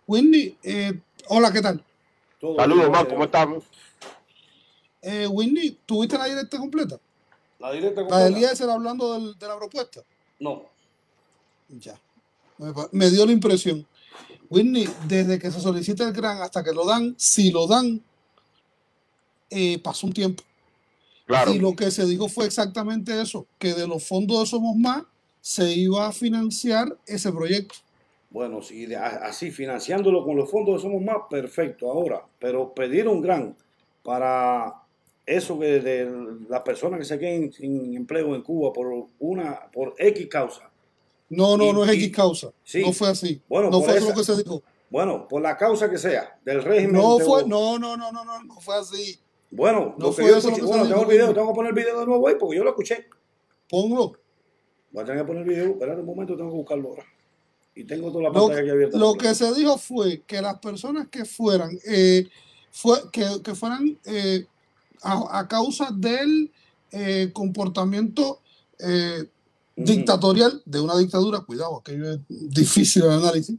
Whitney, hola, ¿qué tal? Todo bien, Saludos, gracias Marco, a ¿cómo Dios. estamos? Whitney, ¿tuviste la directa completa? ¿La directa La de completa? Eliezer hablando de la propuesta. No. Ya, me dio la impresión. Whitney, desde que se solicita el grant hasta que lo dan, si lo dan, pasó un tiempo. Claro. Y lo que se dijo fue exactamente eso, que de los fondos de Somos Más se iba a financiar ese proyecto. Bueno, si así financiándolo con los fondos de Somos Más, perfecto. Ahora, pero pedir un grant para eso que de las personas que se queden sin empleo en Cuba por X causa. No es X causa. Sí, No fue así. bueno, No por fue eso esa, lo que se dijo. bueno, por la causa que sea, del régimen No de fue, los. no fue así. Bueno, No lo que fue yo eso lo escuché, que se bueno, dijo, tengo el video, Whitney. tengo que poner el video de nuevo ahí porque yo lo escuché. Ponlo. Voy a tener que poner el video, espérate un momento, tengo que buscarlo ahora. Y tengo toda la pantalla aquí abierta. Lo que se dijo fue que las personas que fueran, que fueran a causa del comportamiento dictatorial de una dictadura, cuidado, aquello es difícil el análisis,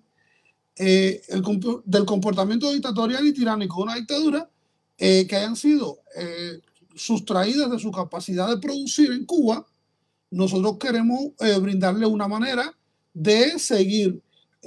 del comportamiento dictatorial y tiránico de una dictadura, que hayan sido sustraídas de su capacidad de producir en Cuba. Nosotros queremos brindarle una manera de seguir,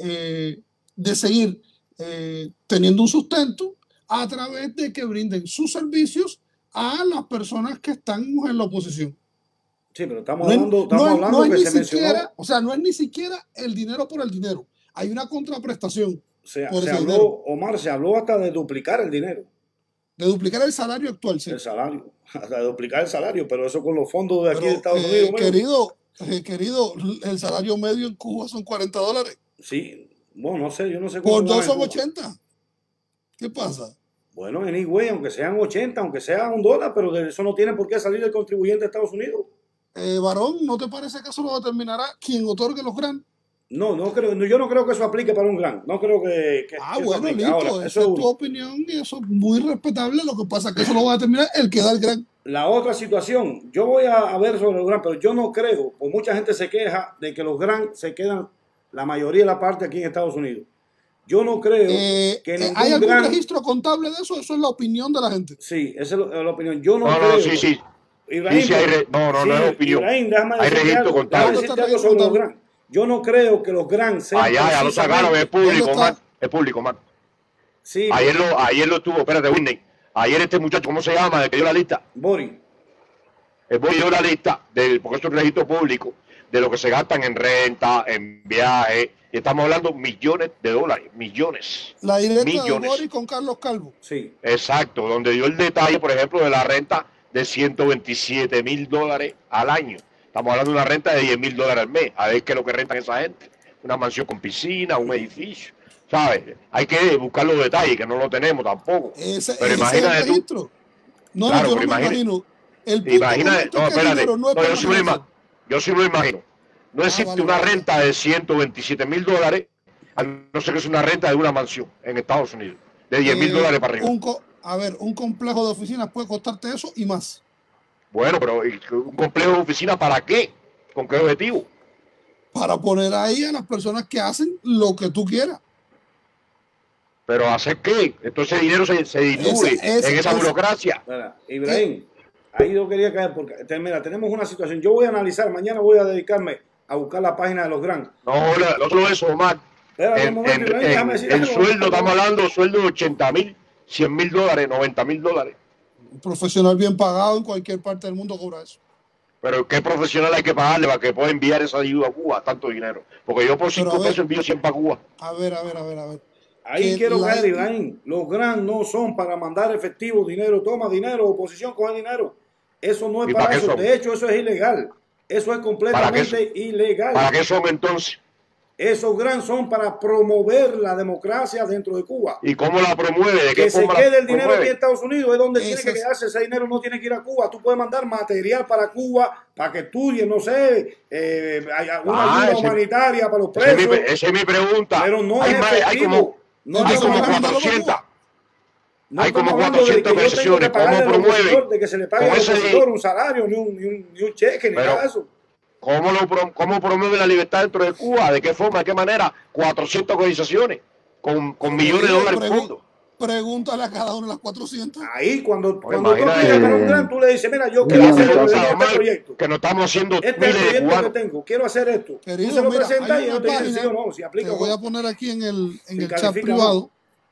teniendo un sustento a través de que brinden sus servicios a las personas que están en la oposición. Sí, pero estamos hablando que se mencionó. O sea, no es ni siquiera el dinero por el dinero. Hay una contraprestación. Se habló, Omar, se habló hasta de duplicar el dinero. De duplicar el salario actual, sí. El salario, hasta de duplicar el salario, pero eso con los fondos de aquí de Estados Unidos. Querido, el salario medio en Cuba son $40. Sí, bueno, no sé, yo no sé cuánto. Por 2 son 80. ¿Qué pasa? Bueno, anyway, aunque sean 80, aunque sea $1, pero de eso no tiene por qué salir el contribuyente de Estados Unidos. Varón, ¿no te parece que eso lo determinará quien otorgue los grants? No creo, yo no creo que eso aplique para un grant. No creo que bueno, listo. Ahora, esa es tu opinión y eso es muy respetable. Lo que pasa es que eso lo va a determinar el que da el grant. La otra situación, yo voy a ver sobre los grants, pero yo no creo, pues mucha gente se queja de que los grants se quedan la mayoría de la parte aquí en Estados Unidos. Yo no creo que ningún ¿hay algún registro contable de eso? Eso es la opinión de la gente. Sí, esa es la opinión. Yo no creo. Sí. Ibrahim, sí, no es opinión. Ibrahim, déjame hay registro contable. Decirte algo sobre los grants. Yo no creo que los grants sean. Ya lo sacaron, es público, man. Sí. Ayer lo estuvo, espérate, Whitney. Ayer este muchacho, ¿cómo se llama? El que dio la lista. Bori. El Bori dio la lista, porque esto es un registro público, de lo que se gastan en renta, en viajes, y estamos hablando millones de dólares, millones. La directa de Bori con Carlos Calvo. Sí. Exacto, donde dio el detalle, por ejemplo, de la renta de $127,000 al año. Estamos hablando de una renta de $10,000 al mes. A ver qué es lo que rentan esa gente. Una mansión con piscina, un edificio. ¿Sabes? Hay que buscar los detalles, que no lo tenemos tampoco. Pero imagínate tú. No, claro, yo no me imagino. Imagínate, no, espérate. Yo sí lo imagino. No existe una renta de $127,000, a no ser que es una renta de una mansión en Estados Unidos. De $10,000 para arriba. Un complejo de oficinas puede costarte eso y más. Bueno, pero ¿un complejo de oficina para qué? ¿Con qué objetivo? Para poner ahí a las personas que hacen lo que tú quieras. ¿Pero hacer qué? Entonces el dinero se diluye en esa burocracia. Ibrahim, ahí yo quería caer porque, mira, tenemos una situación. Yo voy a analizar, mañana voy a dedicarme a buscar la página de los grants. No solo eso, Omar. El sueldo, estamos hablando de sueldo de $80,000, $100,000, $90,000. Un profesional bien pagado en cualquier parte del mundo cobra eso. Pero ¿qué profesional hay que pagarle para que pueda enviar esa ayuda a Cuba, tanto dinero? Porque yo por 5 pesos envío 100 para Cuba. A ver. Ahí quiero caer, Ibrahim. Los grants no son para mandar efectivo dinero. Toma dinero, oposición coge dinero. Eso no es para eso. De hecho, eso es ilegal. Eso es completamente ilegal. ¿Para qué son entonces? Esos grants son para promover la democracia dentro de Cuba. ¿Y cómo la promueve? ¿De qué que se quede el dinero aquí en Estados Unidos, es donde tiene que quedarse. Ese dinero no tiene que ir a Cuba. Tú puedes mandar material para Cuba, para que estudien, no sé, una ayuda humanitaria para los presos. Esa es mi pregunta. Pero no es efectivo. Hay como 400. Hay como 400 organizaciones. ¿Cómo promueve? De que se le pague al opositor un salario, ni un cheque, ni nada de eso. ¿Cómo promueve la libertad dentro de Cuba? ¿De qué forma? ¿De qué manera? 400 organizaciones. con millones de dólares en fondos. Pregúntale a cada una de las 400. Ahí, cuando tú imagínate. aplicas para un grant, tú le dices, mira, yo quiero hacer este proyecto. Que no estamos haciendo Este es el miles de proyecto que cubanos. tengo, quiero hacer esto. Querido, Tú se lo mira, presentas hay y una no te dicen sí página o no, si aplica Te o voy no. a poner aquí en el Si chat califica o privado. no.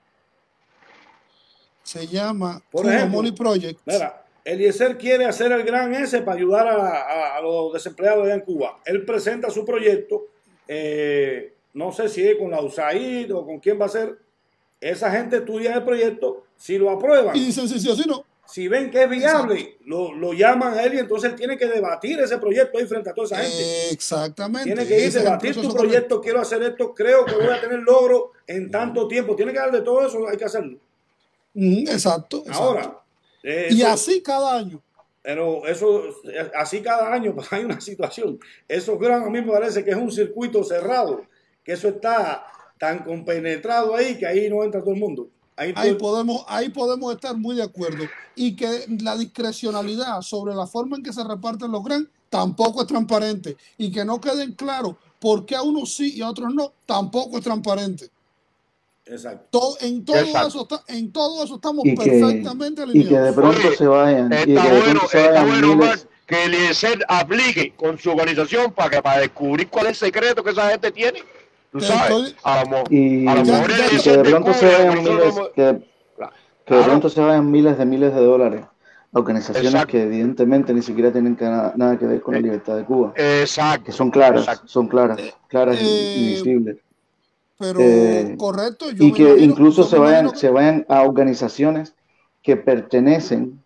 Se llama Por Cuba ejemplo, Money Project. Mira, Eliezer quiere hacer el gran ese para ayudar a los desempleados allá en Cuba. Él presenta su proyecto, no sé si es con la USAID o con quién va a ser. Esa gente estudia el proyecto, si lo aprueban, Y dicen sí o sí no. si ven que es viable, lo llaman a él y entonces él tiene que debatir ese proyecto ahí frente a toda esa gente. Exactamente. Tiene que ir, Ese es el debatir tu proceso proyecto, quiero hacer esto, creo que voy a tener logro en tanto tiempo. Tiene que dar de todo eso, hay que hacerlo. Exacto. Ahora, Y así cada año. pero eso, así cada año pues, hay una situación. Eso a mí me parece que es un circuito cerrado, que eso está tan compenetrado ahí que ahí no entra todo el mundo. Ahí podemos estar muy de acuerdo. Y que la discrecionalidad sobre la forma en que se reparten los grants tampoco es transparente. Y que no queden claros por qué a unos sí y a otros no, tampoco es transparente. Exacto. En todo eso estamos Y que- perfectamente Y que de alineados. pronto se vayan. Y de Está que de bueno, pronto se vayan Omar, miles. que Eliezer aplique con su organización para descubrir cuál es el secreto que esa gente tiene. Tú Te sabes, estoy- a lo Y, mejor y que Eliezer de pronto se descubre vayan que miles, nosotros- que de Claro. pronto se vayan miles de dólares a organizaciones Exacto. que evidentemente ni siquiera tienen nada que ver con la libertad de Cuba, Exacto. que son claras, Exacto. claras y visibles. Pero correcto, yo Y me que imagino- incluso yo me imagino que- se vayan a organizaciones que pertenecen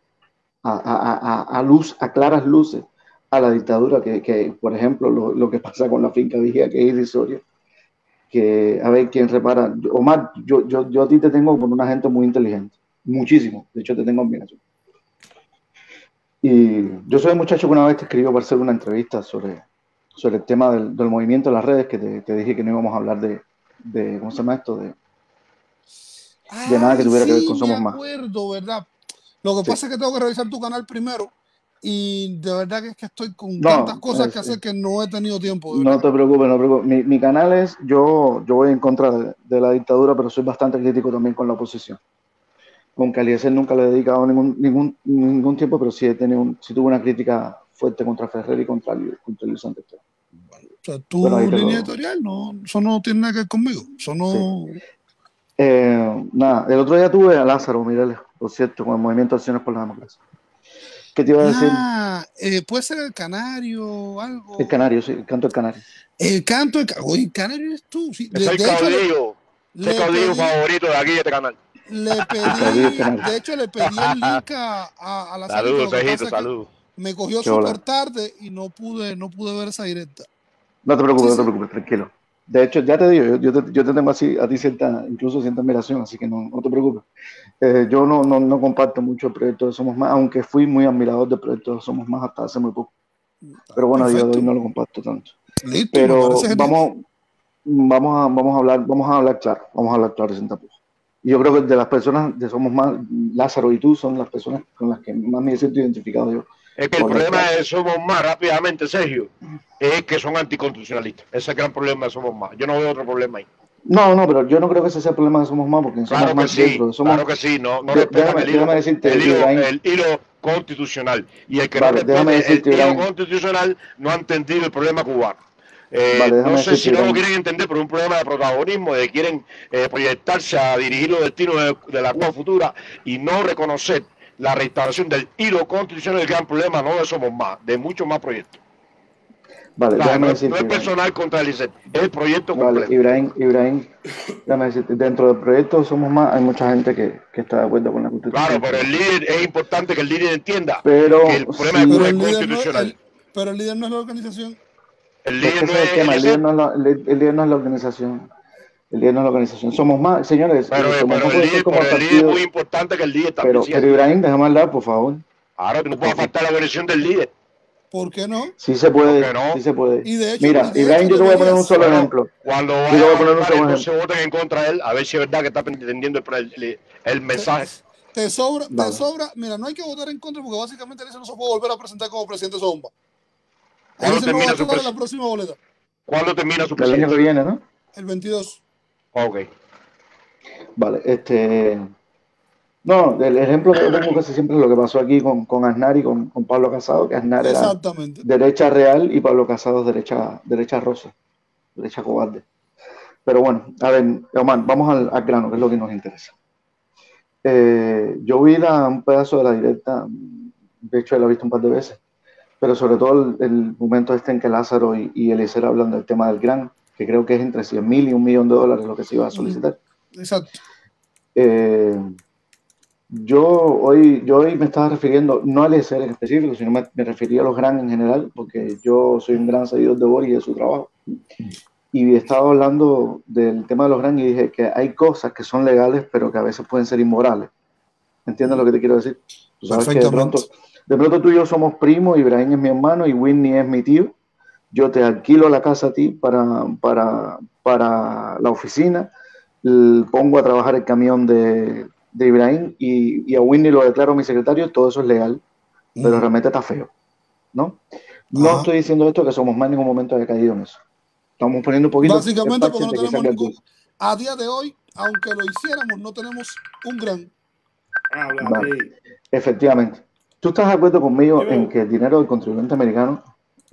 a claras luces a la dictadura, que por ejemplo, lo que pasa con la finca Vigía, que es irrisoria, que a ver quién repara. Omar, yo a ti te tengo por una gente muy inteligente, muchísimo, de hecho te tengo admiración. Y yo soy el muchacho que una vez te escribió para hacer una entrevista sobre el tema del movimiento de las redes, que te dije que no íbamos a hablar de ¿cómo se llama esto? De nada que tuviera que ver con Somos Más. acuerdo, ¿verdad? Lo que Sí. pasa es que tengo que revisar tu canal primero y de verdad que es que estoy con No, tantas cosas que sí. hacer que no he tenido tiempo. No te preocupes, no te preocupes. Mi canal es, yo voy en contra de la dictadura, pero soy bastante crítico también con la oposición. Con Eliezer nunca le he dedicado ningún tiempo, pero sí tuve una crítica fuerte contra Ferrer y contra Luis Santos. O sea, tu Pero ahí te línea lo- editorial, no, eso no tiene nada que ver conmigo. Eso no. Nada, el otro día tuve a Lázaro Mireles, por cierto, con el Movimiento de Acciones por la Democracia. ¿Qué te iba a decir? Puede ser el canario, algo. El canario, sí, el canto del canario. El canto, oye, el canario eres tú. Sí. Es el caudillo. Es el caudillo favorito de aquí de este canal. Le pedí, de hecho, le pedí el link a la Saludos, Lo que pasa Tejito, es que saludos. me cogió Qué hola. súper tarde y no pude ver esa directa. No te preocupes, Sí, no te preocupes, tranquilo. De hecho, ya te digo, yo te tengo así, a ti incluso cierta admiración, así que no te preocupes. Yo no comparto mucho el proyecto de Somos Más, aunque fui muy admirador del proyecto de Somos Más hasta hace muy poco. Pero bueno, a día de Perfecto. hoy no lo comparto tanto. Listo, me Pero parece genial. vamos a hablar claro sin tapujos. Y yo creo que de las personas de Somos Más, Lázaro y tú son las personas con las que más me siento identificado yo. Es que el Con problema esta- de Somos Más, rápidamente, Sergio, es que son anticonstitucionalistas. Ese es el gran problema de Somos Más. Yo no veo otro problema ahí. No, pero yo no creo que ese sea el problema de Somos Más, porque en Somos Claro que Más sí, dentro de Somos claro que sí. No De- respetan déjame decirte, Ibrahim. el hilo constitucional. Y el que Vale, no déjame respete decirte, el hilo Ibrahim. constitucional no ha entendido el problema cubano. Vale, déjame No sé decirte, si no lo Ibrahim. quieren entender por un problema de protagonismo, de que quieren proyectarse a dirigir los destinos de la Cuba futura y no reconocer la restauración del hilo constitucional. El gran problema no de Somos Más, de muchos más proyectos. Vale, Claro, déjame no decirte, es Ibrahim. personal contra el ICET, es el proyecto Vale, completo. Ibrahim, déjame decirte, dentro del proyecto Somos Más hay mucha gente que está de acuerdo con la Constitución. Claro, pero el líder, es importante que el líder entienda Pero que el problema sí, de Cuba Pero es el líder no, constitucional. pero el líder no es la organización. El es líder que no ese es el es tema, el el líder ICET, no es el líder no es la organización. El líder no es la organización. Somos Más, señores, pero Somos Más el puede ser líder, como el pero el líder es partido, muy importante que el líder pero también sea. Ibrahim, déjame hablar, por favor. Ahora que no puede faltar la organización del líder. ¿Por qué no? Sí se puede, ¿Por qué no? sí se puede. Y de hecho, Mira, y de Ibrahim, hecho yo te voy a poner un deberías- solo Bueno, ejemplo. cuando Yo te vayan voy a a poner un votar, solo entonces ejemplo. voten en contra de él, a ver si es verdad que está entendiendo el mensaje. Te sobra, Vale. mira, no hay que votar en contra porque básicamente ese no se puede volver a presentar como presidente de Zomba. ¿Cuándo Ese no va termina a su tocar en pres- la próxima boleta, ¿Cuándo termina su Del año que presidencia? viene, ¿no? el 22. Ok. Vale, no, el ejemplo que yo pongo casi siempre es lo que pasó aquí con Aznar y con Pablo Casado, que Aznar era Exactamente. derecha real y Pablo Casado es derecha rosa, derecha cobarde. Pero bueno, a ver, Omar, vamos al grano, que es lo que nos interesa. Yo vi un pedazo de la directa, de hecho la he visto un par de veces, pero sobre todo el momento en que Lázaro y Eliezer hablan del tema del grano, que creo que es entre 100.000 y $1.000.000 lo que se iba a solicitar. Exacto. Yo hoy me estaba refiriendo, no a Eliezer en específico, sino me refería a los GRAN en general, porque yo soy un gran seguidor de Boris y de su trabajo. Y estaba hablando del tema de los GRAN y dije que hay cosas que son legales, pero que a veces pueden ser inmorales. ¿Entiendes lo que te quiero decir? Tú sabes que de pronto tú y yo somos primos, Ibrahim es mi hermano y Whitney es mi tío. Yo te alquilo la casa a ti para la oficina, pongo a trabajar el camión de Ibrahim y a Whitney lo declaro mi secretario, todo eso es legal, pero realmente está feo, ¿no? No estoy diciendo esto que Somos Más en ningún momento haya caído en eso. Estamos poniendo un poquito básicamente porque no tenemos ningún, a día de hoy, aunque lo hiciéramos, no tenemos un gran. Vale. Efectivamente. ¿Tú estás de acuerdo conmigo en que el dinero del contribuyente americano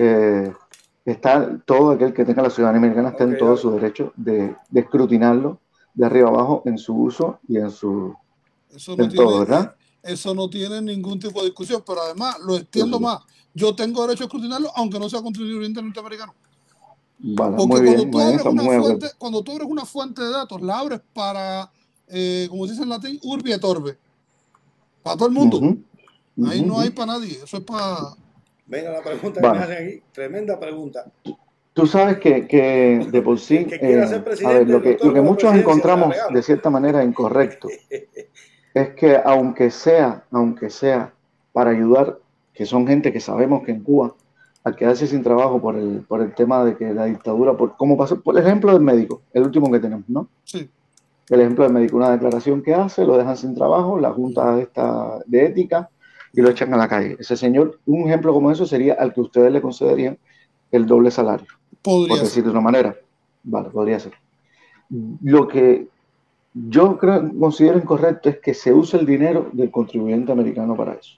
está, todo aquel que tenga la ciudadanía americana está en todo su derecho de escrutinarlo de arriba abajo en su uso y en su todo, ¿verdad? Eso no tiene ningún tipo de discusión, pero además lo extiendo más. Yo tengo derecho a escrutinarlo aunque no sea contribuyente norteamericano. Vale, porque muy cuando tú abres una fuente de datos, la abres para, como se dice en latín, urbi et orbe. Para todo el mundo. Ahí no hay para nadie. Eso es para... Venga, la pregunta que me hacen aquí. Tremenda pregunta. Tú sabes que de por sí, a ver, lo que muchos encontramos de cierta manera incorrecto es que aunque sea para ayudar, que son gente que sabemos que en Cuba, al quedarse sin trabajo por el tema de que la dictadura, como pasó, por ejemplo del médico, el último que tenemos, ¿no? Sí. El ejemplo del médico, una declaración que hace, lo dejan sin trabajo, la junta de ética y lo echan a la calle. Ese señor, un ejemplo como eso sería al que ustedes le concederían el doble salario. Por decir de una manera. Vale, podría ser. Lo que yo considero incorrecto es que se use el dinero del contribuyente americano para eso.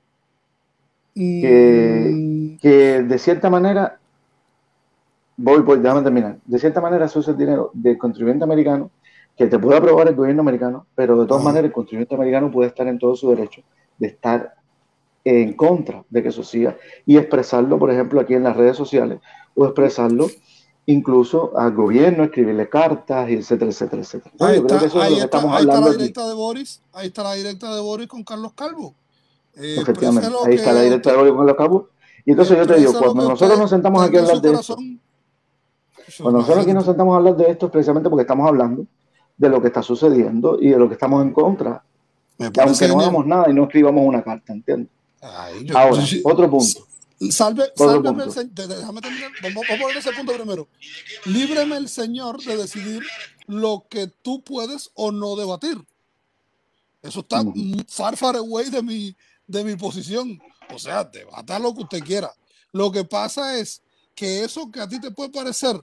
Que de cierta manera, déjame terminar. De cierta manera se usa el dinero del contribuyente americano que te puede aprobar el gobierno americano, pero de todas maneras el contribuyente americano puede estar en todo su derecho de estar en contra de que eso siga y expresarlo, por ejemplo, aquí en las redes sociales, o expresarlo incluso al gobierno, escribirle cartas, y etcétera, etcétera, etcétera. Ahí está la directa de Boris, ahí está la directa de Boris con Carlos Calvo. Efectivamente, ahí está la directa de Boris con Carlos Calvo. Y entonces yo te digo, cuando nosotros nos sentamos aquí a hablar de esto, cuando nosotros aquí nos sentamos a hablar de esto es precisamente porque estamos hablando de lo que está sucediendo y de lo que estamos en contra. Aunque no hagamos nada y no escribamos una carta, ¿entiendes? Ahora, otro punto. Sálveme el Señor. Déjame terminar. Vamos a poner ese punto primero. Líbreme el Señor de decidir lo que tú puedes o no debatir. Eso está far away de mi posición. O sea, debata lo que usted quiera. Lo que pasa es que eso que a ti te puede parecer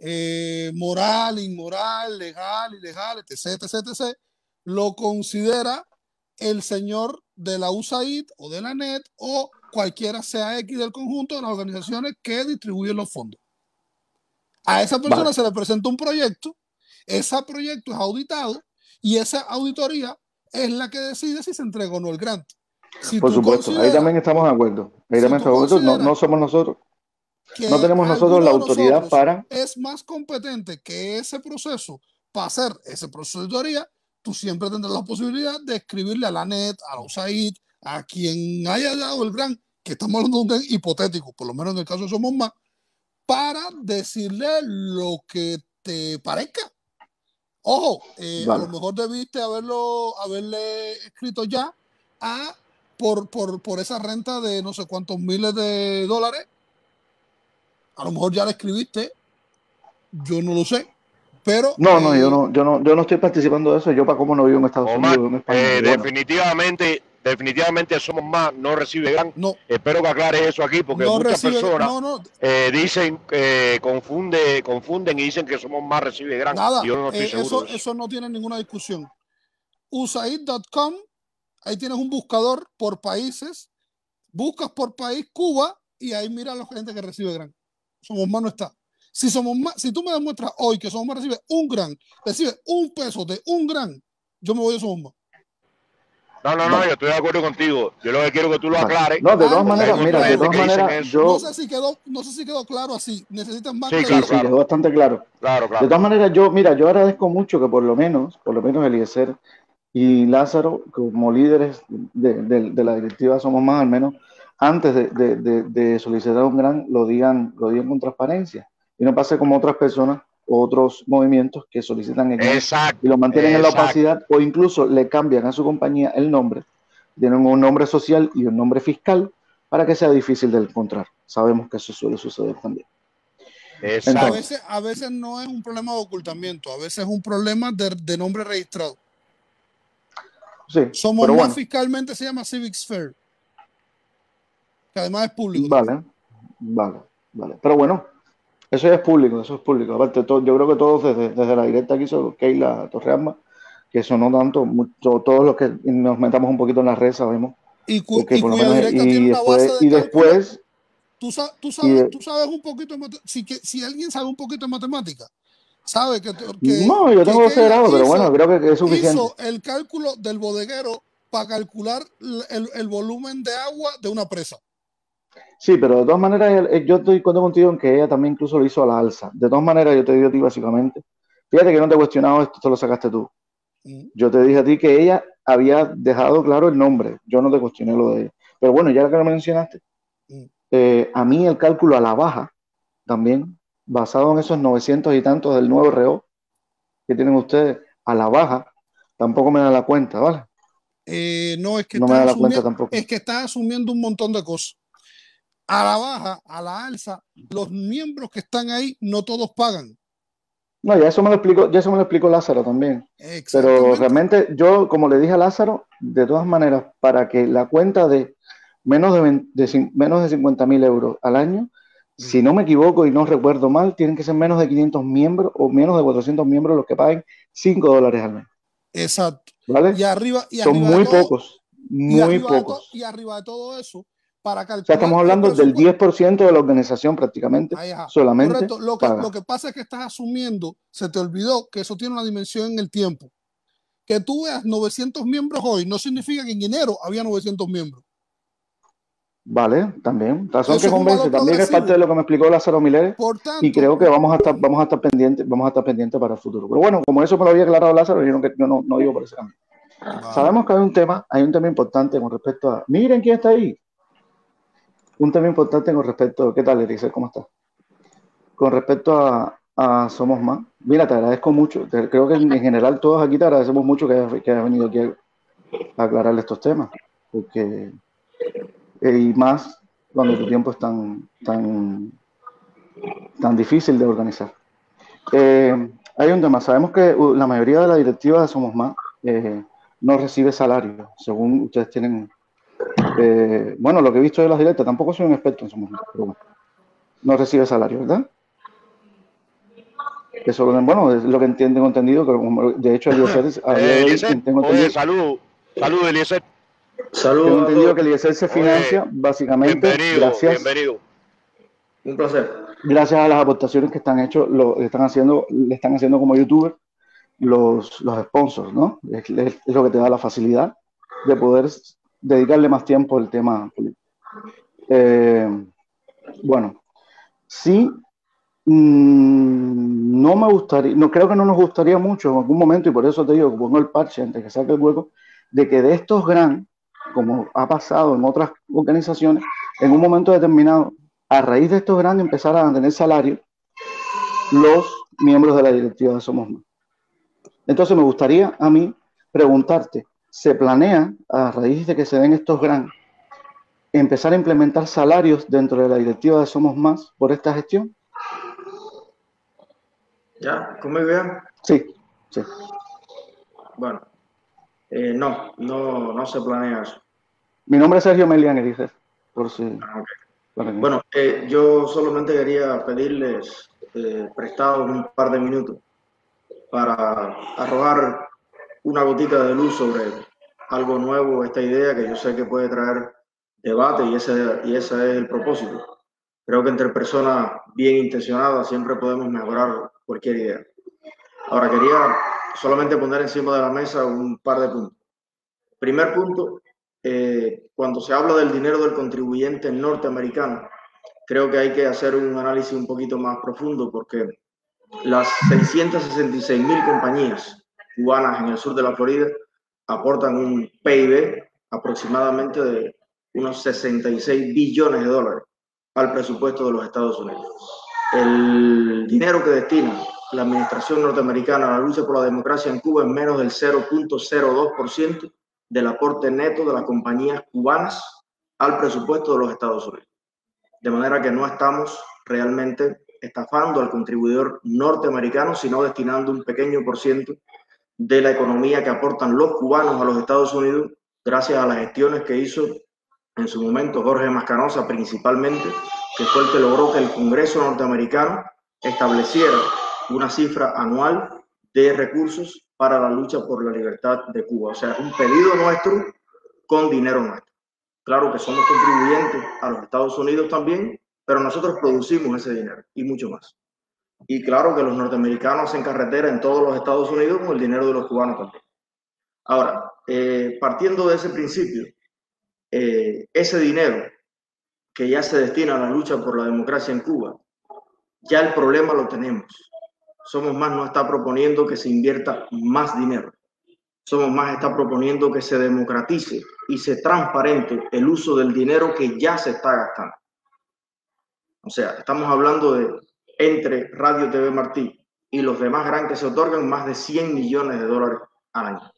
moral, inmoral, legal, ilegal, etc., etc., etc., lo considera el señor de la USAID o de la NET o cualquiera sea X del conjunto de las organizaciones que distribuyen los fondos. A esa persona se le presenta un proyecto, ese proyecto es auditado y esa auditoría es la que decide si se entrega o no el grant. Por supuesto, ahí también estamos de acuerdo. No somos nosotros. No tenemos nosotros la autoridad para... Es más competente que ese proceso para hacer ese proceso de auditoría. Tú siempre tendrás la posibilidad de escribirle a la NET, a la USAID, a quien haya dado el grant, que estamos hablando de un grant hipotético, por lo menos en el caso de Somos Más, para decirle lo que te parezca. Ojo, a lo mejor debiste haberle escrito ya por esa renta de no sé cuántos miles de dólares. A lo mejor ya la escribiste, yo no lo sé. Pero, yo no estoy participando de eso. Yo para cómo no vivo en Estados Unidos, en España. Definitivamente definitivamente Somos Más no recibe gran. No. Espero que aclares eso aquí, porque No muchas recibe, personas no, dicen, confunden y dicen que Somos Más recibe gran. nada, Yo no estoy seguro de eso. Eso no tiene ninguna discusión. USAID.com, ahí tienes un buscador por países, buscas por país Cuba y ahí mira a la gente que recibe gran. Somos Más no está. Si tú me demuestras hoy que Somos Más recibe un gran, recibe $1 de un gran, yo me voy a Somos Más. No, Vale. yo estoy de acuerdo contigo. Yo lo que quiero es que tú lo aclares. No, de todas porque hay maneras, mucha mira, de gente todas que dicen maneras, eso. No sé si quedó claro así. Necesitas más Sí, claridad. Sí, quedó bastante claro. Claro. De todas maneras, yo agradezco mucho que por lo menos Eliezer y Lázaro, como líderes de la directiva Somos Más, al menos antes de solicitar un gran, lo digan con transparencia. Y no pase como otras personas o otros movimientos que solicitan el gran y lo mantienen en la opacidad o incluso le cambian a su compañía el nombre. Tienen un nombre social y un nombre fiscal para que sea difícil de encontrar. Sabemos que eso suele suceder también. Entonces, a veces no es un problema de ocultamiento, a veces es un problema de nombre registrado. Sí, Somos Más fiscalmente se llama Civic Sphere, que además es público. Vale. Pero bueno, eso ya es público, Aparte, yo creo que todos desde la directa que hizo Keila Torrealba, que eso no tanto, todos los que nos metamos un poquito en la red sabemos. Y cuya directa tiene una base de cálculo. Tú sabes un poquito de si alguien sabe un poquito de matemática, sabe que no, yo tengo 12 grados, pero bueno, creo que es suficiente. Hizo el cálculo del bodeguero para calcular el volumen de agua de una presa. Sí, pero de todas maneras, yo estoy de acuerdo contigo en que ella también incluso lo hizo a la alza. De todas maneras, yo te digo a ti básicamente, fíjate que no te he cuestionado esto, te lo sacaste tú. Yo te dije a ti que ella había dejado claro el nombre, yo no te cuestioné lo de ella. Pero bueno, ya que lo mencionaste, a mí el cálculo a la baja, también, basado en esos 900 y tantos del nuevo REO que tienen ustedes, a la baja, tampoco me da la cuenta, ¿vale? No, es que no me da la cuenta tampoco. Es que estás asumiendo un montón de cosas. A la baja, a la alza, los miembros que están ahí no todos pagan. No, ya eso me lo explicó Lázaro también. Pero realmente yo, como le dije a Lázaro, de todas maneras, para que la cuenta de menos de 50.000 euros al año, si no me equivoco y no recuerdo mal, tienen que ser menos de 500 miembros o menos de 400 miembros los que paguen $5 al mes. Exacto. ¿Vale? Son muy pocos, muy pocos. Y arriba de todo eso, para calcular. O sea, estamos hablando del 10% de la organización prácticamente. Solamente. Correcto. Lo que pasa es que estás asumiendo, se te olvidó que eso tiene una dimensión en el tiempo. Que tú veas 900 miembros hoy no significa que en enero había 900 miembros. Vale, también. Razón que convence. También es parte de lo que me explicó Lázaro Mileres. Y creo que vamos a estar pendientes para el futuro. Pero bueno, como eso me lo había aclarado Lázaro, yo no digo por ese camino. Vale. Sabemos que hay un tema importante con respecto a. Miren quién está ahí. Un tema importante con respecto. ¿Qué tal, Eliezer? ¿Cómo estás? Con respecto a Somos Más. Mira, te agradezco mucho. Creo que en general todos aquí te agradecemos mucho que hayas venido aquí a aclararle estos temas. Porque. Y más cuando tu tiempo es tan difícil de organizar. Hay un tema. Sabemos que la mayoría de la directiva de Somos Más no recibe salario, según ustedes tienen. Bueno, lo que he visto de las directas, tampoco soy un experto en Somos Más, pero bueno, no recibe salario, ¿verdad? Eso, bueno, es lo que tengo entendido, que de hecho Eliezer, salud, Eliezer. Saludos. Tengo entendido que el Eliezer se financia básicamente gracias. Bienvenido. Un placer. Gracias a las aportaciones que le están haciendo como youtuber los sponsors, ¿no? Es lo que te da la facilidad de poder dedicarle más tiempo al tema político. Bueno, sí, no me gustaría, creo que no nos gustaría mucho en algún momento, y por eso te digo que pongo el parche antes que saque el hueco, de que de estos como ha pasado en otras organizaciones, en un momento determinado, a raíz de estos grandes empezaran a tener salario los miembros de la directiva de Somos Más. Entonces me gustaría a mí preguntarte, ¿se planea a raíz de que se den estos grandes empezar a implementar salarios dentro de la directiva de Somos Más por esta gestión? ¿Ya? ¿Conmigo ya? Sí. Bueno, no se planea eso. Mi nombre es Sergio Melián, dice, por si... Ok. Bueno, yo solamente quería pedirles prestado un par de minutos para arrojar una gotita de luz sobre algo nuevo, esta idea que yo sé que puede traer debate y ese es el propósito. Creo que entre personas bien intencionadas siempre podemos mejorar cualquier idea. Ahora quería solamente poner encima de la mesa un par de puntos. Primer punto, cuando se habla del dinero del contribuyente norteamericano, creo que hay que hacer un análisis un poquito más profundo porque las 666.000 compañías cubanas en el sur de la Florida aportan un PIB aproximadamente de unos 66 billones de dólares al presupuesto de los Estados Unidos. El dinero que destina la administración norteamericana a la lucha por la democracia en Cuba es menos del 0.02% del aporte neto de las compañías cubanas al presupuesto de los Estados Unidos. De manera que no estamos realmente estafando al contribuidor norteamericano, sino destinando un pequeño por ciento de la economía que aportan los cubanos a los Estados Unidos gracias a las gestiones que hizo en su momento Jorge Mascanosa principalmente, que fue el que logró que el Congreso norteamericano estableciera una cifra anual de recursos para la lucha por la libertad de Cuba. O sea, un pedido nuestro con dinero nuestro. Claro que somos contribuyentes a los Estados Unidos también, pero nosotros producimos ese dinero y mucho más. Y claro que los norteamericanos hacen carretera en todos los Estados Unidos con el dinero de los cubanos también. Ahora, partiendo de ese principio, ese dinero que ya se destina a la lucha por la democracia en Cuba, ya el problema lo tenemos. Somos Más no está proponiendo que se invierta más dinero. Somos Más está proponiendo que se democratice y se transparente el uso del dinero que ya se está gastando. O sea, estamos hablando de, entre Radio TV Martí y los demás grants que se otorgan, más de 100 millones de dólares al año.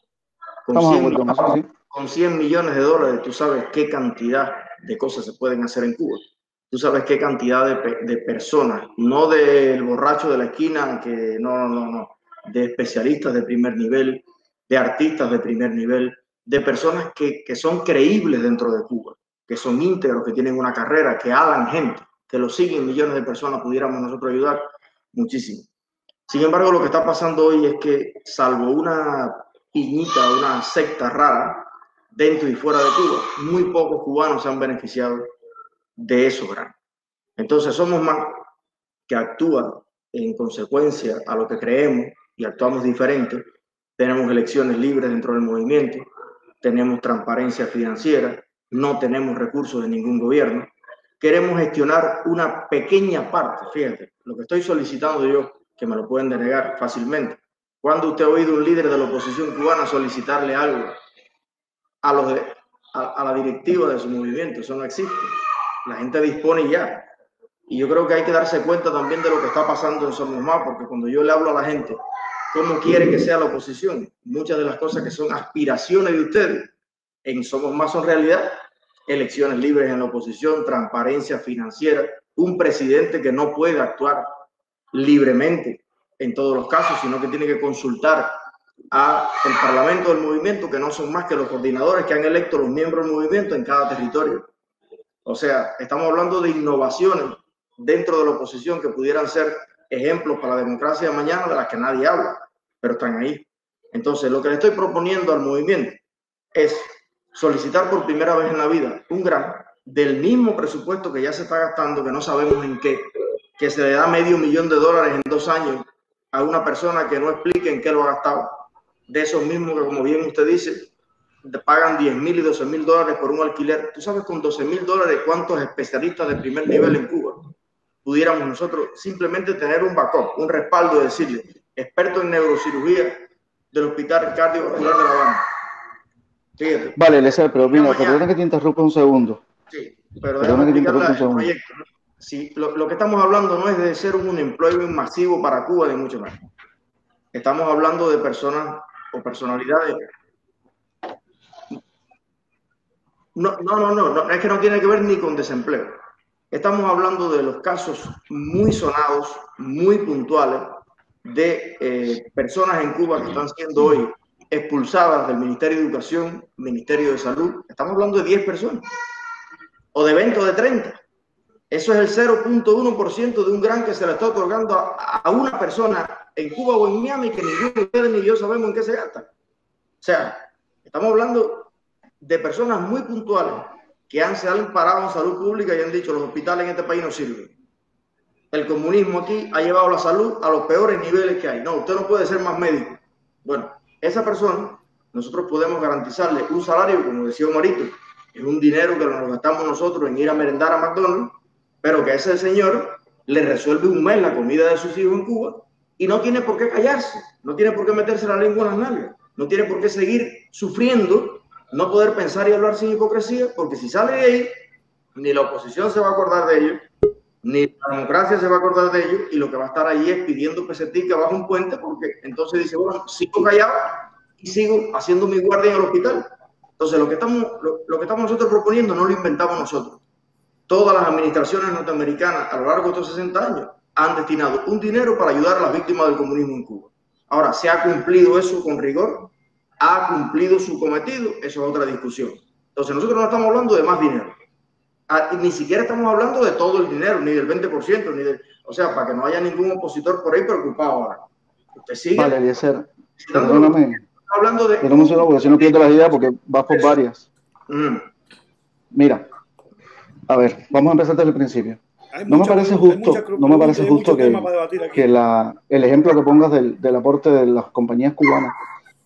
Con 100 millones de dólares, tú sabes qué cantidad de cosas se pueden hacer en Cuba. Tú sabes qué cantidad de personas, no del borracho de la esquina, que no, de especialistas de primer nivel, de artistas de primer nivel, de personas que son creíbles dentro de Cuba, que son íntegros, que tienen una carrera, que hablan gente, que lo siguen millones de personas, pudiéramos nosotros ayudar muchísimo. Sin embargo, lo que está pasando hoy es que, salvo una piñita, una secta rara, dentro y fuera de Cuba, muy pocos cubanos se han beneficiado de esos grandes. Entonces Somos Más, que actúa en consecuencia a lo que creemos y actuamos diferente. Tenemos elecciones libres dentro del movimiento, tenemos transparencia financiera, no tenemos recursos de ningún gobierno. Queremos gestionar una pequeña parte, fíjate, lo que estoy solicitando yo, que me lo pueden denegar fácilmente. ¿Cuándo usted ha oído un líder de la oposición cubana solicitarle algo a la directiva de su movimiento? Eso no existe. La gente dispone ya. Y yo creo que hay que darse cuenta también de lo que está pasando en Somos Más, porque cuando yo le hablo a la gente cómo quiere que sea la oposición, muchas de las cosas que son aspiraciones de ustedes en Somos Más son realidad. Elecciones libres en la oposición, transparencia financiera, un presidente que no puede actuar libremente en todos los casos, sino que tiene que consultar al Parlamento del movimiento, que no son más que los coordinadores que han electo los miembros del movimiento en cada territorio. O sea, estamos hablando de innovaciones dentro de la oposición que pudieran ser ejemplos para la democracia de mañana, de las que nadie habla, pero están ahí. Entonces, lo que le estoy proponiendo al movimiento es solicitar por primera vez en la vida un grant del mismo presupuesto que ya se está gastando, que no sabemos en qué, que se le da $500,000 en 2 años a una persona que no explique en qué lo ha gastado. De esos mismos que, como bien usted dice, pagan $10,000 y $12,000 por un alquiler. Tú sabes con $12,000 cuántos especialistas de primer nivel en Cuba pudiéramos nosotros simplemente tener un backup, un respaldo, de decirle, experto en neurocirugía del Hospital Cardiovascular de La Habana. Fíjate. Vale, Eliezer, pero mira, perdona que te interrumpa un segundo. Sí, pero déjame explicarle el proyecto. Sí, lo que estamos hablando no es de ser un employment masivo para Cuba, ni mucho más. Estamos hablando de personas o personalidades. No, es que no tiene que ver ni con desempleo. Estamos hablando de los casos muy sonados, muy puntuales, de personas en Cuba que están siendo hoy expulsadas del Ministerio de Educación, Ministerio de Salud. Estamos hablando de 10 personas o de 20 o de 30. Eso es el 0.1% de un grant que se le está otorgando a una persona en Cuba o en Miami, que ninguno de ustedes ni yo sabemos en qué se gasta. O sea, estamos hablando de personas muy puntuales que se han parado en salud pública y han dicho: los hospitales en este país no sirven. El comunismo aquí ha llevado la salud a los peores niveles que hay. No, usted no puede ser más médico. Bueno, esa persona, nosotros podemos garantizarle un salario, como decía Omarito, es un dinero que nos gastamos nosotros en ir a merendar a McDonald's, pero que ese señor le resuelve un mes la comida de sus hijos en Cuba y no tiene por qué callarse, no tiene por qué meterse la lengua en las nalgas, no tiene por qué seguir sufriendo, no poder pensar y hablar sin hipocresía, porque si sale de ahí, ni la oposición se va a acordar de ellos, ni la democracia se va a acordar de ellos, y lo que va a estar ahí es pidiendo pesetica bajo un puente, porque entonces dice: bueno, sigo callado y sigo haciendo mi guardia en el hospital. Entonces lo que estamos nosotros proponiendo no lo inventamos nosotros. Todas las administraciones norteamericanas a lo largo de estos 60 años han destinado un dinero para ayudar a las víctimas del comunismo en Cuba. Ahora, ¿se ha cumplido eso con rigor? ¿Ha cumplido su cometido? Eso es otra discusión. Entonces nosotros no estamos hablando de más dinero. Ni siquiera estamos hablando de todo el dinero, ni del 20%, ni del... O sea, para que no haya ningún opositor por ahí preocupado ahora. Usted sigue... Vale, Eliezer, perdóname. Hablando de... Pero porque si no pierdo la idea, porque vas por varias. Mira, a ver, vamos a empezar desde el principio. No me parece justo que el ejemplo que pongas del aporte de las compañías cubanas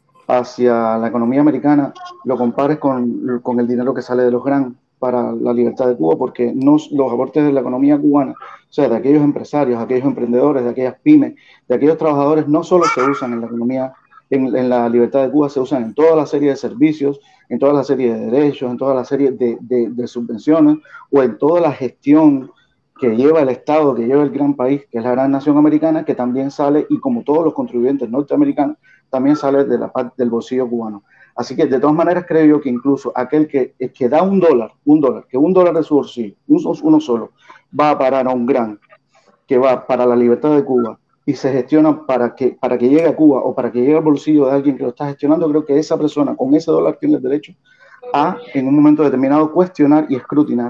hacia la economía americana lo compares con el dinero que sale de los grants para la libertad de Cuba, porque los aportes de la economía cubana, o sea, de aquellos empresarios, de aquellos emprendedores, de aquellas pymes, de aquellos trabajadores, no solo se usan en la economía, en la libertad de Cuba, se usan en toda la serie de servicios, en toda la serie de derechos, en toda la serie de subvenciones, o en toda la gestión que lleva el Estado, que lleva el gran país, que es la gran nación americana, que también sale, y como todos los contribuyentes norteamericanos, también sale de la parte del bolsillo cubano. Así que de todas maneras creo yo que incluso aquel que da un dólar, que un dólar de su bolsillo, uno solo, va a parar a un grant que va para la libertad de Cuba y se gestiona para que llegue a Cuba o para que llegue al bolsillo de alguien que lo está gestionando, creo que esa persona con ese dólar tiene el derecho a, en un momento determinado, cuestionar y escrutinar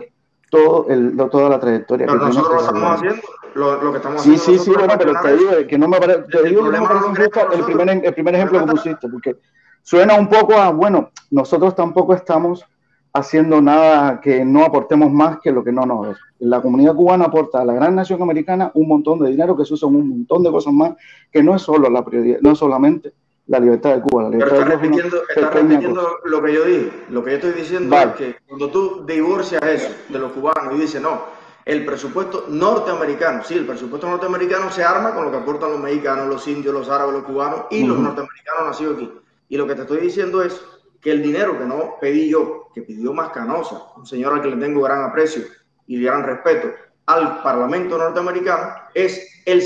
toda la trayectoria. Pero que nosotros lo estamos haciendo, lo que estamos haciendo. Sí, bueno, pero te digo que no me parece justo el primer ejemplo que pusiste, porque suena un poco a, bueno, nosotros tampoco estamos haciendo nada que no aportemos más que lo que no nos es. La comunidad cubana aporta a la gran nación americana un montón de dinero que se usa en un montón de cosas más, que no es solo la prioridad, no es solamente la libertad de Cuba. La libertad Pero está repitiendo lo que yo dije. Lo que yo estoy diciendo es que cuando tú divorcias eso de los cubanos y dices: no, el presupuesto norteamericano, sí, el presupuesto norteamericano se arma con lo que aportan los mexicanos, los indios, los árabes, los cubanos y los norteamericanos nacidos aquí. Y lo que te estoy diciendo es que el dinero que no pedí yo, que pidió Mascanosa, un señor al que le tengo gran aprecio y gran respeto, al Parlamento norteamericano, es el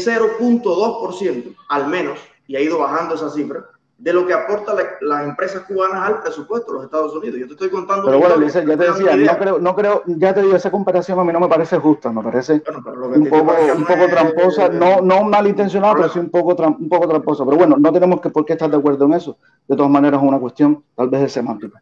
0.2% al menos, y ha ido bajando esa cifra, de lo que aporta las empresas cubanas al presupuesto de los Estados Unidos. Yo te estoy contando... Pero bueno, Eliezer, ya te decía, no creo, ya te digo, esa comparación a mí no me parece justa, me parece un poco tramposa, no malintencionada, pero sí un poco tramposa. Pero bueno, no tenemos por qué estar de acuerdo en eso. De todas maneras, es una cuestión tal vez de semántica.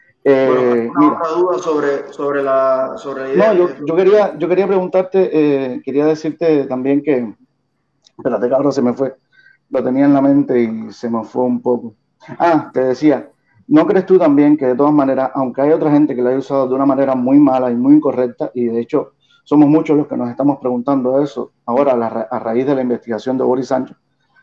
Una duda sobre la idea. No, yo quería preguntarte, quería decirte también que... Espérate, cabrón, se me fue. Lo tenía en la mente y se me fue un poco. Te decía, ¿no crees tú también que de todas maneras, aunque hay otra gente que lo haya usado de una manera muy mala y muy incorrecta, y de hecho somos muchos los que nos estamos preguntando eso ahora a raíz de la investigación de Boris Sancho,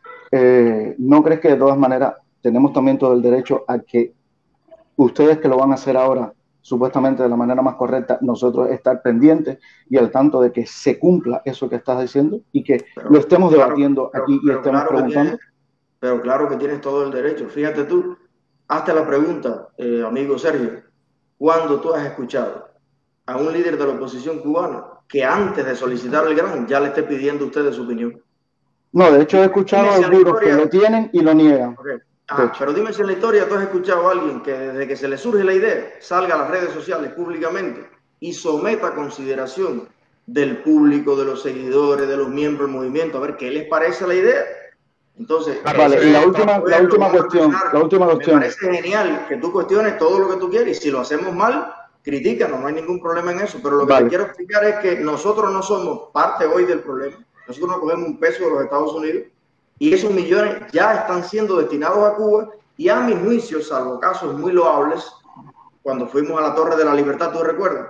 ¿no crees que de todas maneras tenemos también todo el derecho a que ustedes que lo van a hacer ahora supuestamente de la manera más correcta, nosotros estar pendientes y al tanto de que se cumpla eso que estás diciendo y que lo estemos debatiendo aquí y estemos preguntando? Pero claro que tienes todo el derecho. Fíjate tú, hazte la pregunta, amigo Sergio, ¿cuándo tú has escuchado a un líder de la oposición cubana que antes de solicitar el grant ya le esté pidiendo a ustedes su opinión? No, de hecho he escuchado a algunos que lo tienen y lo niegan. Okay. Pero dime si en la historia tú has escuchado a alguien que desde que se le surge la idea salga a las redes sociales públicamente y someta a consideración del público, de los seguidores, de los miembros del movimiento, a ver qué les parece la idea Entonces, Claro, Vale, y la para última cuestión, me parece genial que tú cuestiones todo lo que tú quieres, y si lo hacemos mal, critícanos, no hay ningún problema en eso, pero lo que te Vale. quiero explicar es que nosotros no somos parte hoy del problema, nosotros no cogemos un peso de los Estados Unidos, y esos millones ya están siendo destinados a Cuba, y a mi juicio, salvo casos muy loables, cuando fuimos a la Torre de la Libertad, ¿tú recuerdas?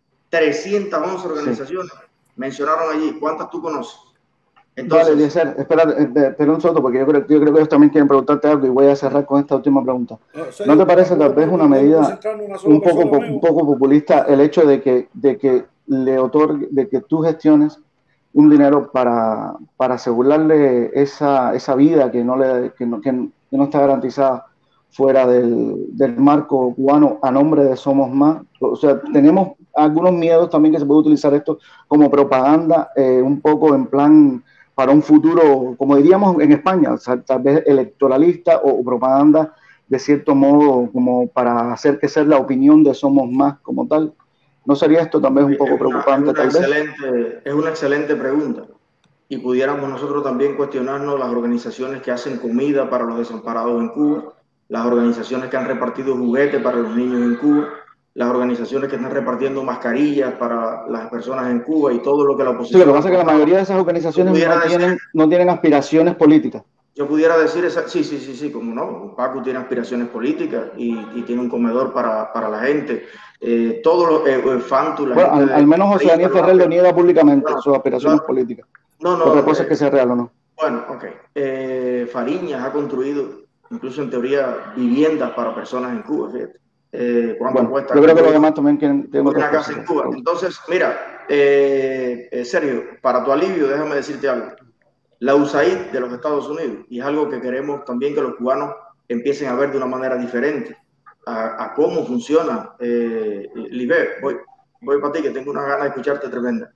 311 organizaciones mencionaron allí, ¿cuántas tú conoces? Vale, Entonces, Eliezer, espera un segundo, porque yo creo que ellos también quieren preguntarte algo y voy a cerrar con esta última pregunta. No, ¿No serio, te parece tal tampoco vez una podemos medida concentrarnos en una sola un persona, un poco populista el hecho de que le otorgue, de que tú gestiones un dinero para asegurarle esa vida que no está garantizada fuera del marco cubano a nombre de Somos Más? O sea, tenemos algunos miedos también que se puede utilizar esto como propaganda, un poco en plan para un futuro, como diríamos en España, o sea, tal vez electoralista o propaganda de cierto modo como para hacer que sea la opinión de Somos Más como tal. ¿No sería esto también un poco preocupante tal vez? es una excelente pregunta. Y pudiéramos nosotros también cuestionarnos las organizaciones que hacen comida para los desamparados en Cuba, las organizaciones que han repartido juguetes para los niños en Cuba, las organizaciones que están repartiendo mascarillas para las personas en Cuba y todo lo que la Sí, oposición... lo que pasa es que la mayoría de esas organizaciones no tienen aspiraciones políticas. Yo pudiera decir, sí, como no, Paco tiene aspiraciones políticas y tiene un comedor para la gente, todo lo, Fantu, la Bueno, gente al menos José Daniel Ferrer lo niega públicamente, sus aspiraciones no, políticas. no, Otra cosa es que sea real o no. bueno, ok. Fariñas ha construido, incluso en teoría, viviendas para personas en Cuba, fíjate. ¿Cuánto Bueno, cuesta? yo creo que los demás también tienen Una casa en Cuba. Entonces, mira, Sergio, para tu alivio, déjame decirte algo. La USAID de los Estados Unidos, y es algo que queremos también que los cubanos empiecen a ver de una manera diferente a cómo funciona. Liber, voy para ti, que tengo una gana de escucharte tremenda.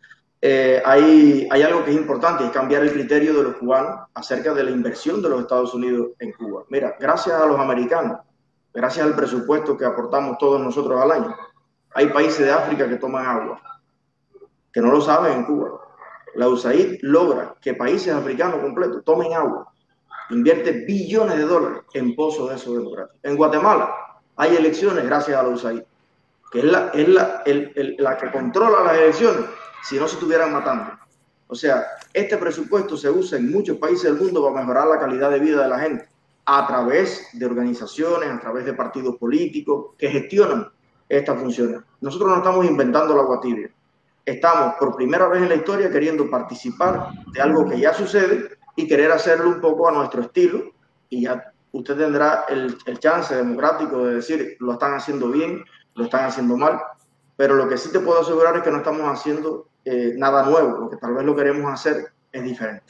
Hay algo que es importante, es cambiar el criterio de los cubanos acerca de la inversión de los Estados Unidos en Cuba. Mira, gracias a los americanos, gracias al presupuesto que aportamos todos nosotros al año, hay países de África que toman agua, que no lo saben en Cuba. La USAID logra que países africanos completos tomen agua, invierte billones de dólares en pozos de esos democráticos. En Guatemala hay elecciones gracias a la USAID, que es la que controla las elecciones si no se estuvieran matando. O sea, este presupuesto se usa en muchos países del mundo para mejorar la calidad de vida de la gente a través de organizaciones, a través de partidos políticos que gestionan estas funciones. Nosotros no estamos inventando el agua tibia. Estamos por primera vez en la historia queriendo participar de algo que ya sucede y querer hacerlo un poco a nuestro estilo, y ya usted tendrá el chance democrático de decir lo están haciendo bien, lo están haciendo mal, pero lo que sí te puedo asegurar es que no estamos haciendo nada nuevo, lo que tal vez lo queremos hacer es diferente.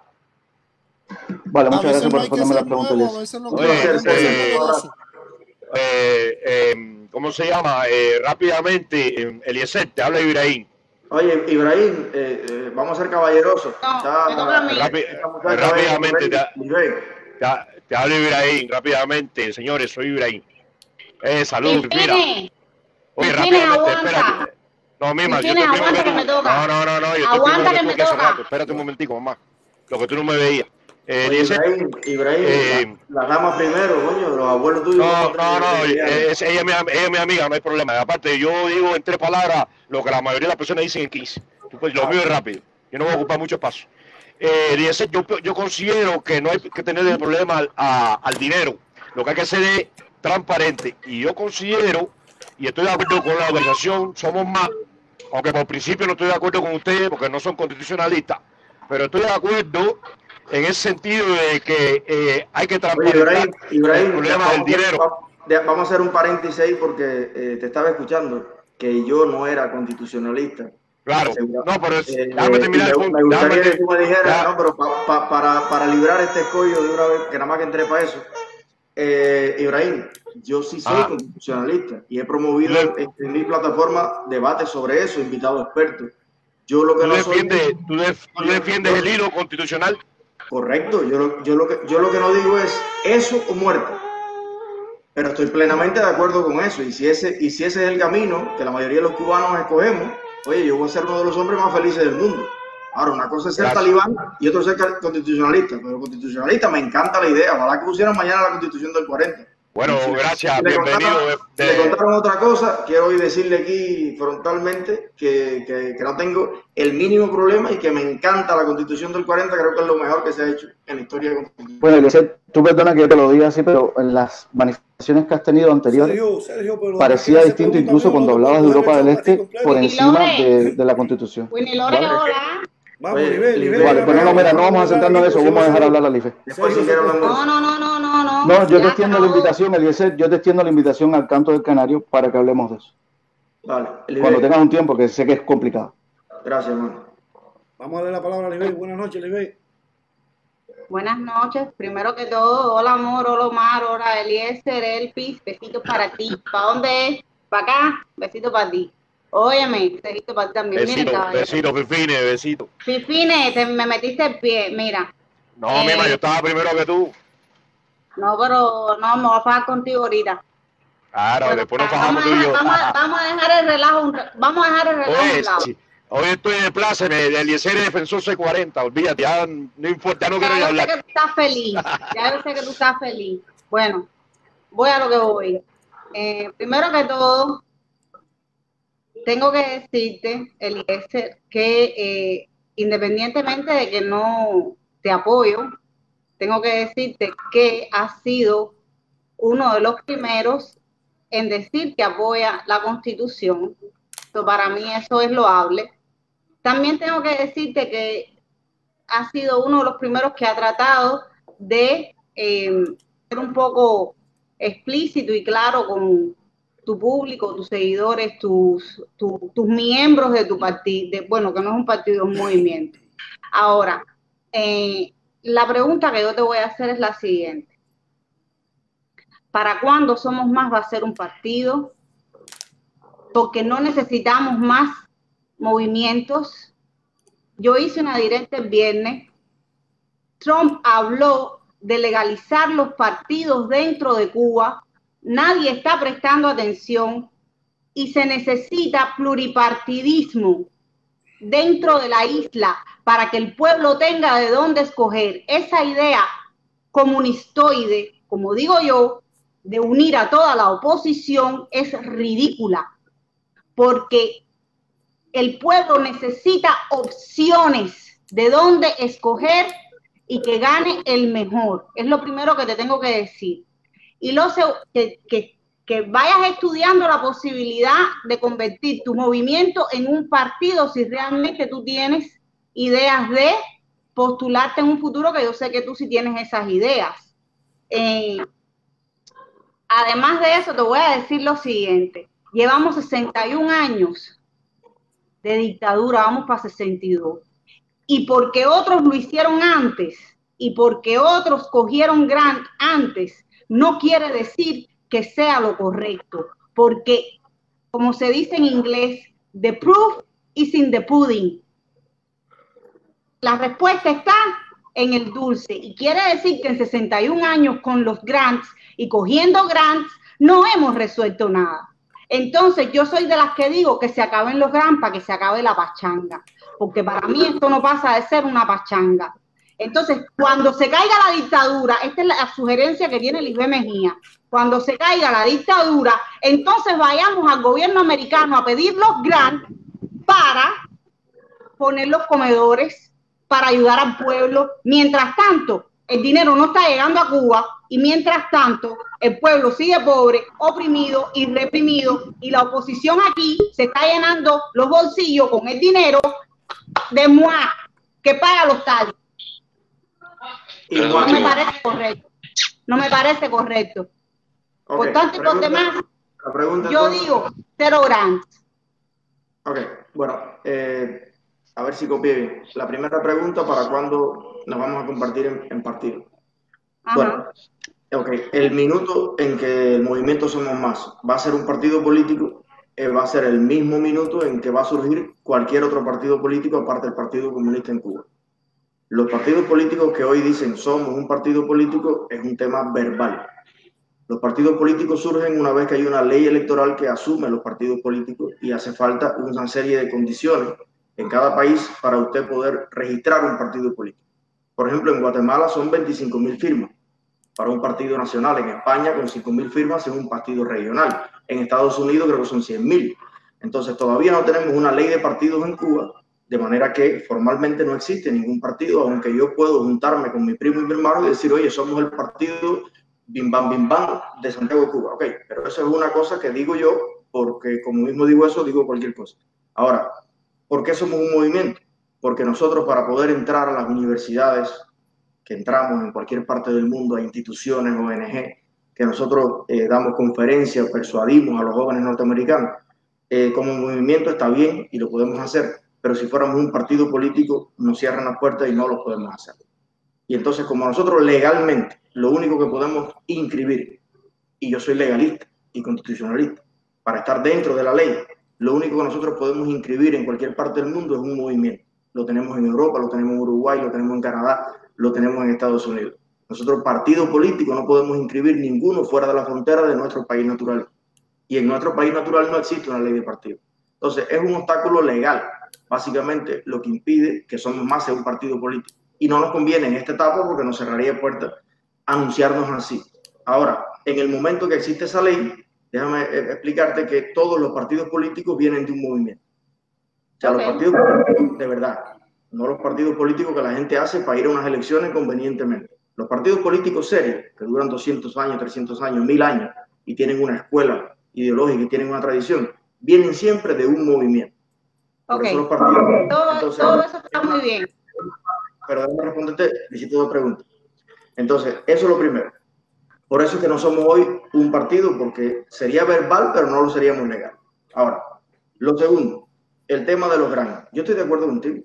Vale, muchas gracias por responderme la pregunta. ¿Cómo se llama? Rápidamente, Eliezer, te habla Ibrahim. Oye, Ibrahim, vamos a ser caballerosos. Rápidamente, te hablo Ibrahim, rápidamente, señores, soy Ibrahim. Salud, mira. Oye, rápidamente, espérate. No, Mima, yo aguanta que me toca. No, yo aguanta que me toca. Espérate un momentico, mamá. Lo que tú no me veías. Ibrahim, la dama primero, coño, los abuelos tuyos. No, ella es mi amiga, no hay problema. Aparte, yo digo en 3 palabras lo que la mayoría de las personas dicen en 15. Pues, lo mío es rápido. Yo no voy a ocupar mucho espacio. Yo considero que no hay que tener el problema al dinero. Lo que hay que hacer es transparente. Y yo considero, y estoy de acuerdo con la organización Somos Más, aunque por principio no estoy de acuerdo con ustedes porque no son constitucionalistas, pero estoy de acuerdo en ese sentido de que hay que transparentar el problema del dinero. Vamos a hacer un paréntesis ahí porque te estaba escuchando que yo no era constitucionalista. Claro, no, pero déjame terminar el punto. Me gustaría que tú me dijeras, no, pero para librar este escollo de una vez, que nada más que entré para eso. Ibrahim, yo sí soy constitucionalista y he promovido en mi plataforma debates sobre eso, invitado a expertos. Yo lo que ¿Tú defiendes el hilo constitucional? Correcto, yo lo que no digo es eso o muerte, pero estoy plenamente de acuerdo con eso, y si ese es el camino que la mayoría de los cubanos escogemos, oye, yo voy a ser uno de los hombres más felices del mundo. Ahora, una cosa es ser Gracias. talibán y otro ser constitucionalista, pero constitucionalista me encanta la idea. Ojalá que pusieran mañana la constitución del 40. Bueno, Si gracias, le bienvenido. si le contaron otra cosa, quiero hoy decirle aquí frontalmente que no tengo el mínimo problema y que me encanta la constitución del 40, creo que es lo mejor que se ha hecho en la historia de la constitución. Bueno, Eliezer, tú perdona que yo te lo diga así, pero en las manifestaciones que has tenido anteriores, Sergio, pero parecía distinto incluso cuando hablabas de Europa del Este por encima Lore. de la Constitución. Winnie Lore, ¿Vale? hola. Vamos, Oye, Nivel. Vale, pues no, mira, no vamos a centrarnos en eso, vamos a dejar hablar a Life. Después si quiero hablar de eso. No. No, yo te Ya extiendo la acabó. invitación, Eliezer, yo te extiendo la invitación al Canto del Canario para que hablemos de eso. Vale, Cuando tengas un tiempo, que sé que es complicado. gracias, hermano. Vamos a darle la palabra a Nivel. Buenas noches, Nivel. Buenas noches. Primero que todo, hola amor, hola Omar, hola Eliezer, Elpis, besitos para ti. ¿Para dónde es? ¿Para acá? Besito para ti. Óyeme, besito para ti también. Miren, Besito, caballero. besito, Fifine, besito. Fifine, me metiste el pie, mira. No, mima, yo estaba primero que tú. No, pero no, me voy a fajar contigo ahorita. Claro, Bueno, después nos bajamos tú y yo. vamos a dejar el relajo, vamos a dejar el relajo a Oye, un lado. hoy estoy en el plaza, Eliezer es defensor C40, olvídate, ya no importa, ya no quiero ni Ya yo sé hablar. que tú estás feliz, ya yo sé que tú estás feliz. Bueno, voy a lo que voy. Primero que todo, tengo que decirte, Eliezer, que independientemente de que no te apoyo, tengo que decirte que has sido uno de los primeros en decir que apoya la Constitución. So, para mí eso es loable. También tengo que decirte que has sido uno de los primeros que ha tratado de ser un poco explícito y claro con tu público, tus seguidores, tus miembros de tu partido, bueno, que no es un partido, es un movimiento. Ahora, la pregunta que yo te voy a hacer es la siguiente. ¿Para cuándo Somos Más va a ser un partido? Porque no necesitamos más movimientos. Yo hice una directa el viernes. Trump habló de legalizar los partidos dentro de Cuba. Nadie está prestando atención y se necesita pluripartidismo dentro de la isla para que el pueblo tenga de dónde escoger. Esa idea comunistoide, como digo yo, de unir a toda la oposición es ridícula, porque el pueblo necesita opciones de dónde escoger y que gane el mejor. Es lo primero que te tengo que decir. Y que vayas estudiando la posibilidad de convertir tu movimiento en un partido si realmente tú tienes ideas de postularte en un futuro, que yo sé que tú sí tienes esas ideas. Además de eso, te voy a decir lo siguiente. Llevamos 61 años de dictadura, vamos para 62. Y porque otros lo hicieron antes y porque otros cogieron grant antes, no quiere decir que sea lo correcto. Porque, como se dice en inglés, the proof is in the pudding. La respuesta está en el dulce. Y quiere decir que en 61 años con los grants y cogiendo grants no hemos resuelto nada. Entonces yo soy de las que digo que se acaben los grants para que se acabe la pachanga. Porque para mí esto no pasa de ser una pachanga. Entonces, cuando se caiga la dictadura, esta es la sugerencia que tiene Lisbeth Mejía, cuando se caiga la dictadura, entonces vayamos al gobierno americano a pedir los grants para poner los comedores, para ayudar al pueblo. Mientras tanto, el dinero no está llegando a Cuba y mientras tanto, el pueblo sigue pobre, oprimido y reprimido y la oposición aquí se está llenando los bolsillos con el dinero de MUA que paga los tales. No me parece correcto. No me parece correcto. Por tanto y por demás, yo digo cero grants. Ok, bueno, a ver si copié bien. La primera pregunta, ¿para cuándo nos vamos a compartir en partido? Ajá. Bueno, ok, el minuto en que el movimiento Somos Más va a ser un partido político, va a ser el mismo minuto en que va a surgir cualquier otro partido político aparte del Partido Comunista en Cuba. Los partidos políticos que hoy dicen somos un partido político es un tema verbal. Los partidos políticos surgen una vez que hay una ley electoral que asume los partidos políticos y hace falta una serie de condiciones en cada país para usted poder registrar un partido político. Por ejemplo, en Guatemala son 25.000 firmas para un partido nacional. En España, con 5.000 firmas, es un partido regional. En Estados Unidos creo que son 100.000. Entonces, todavía no tenemos una ley de partidos en Cuba, de manera que formalmente no existe ningún partido, aunque yo puedo juntarme con mi primo y mi hermano y decir, oye, somos el partido Bim Bam de Santiago de Cuba. Ok, pero eso es una cosa que digo yo, porque como mismo digo eso, digo cualquier cosa. Ahora, ¿por qué somos un movimiento? Porque nosotros, para poder entrar a las universidades, que entramos en cualquier parte del mundo, a instituciones, ONG, que nosotros damos conferencias, persuadimos a los jóvenes norteamericanos, como movimiento está bien y lo podemos hacer, pero si fuéramos un partido político nos cierran las puertas y no lo podemos hacer. Y entonces, como nosotros legalmente lo único que podemos inscribir, y yo soy legalista y constitucionalista, para estar dentro de la ley, lo único que nosotros podemos inscribir en cualquier parte del mundo es un movimiento. Lo tenemos en Europa, lo tenemos en Uruguay, lo tenemos en Canadá, lo tenemos en Estados Unidos. Nosotros, partido político, no podemos inscribir ninguno fuera de la frontera de nuestro país natural. Y en nuestro país natural no existe una ley de partido. Entonces, es un obstáculo legal, básicamente, lo que impide que Somos Más sea un partido político. Y no nos conviene en esta etapa porque nos cerraría puertas anunciarnos así. Ahora, en el momento que existe esa ley, déjame explicarte que todos los partidos políticos vienen de un movimiento. O sea, los partidos políticos de verdad, no los partidos políticos que la gente hace para ir a unas elecciones convenientemente. Los partidos políticos serios, que duran 200 años, 300 años, 1000 años, y tienen una escuela ideológica y tienen una tradición, vienen siempre de un movimiento. Ok, entonces, todo eso está muy bien. Pero déjame responderte, necesito dos preguntas. Entonces, eso es lo primero. Por eso es que no somos hoy un partido, porque sería verbal, pero no lo seríamos legal. Ahora, lo segundo, el tema de los granos. Yo estoy de acuerdo contigo.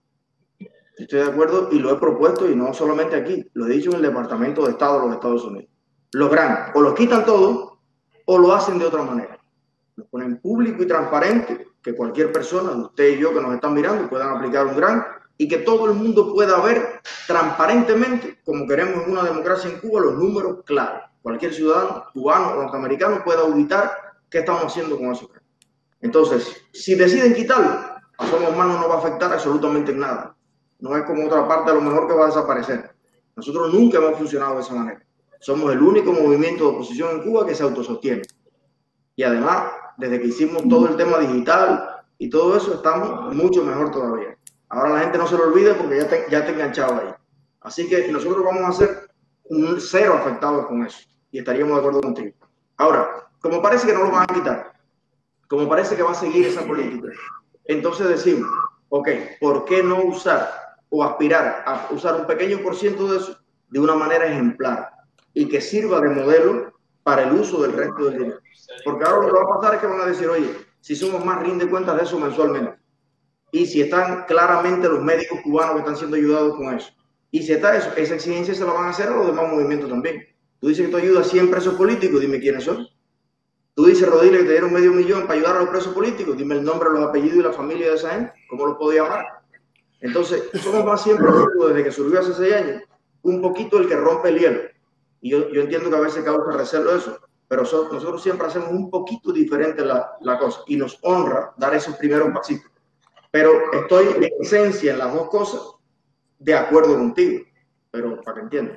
Estoy de acuerdo y lo he propuesto, y no solamente aquí, lo he dicho en el Departamento de Estado de los Estados Unidos. Los granos, o los quitan todos, o lo hacen de otra manera. Lo ponen público y transparente, que cualquier persona, usted y yo que nos están mirando, puedan aplicar un grano, y que todo el mundo pueda ver transparentemente, como queremos en una democracia en Cuba, los números claros. Cualquier ciudadano, cubano o norteamericano, pueda auditar qué estamos haciendo con esos granos. Entonces, si deciden quitarlo, a Somos Más no nos va a afectar absolutamente en nada. No es como otra parte a lo mejor que va a desaparecer. Nosotros nunca hemos funcionado de esa manera. Somos el único movimiento de oposición en Cuba que se autosostiene. Y además, desde que hicimos todo el tema digital y todo eso, estamos mucho mejor todavía. Ahora la gente no se lo olvide porque ya está enganchado ahí. Así que nosotros vamos a ser un cero afectados con eso. Y estaríamos de acuerdo contigo. Ahora, como parece que no lo van a quitar, como parece que va a seguir esa política, entonces decimos, ok, ¿por qué no usar o aspirar a usar un pequeño por ciento de eso de una manera ejemplar y que sirva de modelo para el uso del resto del dinero? Porque ahora lo que va a pasar es que van a decir, oye, si Somos Más rinde cuentas de eso mensualmente, y si están claramente los médicos cubanos que están siendo ayudados con eso, y si está eso, esa exigencia se la van a hacer a los demás movimientos también. Tú dices que tú ayudas a 100 presos políticos, dime quiénes son. Tú dices, Rodríguez, que te dieron $500,000 para ayudar a los presos políticos, dime el nombre, los apellidos y la familia de esa gente, ¿cómo los puedo llamar? Entonces, Somos Más siempre, desde que surgió hace 6 años, un poquito el que rompe el hielo. Y yo entiendo que a veces causa recelo eso, pero nosotros siempre hacemos un poquito diferente la cosa, y nos honra dar esos primeros pasitos. Pero estoy en esencia en las dos cosas de acuerdo contigo, pero para que entiendas.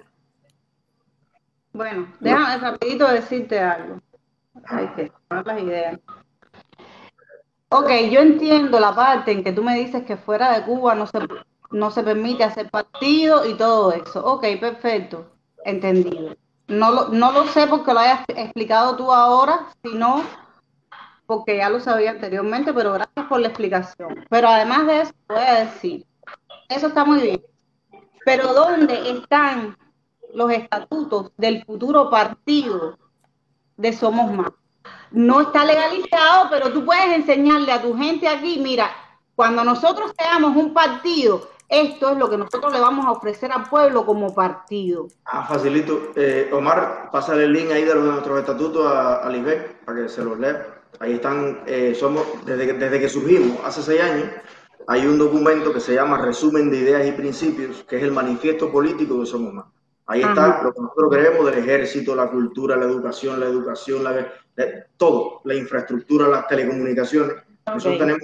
Bueno, déjame rapidito decirte algo. Hay que tomar las ideas. Ok, yo entiendo la parte en que tú me dices que fuera de Cuba no se permite hacer partido y todo eso. Ok, perfecto, entendido. No lo sé porque lo hayas explicado tú ahora, sino porque ya lo sabía anteriormente, pero gracias por la explicación. Pero además de eso, voy a decir, eso está muy bien, pero ¿dónde están los estatutos del futuro partido de Somos Más? No está legalizado, pero tú puedes enseñarle a tu gente aquí, mira, cuando nosotros seamos un partido, esto es lo que nosotros le vamos a ofrecer al pueblo como partido. Facilito. Omar, pásale el link ahí de nuestros estatutos a Lisbeth para que se los lea. Ahí están, desde que surgimos, hace 6 años, hay un documento que se llama Resumen de Ideas y Principios, que es el manifiesto político de Somos Más. Ahí está lo que nosotros queremos del ejército, la cultura, la educación, todo, la infraestructura, las telecomunicaciones. Nosotros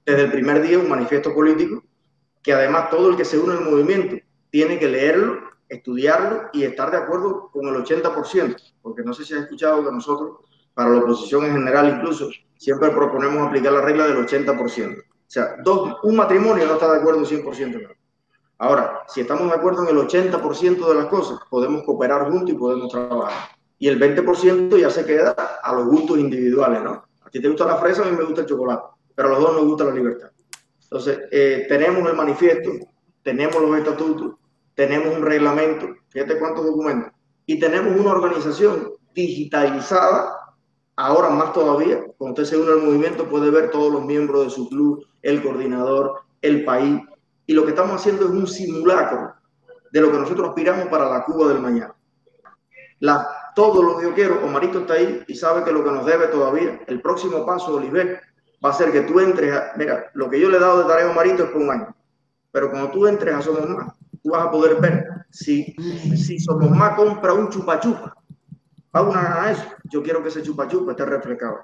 desde el primer día un manifiesto político que además todo el que se une al movimiento tiene que leerlo, estudiarlo y estar de acuerdo con el 80%, porque no sé si has escuchado que nosotros, para la oposición en general incluso, siempre proponemos aplicar la regla del 80%. O sea, un matrimonio no está de acuerdo 100%. No. Ahora, si estamos de acuerdo en el 80% de las cosas, podemos cooperar juntos y podemos trabajar. Y el 20% ya se queda a los gustos individuales, ¿no? A ti te gusta la fresa, a mí me gusta el chocolate, pero a los dos nos gusta la libertad. Entonces, tenemos el manifiesto, tenemos los estatutos, tenemos un reglamento, fíjate cuántos documentos, y tenemos una organización digitalizada, ahora más todavía. Cuando usted se une al movimiento puede ver todos los miembros de su club, el coordinador, el país, y lo que estamos haciendo es un simulacro de lo que nosotros aspiramos para la Cuba del mañana. Todo lo que yo quiero, Omarito está ahí y sabe que lo que nos debe todavía, el próximo paso de Oliver va a ser que tú entres mira, lo que yo le he dado de tarea a Omarito es por un año, pero cuando tú entres a Somos Más, tú vas a poder ver si Somos Más compra un chupa-chupa, va a eso, yo quiero que ese chupa-chupa esté refrescado.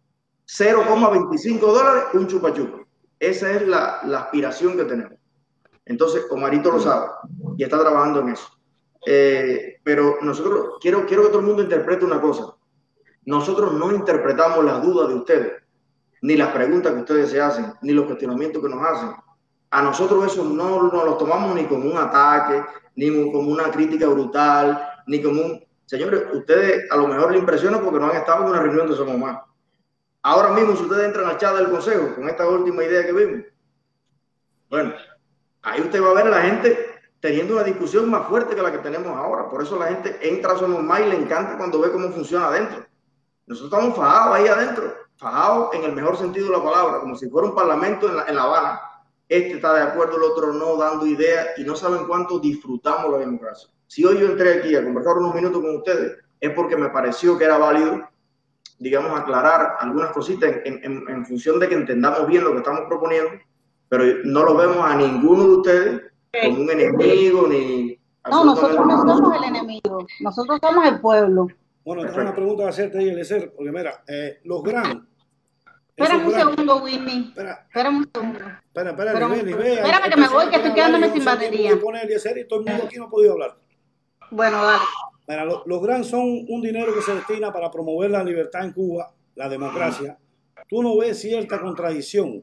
$0,25 un chupa-chupa. Esa es la aspiración que tenemos. Entonces, Omarito lo sabe y está trabajando en eso. Pero nosotros, quiero que todo el mundo interprete una cosa. Nosotros no interpretamos las dudas de ustedes, ni las preguntas que ustedes se hacen, ni los cuestionamientos que nos hacen. A nosotros eso no nos los tomamos ni como un ataque, ni como una crítica brutal, ni como un... Señores, ustedes a lo mejor les impresiona porque no han estado en una reunión de Somos Más. Ahora mismo, si ustedes entran al chat del Consejo con esta última idea que vimos, bueno, ahí usted va a ver a la gente teniendo una discusión más fuerte que la que tenemos ahora. Por eso la gente entra a Somos Más y le encanta cuando ve cómo funciona adentro. Nosotros estamos fajados ahí adentro, fajados en el mejor sentido de la palabra, como si fuera un parlamento en La Habana. Este está de acuerdo, el otro no, dando ideas, y no saben cuánto disfrutamos la democracia. Si hoy yo entré aquí a conversar unos minutos con ustedes, es porque me pareció que era válido, digamos, aclarar algunas cositas en función de que entendamos bien lo que estamos proponiendo, pero no lo vemos a ninguno de ustedes como un enemigo ni... No, nosotros no somos el enemigo, nosotros somos el pueblo. Bueno, tengo una pregunta que hacerte ahí, Eliezer, porque mira, los GRAN... Espérame un segundo, Whitney. Espérame un segundo. Espérame que me voy, que estoy quedándome sin batería. Pone Eliezer y todo el mundo aquí no ha podido hablar. Bueno, dale. Mira, los GRAN son un dinero que se destina para promover la libertad en Cuba, la democracia. ¿Tú no ves cierta contradicción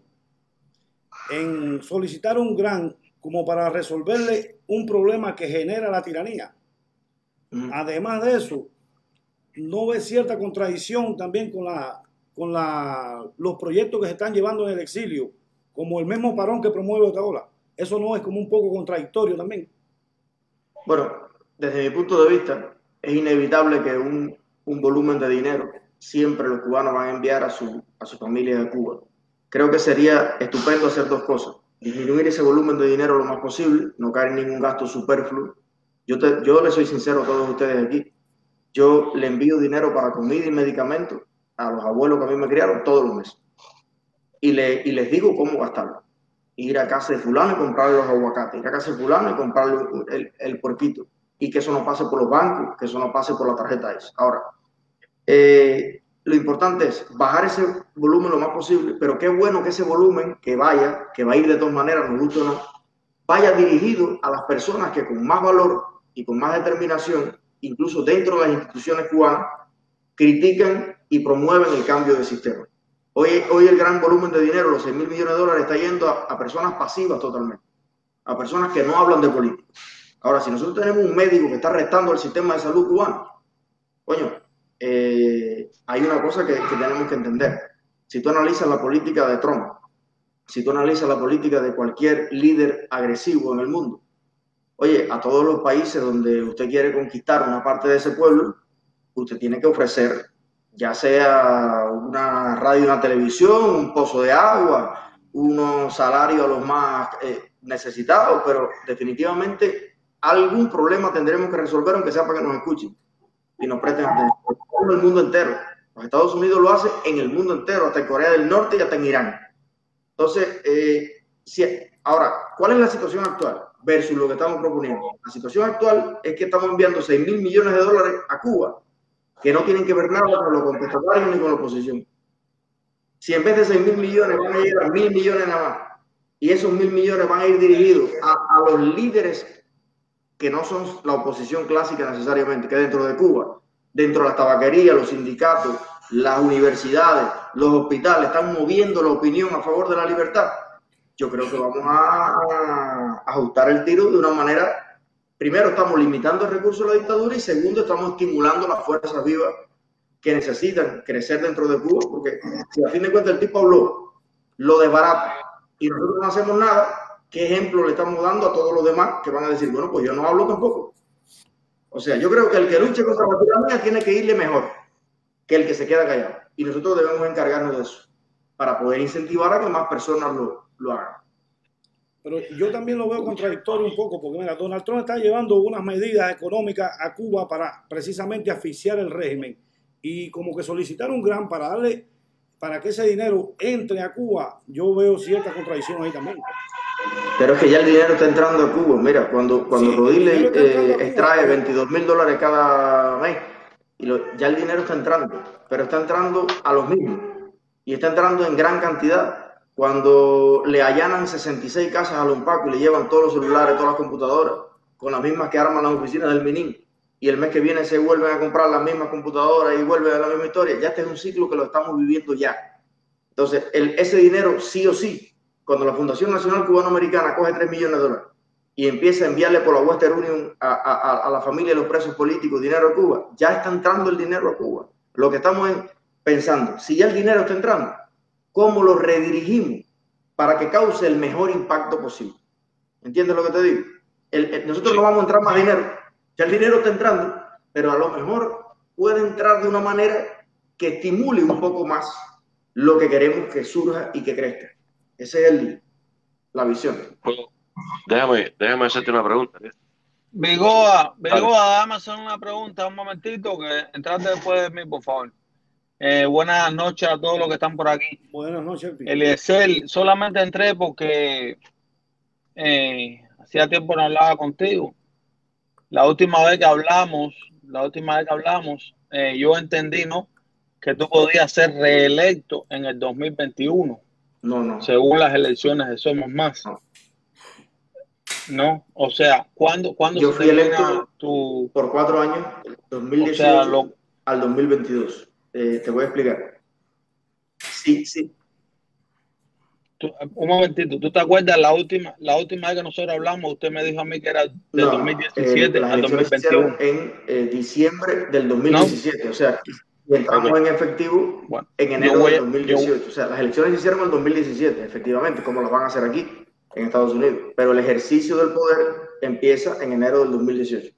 en solicitar un GRAN como para resolverle un problema que genera la tiranía? Además de eso, ¿no ves cierta contradicción también con los proyectos que se están llevando en el exilio, como el mismo parón que promueve Otaola? ¿Eso no es como un poco contradictorio también? Bueno, desde mi punto de vista, es inevitable que un volumen de dinero siempre los cubanos van a enviar a su familia de Cuba. Creo que sería estupendo hacer dos cosas: disminuir ese volumen de dinero lo más posible, no caer en ningún gasto superfluo. Yo les soy sincero a todos ustedes aquí, yo le envío dinero para comida y medicamentos a los abuelos que a mí me criaron todos los meses. Y les digo cómo gastarlo. Ir a casa de fulano y comprarle los aguacates, ir a casa de fulano y comprarle el puerquito. Y que eso no pase por los bancos, que eso no pase por la tarjeta esa. Ahora, lo importante es bajar ese volumen lo más posible, pero qué bueno que ese volumen que va a ir de todas maneras, nos guste o no, vaya dirigido a las personas que con más valor y con más determinación, incluso dentro de las instituciones cubanas, critican y promueven el cambio de sistema. Hoy el gran volumen de dinero, los 6.000 millones de dólares, está yendo a personas pasivas totalmente, a personas que no hablan de política. Ahora, si nosotros tenemos un médico que está restando el sistema de salud cubano, coño, hay una cosa que tenemos que entender. Si tú analizas la política de Trump, si tú analizas la política de cualquier líder agresivo en el mundo, oye, a todos los países donde usted quiere conquistar una parte de ese pueblo, usted tiene que ofrecer, ya sea una radio, una televisión, un pozo de agua, unos salarios a los más necesitados, pero definitivamente algún problema tendremos que resolver, aunque sea para que nos escuchen y nos presten atención. En el mundo entero. Los Estados Unidos lo hacen en el mundo entero, hasta en Corea del Norte y hasta en Irán. Entonces, ahora, ¿cuál es la situación actual versus lo que estamos proponiendo? La situación actual es que estamos enviando 6.000 millones de dólares a Cuba, que no tienen que ver nada con los contestatarios ni con la oposición. Si en vez de 6.000 millones van a llegar a 1.000 millones nada más, y esos 1.000 millones van a ir dirigidos a los líderes que no son la oposición clásica necesariamente, que dentro de Cuba, dentro de las tabaquerías, los sindicatos, las universidades, los hospitales, están moviendo la opinión a favor de la libertad, yo creo que vamos a ajustar el tiro de una manera. Primero, estamos limitando el recurso de la dictadura y segundo, estamos estimulando las fuerzas vivas que necesitan crecer dentro de Cuba, porque si a fin de cuentas el tipo habló, lo desbarata y nosotros no hacemos nada, ¿qué ejemplo le estamos dando a todos los demás que van a decir, bueno, pues yo no hablo tampoco? O sea, yo creo que el que luche contra la tiranía tiene que irle mejor que el que se queda callado. Y nosotros debemos encargarnos de eso, para poder incentivar a que más personas lo hagan. Pero yo también lo veo contradictorio un poco, porque mira, Donald Trump está llevando unas medidas económicas a Cuba para precisamente asfixiar el régimen y como que solicitar un grant para que ese dinero entre a Cuba. Yo veo cierta contradicción ahí también. Pero es que ya el dinero está entrando a Cuba. Mira, cuando Sí, Rodríguez Cuba, extrae $22.000 cada mes, ya el dinero está entrando, pero está entrando a los mismos y está entrando en gran cantidad. Cuando le allanan 66 casas a Lompaco y le llevan todos los celulares, todas las computadoras, con las mismas que arman las oficinas del Minin, y el mes que viene se vuelven a comprar las mismas computadoras y vuelve a la misma historia, ya este es un ciclo que lo estamos viviendo ya. Entonces, ese dinero sí o sí, cuando la Fundación Nacional Cubano-Americana coge $3 millones y empieza a enviarle por la Western Union a la familia de los presos políticos dinero a Cuba, ya está entrando el dinero a Cuba. Lo que estamos pensando, si ya el dinero está entrando, ¿cómo lo redirigimos para que cause el mejor impacto posible? ¿Entiendes lo que te digo? Nosotros no vamos a entrar más dinero, ya el dinero está entrando, pero a lo mejor puede entrar de una manera que estimule un poco más lo que queremos que surja y que crezca. Esa es la visión. Déjame hacerte una pregunta. Vigoa, dame hacer una pregunta un momentito, que entraste después de mí, por favor. Buenas noches a todos los que están por aquí. Buenas noches. Eliezer, solamente entré porque hacía tiempo no hablaba contigo. La última vez que hablamos, yo entendí, ¿no?, que tú podías ser reelecto en el 2021. No. Según las elecciones de Somos Más. No, o sea, ¿cuándo yo fui electo por 4 años, 2018 al 2022. Te voy a explicar. Sí. Un momentito, ¿tú te acuerdas la última vez que nosotros hablamos? Usted me dijo a mí que era de 2017 al 2021. En diciembre del 2017, ¿no? O sea, entramos en efectivo en enero del 2018. O sea, las elecciones se hicieron en el 2017, efectivamente, como las van a hacer aquí en Estados Unidos. Pero el ejercicio del poder empieza en enero del 2018.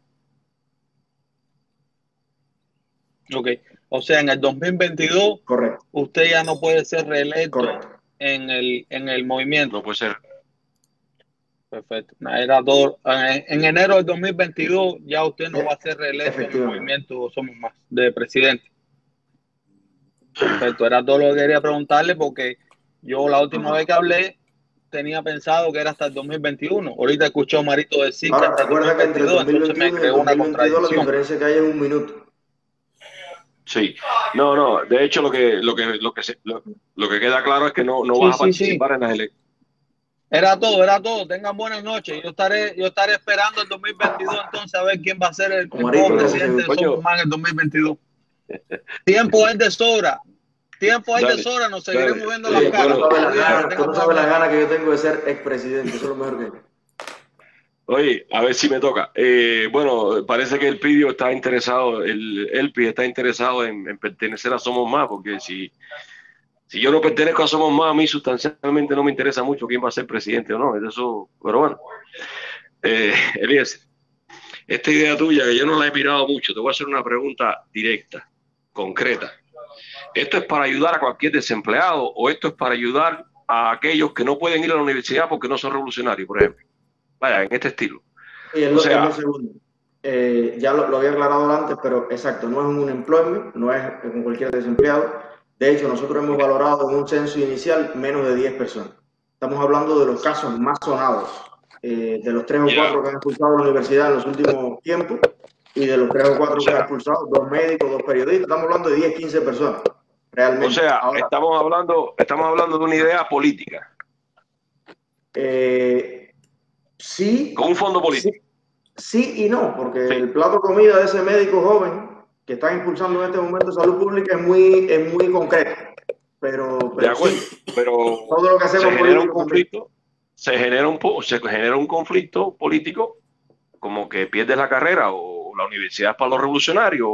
Ok. O sea, en el 2022, correcto, usted ya no puede ser reelecto, correcto, en el movimiento. No puede ser. Perfecto. Era todo. En enero del 2022 ya usted no va a ser reelecto en el movimiento Somos Más de presidente. Perfecto. Era todo lo que quería preguntarle, porque yo la última vez que hablé tenía pensado que era hasta el 2021. Ahorita escuché a Marito decir que hasta el 2022, entonces me creó una contradicción. La diferencia que hay es 1 minuto. Sí, no, de hecho lo que queda claro es que no vas a participar en las elecciones. Era todo, tengan buenas noches. Yo estaré esperando el 2022 entonces a ver quién va a ser el nuevo presidente de Somos Más en el 2022. Tiempo es de sobra, nos seguiremos viendo las caras. Tú no sabes las ganas que yo tengo de ser expresidente, eso es lo mejor que hay. Oye, a ver si me toca. Bueno, parece que el PI está interesado en pertenecer a Somos Más, porque si yo no pertenezco a Somos Más, a mí sustancialmente no me interesa mucho quién va a ser presidente o no. Eso, pero bueno. Eliezer, esta idea tuya, que yo no la he mirado mucho, te voy a hacer una pregunta directa, concreta. ¿Esto es para ayudar a cualquier desempleado o esto es para ayudar a aquellos que no pueden ir a la universidad porque no son revolucionarios, por ejemplo? Vaya, en este estilo. O sea, ya lo había aclarado antes, pero exacto, no es un employment, no es con cualquier desempleado. De hecho, nosotros hemos valorado en un censo inicial menos de 10 personas. Estamos hablando de los casos más sonados, de los 3 o 4 que han expulsado a la universidad en los últimos tiempos, y de los 3 o 4 que han expulsado, 2 médicos, 2 periodistas. Estamos hablando de 10, 15 personas. realmente. O sea, Ahora, estamos hablando de una idea política. Sí, Con un fondo político. sí y no, porque Sí. el plato de comida de ese médico joven que están impulsando en este momento salud pública es muy concreto. Pero De acuerdo, sí, pero todo lo que hacemos se genera un político también. conflicto, se genera un conflicto político, como que pierdes la carrera o la universidad es para los revolucionarios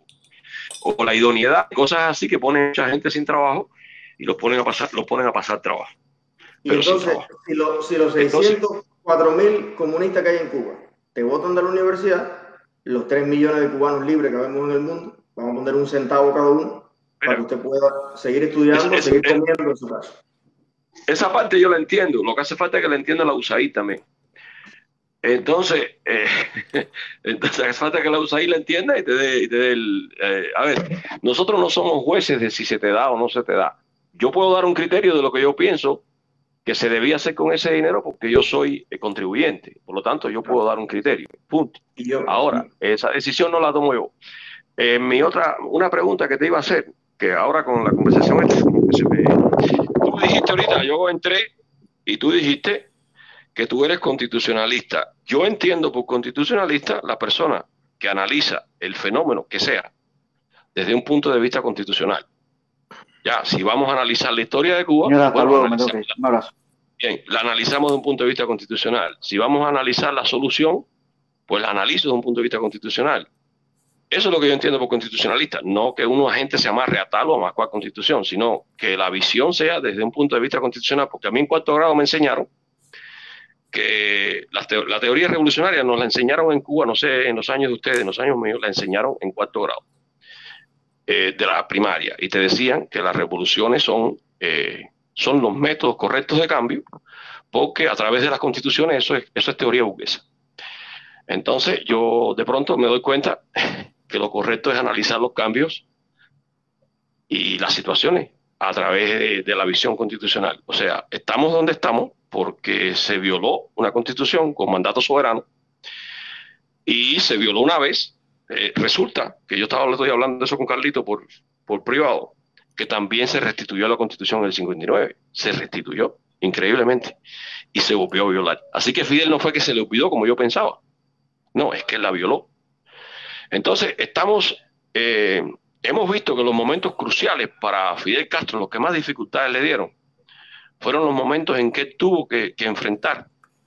o la idoneidad, cosas así que ponen mucha gente sin trabajo y los ponen a pasar trabajo. Y Pero sin entonces, trabajo. si los 604.000 comunistas que hay en Cuba te votan de la universidad, los 3 millones de cubanos libres que vemos en el mundo, vamos a poner un centavo cada uno para que usted pueda seguir estudiando, seguir comiendo en su casa. Esa parte yo la entiendo. Lo que hace falta es que la entienda la USAID también. Entonces, hace falta que la USAID la entienda y te dé a ver, nosotros no somos jueces de si se te da o no se te da. Yo puedo dar un criterio de lo que yo pienso que se debía hacer con ese dinero porque yo soy contribuyente. Por lo tanto, yo puedo dar un criterio. Punto. Ahora, esa decisión no la tomo yo. Una pregunta que te iba a hacer, que ahora con la conversación como que se me... Tú dijiste ahorita, yo entré y tú dijiste que tú eres constitucionalista. Yo entiendo por constitucionalista la persona que analiza el fenómeno que sea desde un punto de vista constitucional. Ya, si vamos a analizar la historia de Cuba, Señora, hasta luego, un abrazo. Bien, la analizamos desde un punto de vista constitucional. Si vamos a analizar la solución, pues la analizo desde un punto de vista constitucional. Eso es lo que yo entiendo por constitucionalista. No que un agente se amarre a tal o a más cual constitución, sino que la visión sea desde un punto de vista constitucional, porque a mí en cuarto grado me enseñaron que la teoría revolucionaria nos la enseñaron en Cuba, no sé, en los años de ustedes, en los años míos, la enseñaron en cuarto grado de la primaria, y te decían que las revoluciones son los métodos correctos de cambio, porque a través de las constituciones eso es teoría burguesa. Entonces yo de pronto me doy cuenta que lo correcto es analizar los cambios y las situaciones a través de la visión constitucional. O sea, estamos donde estamos porque se violó una constitución con mandato soberano y se violó una vez. Resulta que estoy hablando de eso con Carlito por privado, que también se restituyó la constitución en el 59. Se restituyó, increíblemente, y se volvió a violar. Así que Fidel no fue que se le olvidó como yo pensaba. No, es que él la violó. Entonces, hemos visto que los momentos cruciales para Fidel Castro, los que más dificultades le dieron, fueron los momentos en que él tuvo que enfrentar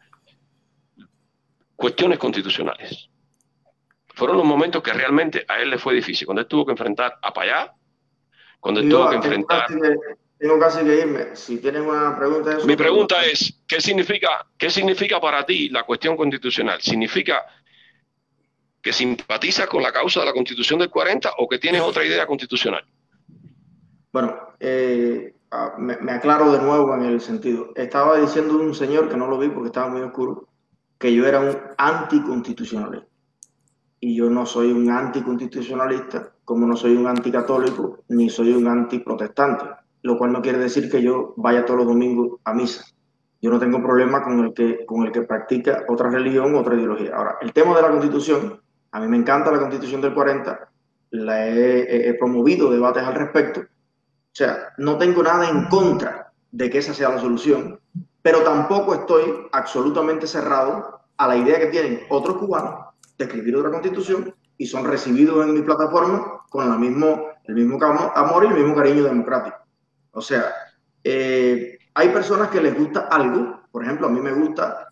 cuestiones constitucionales. Fueron los momentos que realmente a él le fue difícil, cuando él tuvo que enfrentar a Payá, cuando él tuvo que enfrentar... Tengo casi que irme. Si tienen una pregunta de eso... Mi pregunta es, ¿qué significa para ti la cuestión constitucional? ¿Significa que simpatizas con la causa de la Constitución del 40 o que tienes otra idea constitucional? Bueno, me aclaro de nuevo en el sentido. Estaba diciendo un señor, que no lo vi porque estaba muy oscuro, que yo era un anticonstitucionalista. Y yo no soy un anticonstitucionalista, como no soy un anticatólico, ni soy un antiprotestante, lo cual no quiere decir que yo vaya todos los domingos a misa. Yo no tengo problema con el que practica otra religión, otra ideología. Ahora, el tema de la Constitución, a mí me encanta la Constitución del 40, la he promovido debates al respecto. O sea, no tengo nada en contra de que esa sea la solución, pero tampoco estoy absolutamente cerrado a la idea que tienen otros cubanos de escribir otra constitución y son recibidos en mi plataforma con el mismo amor y el mismo cariño democrático. O sea, hay personas que les gusta algo, por ejemplo, a mí me gusta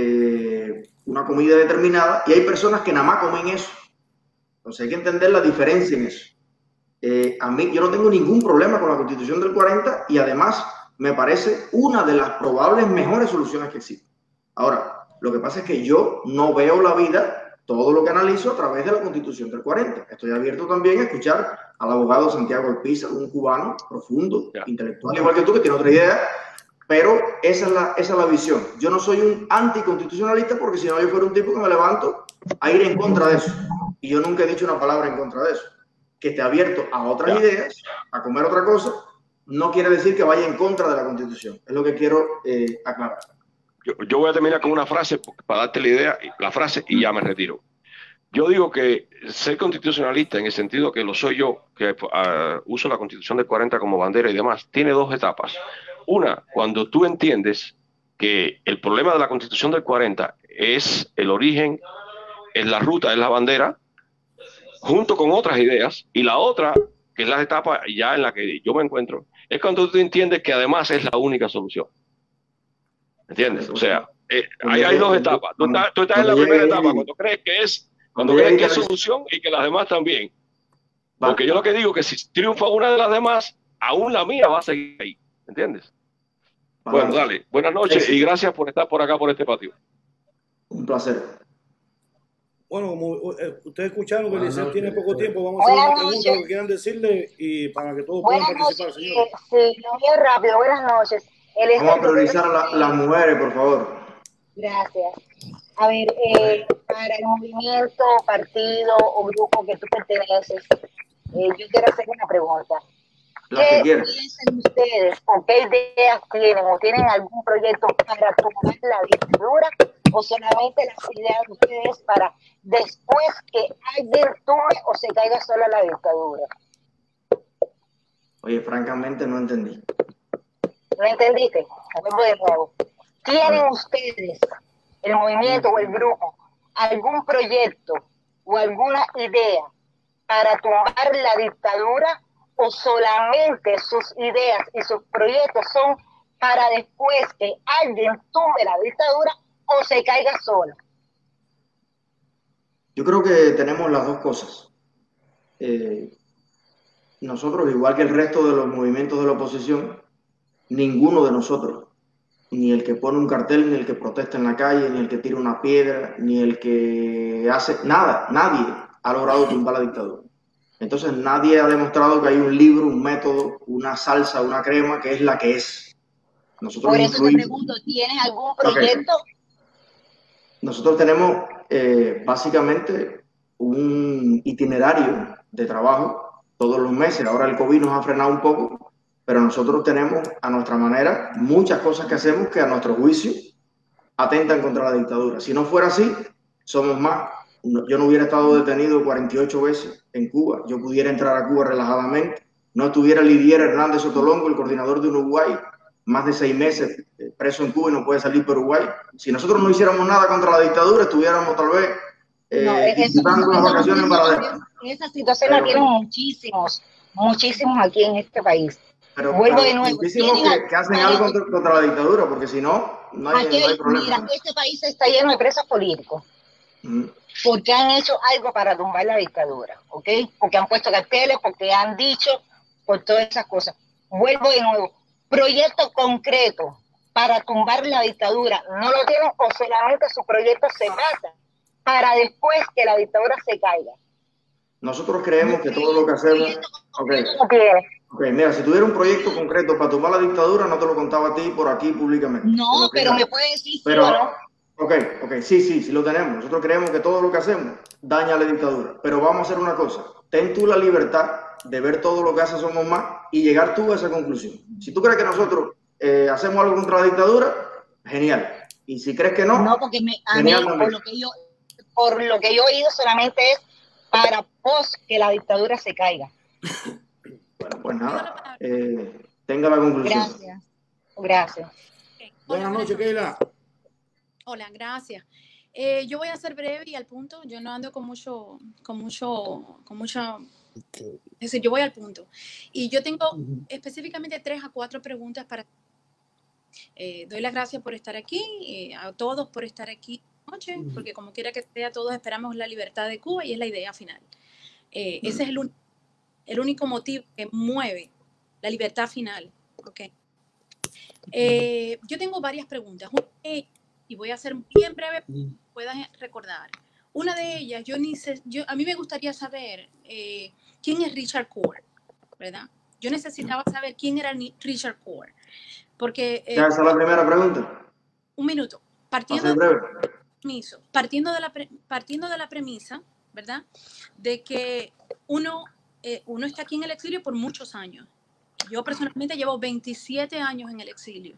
una comida determinada y hay personas que nada más comen eso. Entonces hay que entender la diferencia en eso. A mí, yo no tengo ningún problema con la Constitución del 40 y además me parece una de las probables mejores soluciones que existen. Ahora, lo que pasa es que yo no veo la vida, todo lo que analizo a través de la Constitución del 40. Estoy abierto también a escuchar al abogado Santiago Alpiza, un cubano profundo, intelectual, igual que tú, que tiene otra idea, pero esa es la visión. Yo no soy un anticonstitucionalista porque si no yo fuera un tipo que me levanto a ir en contra de eso. Y yo nunca he dicho una palabra en contra de eso. Que esté abierto a otras ideas, a comer otra cosa, no quiere decir que vaya en contra de la Constitución. Es lo que quiero aclarar. Yo voy a terminar con una frase para darte la idea, la frase, y ya me retiro. yo digo que ser constitucionalista, en el sentido que lo soy yo, que uso la Constitución del 40 como bandera y demás, tiene dos etapas. Una, cuando tú entiendes que el problema de la Constitución del 40 es el origen, es la ruta, es la bandera, junto con otras ideas, y la otra, que es la etapa ya en la que yo me encuentro, es cuando tú entiendes que además es la única solución. ¿Entiendes? O sea, ahí hay dos etapas. Tú estás en la primera etapa, cuando crees que es solución y que las demás también. Porque yo lo que digo es que si triunfa una de las demás, aún la mía va a seguir ahí. ¿Entiendes? Bueno, dale. Buenas noches y gracias por estar por acá, por este patio. Un placer. Bueno, como ustedes escucharon que Liceo tiene poco tiempo, vamos a hacer una pregunta, lo que quieran decirle y para que todos puedan participar, señores. Sí, muy rápido, buenas noches. Vamos a priorizar a las mujeres, por favor. Gracias. A ver, para el movimiento, partido o grupo que tú perteneces, yo quiero hacer una pregunta. ¿Qué piensan ustedes o qué ideas tienen o tienen algún proyecto para tomar la dictadura o solamente las ideas de ustedes para después que alguien tome o se caiga sola la dictadura? Oye, francamente no entendí. ¿No entendiste? Vuelvo de nuevo. ¿Tienen ustedes, el movimiento o el grupo, algún proyecto o alguna idea para tumbar la dictadura o solamente sus ideas y sus proyectos son para después que alguien tumbe la dictadura o se caiga sola? Yo creo que tenemos las dos cosas. Nosotros, igual que el resto de los movimientos de la oposición, ninguno de nosotros, ni el que pone un cartel, ni el que protesta en la calle, ni el que tira una piedra, ni el que hace nada, nadie ha logrado tumbar la dictadura. Entonces nadie ha demostrado que hay un libro, un método, una salsa, una crema que es la que es. Nosotros por eso te pregunto, ¿tienes algún proyecto? Okay. Nosotros tenemos básicamente un itinerario de trabajo todos los meses. Ahora el COVID nos ha frenado un poco, pero nosotros tenemos a nuestra manera muchas cosas que hacemos que a nuestro juicio atentan contra la dictadura. Si no fuera así, somos más. Yo no hubiera estado detenido 48 veces en Cuba. Yo pudiera entrar a Cuba relajadamente. No estuviera Lidier Hernández Sotolongo, el coordinador de Uruguay, más de 6 meses preso en Cuba y no puede salir por Uruguay. Si nosotros no hiciéramos nada contra la dictadura, estuviéramos tal vez disfrutando las vacaciones en Varadero. Esa situación la tienen muchísimos aquí en este país. Pero de nuevo. Muchísimos que hacen algo contra la dictadura, porque si no, no hay problema. Mira, este país está lleno de presos políticos. Porque han hecho algo para tumbar la dictadura, ¿ok? Porque han puesto carteles, porque han dicho, por todas esas cosas. Vuelvo de nuevo. Proyecto concreto para tumbar la dictadura, ¿no lo tienen o solamente su proyecto se basa para después que la dictadura se caiga? Nosotros creemos que todo lo que hacemos... Okay, mira, si tuviera un proyecto concreto para tumbar la dictadura, no te lo contaba a ti por aquí públicamente. No, pero me puedes decir sí o no. Ok, sí lo tenemos. Nosotros creemos que todo lo que hacemos daña a la dictadura. Pero vamos a hacer una cosa. Ten tú la libertad de ver todo lo que hace Somos Más y llegar tú a esa conclusión. Si tú crees que nosotros hacemos algo contra la dictadura, genial. Y si crees que no, no, porque a mí, por lo que yo he oído solamente es para pos que la dictadura se caiga. Bueno, pues nada, tenga la conclusión. Gracias. Okay. Buenas noches, Keila. Hola, gracias. Yo voy a ser breve y al punto. Yo no ando con mucha. Es decir, yo voy al punto. Y yo tengo específicamente 3 a 4 preguntas para. Doy las gracias por estar aquí, a todos por estar aquí esta noche, porque como quiera que sea, todos esperamos la libertad de Cuba y es la idea final. Ese es el único motivo que mueve la libertad final. Okay. Yo tengo varias preguntas. Y voy a ser bien breve, puedan recordar. Una de ellas, a mí me gustaría saber quién es Richard Coore, ¿verdad? Yo necesitaba saber quién era Richard Coore, porque... ¿Ya esa es la primera pregunta? Un minuto. Partiendo de la premisa, ¿verdad? De que uno está aquí en el exilio por muchos años. Yo personalmente llevo 27 años en el exilio.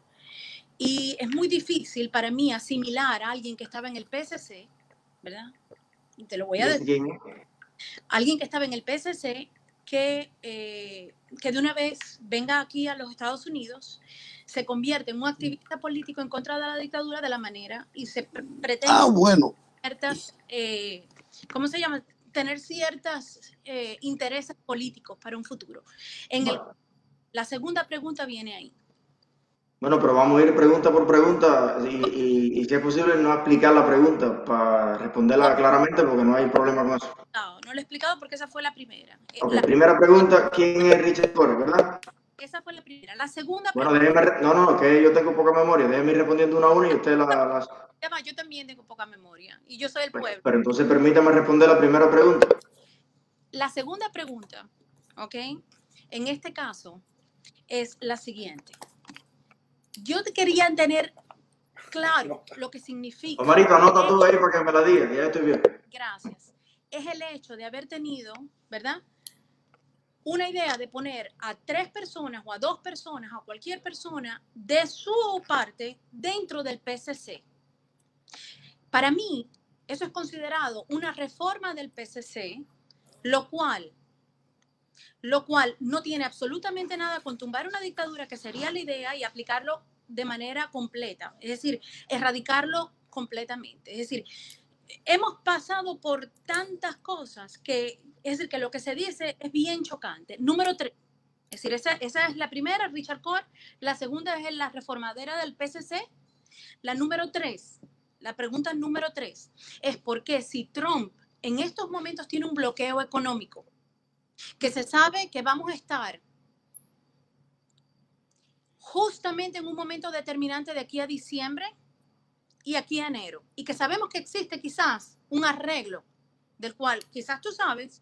Y es muy difícil para mí asimilar a alguien que estaba en el PSC, ¿verdad? te lo voy a decir. Alguien que estaba en el PSC, que de una vez venga aquí a los Estados Unidos, se convierte en un activista político en contra de la dictadura de la manera y se pretende ciertas, ¿cómo se llama? Tener ciertos intereses políticos para un futuro. La segunda pregunta viene ahí. Bueno, pero vamos a ir pregunta por pregunta y si es posible no explicar la pregunta para responderla claramente porque no hay problema con eso. No lo he explicado porque esa fue la primera. Okay, primera pregunta, ¿quién es Richard Core, verdad? Esa fue la primera. La segunda pregunta. No, que yo tengo poca memoria. Déjeme ir respondiendo una a una y usted Yo también tengo poca memoria y yo soy del pueblo. Pero entonces permítame responder la primera pregunta. La segunda pregunta, ¿ok? En este caso es la siguiente. Yo quería tener claro lo que significa. Marito, anota tú ahí para que me la digas, ya estoy bien. Gracias. Es el hecho de haber tenido, ¿verdad? Una idea de poner a 3 personas o a 2 personas, a cualquier persona de su parte dentro del PSC. Para mí, eso es considerado una reforma del PSC, lo cual no tiene absolutamente nada con tumbar una dictadura, que sería la idea, y aplicarlo de manera completa, es decir, erradicarlo completamente. Es decir, hemos pasado por tantas cosas que, es decir, que lo que se dice es bien chocante. Número 3, es decir, esa es la primera, Richard Core. La segunda es la reformadera del PSC. La número 3, la pregunta número 3, es por qué si Trump en estos momentos tiene un bloqueo económico, que se sabe que vamos a estar justamente en un momento determinante de aquí a diciembre y aquí a enero, y que sabemos que existe quizás un arreglo del cual quizás tú sabes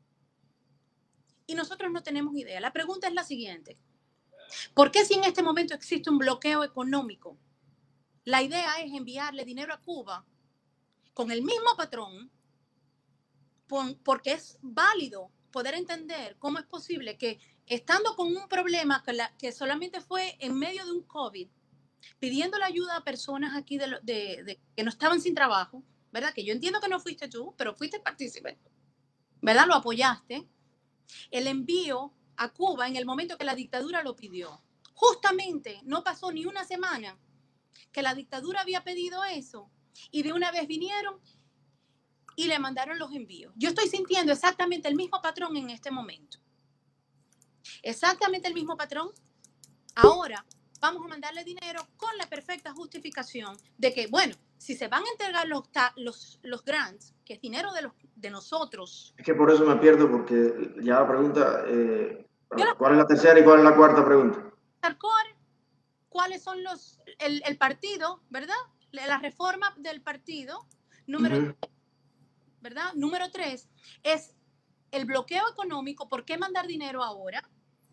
y nosotros no tenemos idea. La pregunta es la siguiente: ¿por qué si en este momento existe un bloqueo económico, la idea es enviarle dinero a Cuba con el mismo patrón? Porque es válido poder entender cómo es posible que, estando con un problema que solamente fue en medio de un COVID, pidiendo la ayuda a personas aquí que no estaban sin trabajo, ¿verdad? Que yo entiendo que no fuiste tú, pero fuiste partícipe, ¿verdad? Lo apoyaste. El envío a Cuba en el momento que la dictadura lo pidió. Justamente no pasó ni una semana que la dictadura había pedido eso y de una vez vinieron y le mandaron los envíos. Yo estoy sintiendo exactamente el mismo patrón en este momento. Exactamente el mismo patrón. Ahora vamos a mandarle dinero con la perfecta justificación de que, bueno, si se van a entregar los grants, que es dinero de nosotros. Es que por eso me pierdo, porque ya la pregunta, ¿cuál es la tercera y cuál es la cuarta pregunta? ¿Cuáles son el partido, verdad? La reforma del partido, número 3, ¿verdad? Número 3 es el bloqueo económico. ¿Por qué mandar dinero ahora?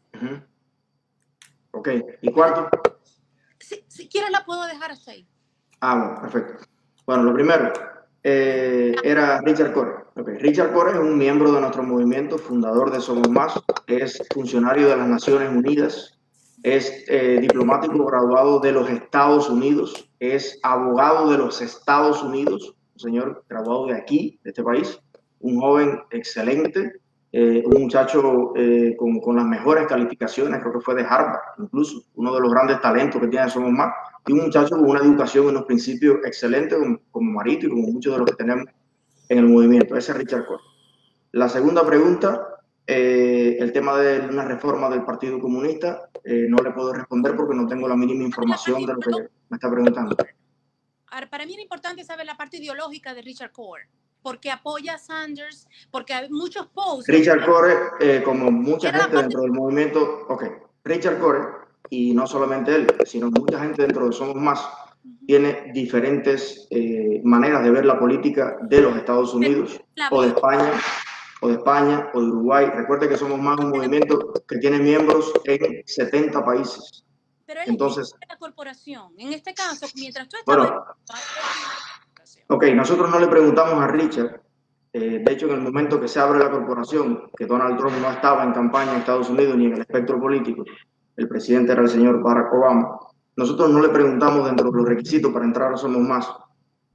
Ok, ¿y cuarto? Si quieres la puedo dejar hasta ahí. Bueno, perfecto. Bueno, lo primero era Richard Core. Okay. Richard Core es un miembro de nuestro movimiento, fundador de Somos Más, es funcionario de las Naciones Unidas, es diplomático graduado de los Estados Unidos, es abogado de los Estados Unidos, un señor graduado de aquí, de este país, un joven excelente, un muchacho con las mejores calificaciones, creo que fue de Harvard, incluso uno de los grandes talentos que tiene Somos Más, y un muchacho con una educación y unos principios excelentes como Marito y como muchos de los que tenemos en el movimiento. Ese es Richard Core. La segunda pregunta, el tema de una reforma del Partido Comunista, no le puedo responder porque no tengo la mínima información de lo que me está preguntando. Para mí es importante saber la parte ideológica de Richard Core, porque apoya a Sanders, porque hay muchos posts. Richard Core, como mucha gente dentro del movimiento, Richard Core, y no solamente él, sino mucha gente dentro de Somos Más, tiene diferentes maneras de ver la política de los Estados Unidos, o de España, o de Uruguay. Recuerde que Somos Más un movimiento que tiene miembros en 70 países. Pero él entonces, es la corporación. En este caso, mientras tú estabas... Bueno, nosotros no le preguntamos a Richard. De hecho, en el momento que se abre la corporación, que Donald Trump no estaba en campaña en Estados Unidos ni en el espectro político, el presidente era el señor Barack Obama, nosotros no le preguntamos dentro de los requisitos para entrar a Somos Más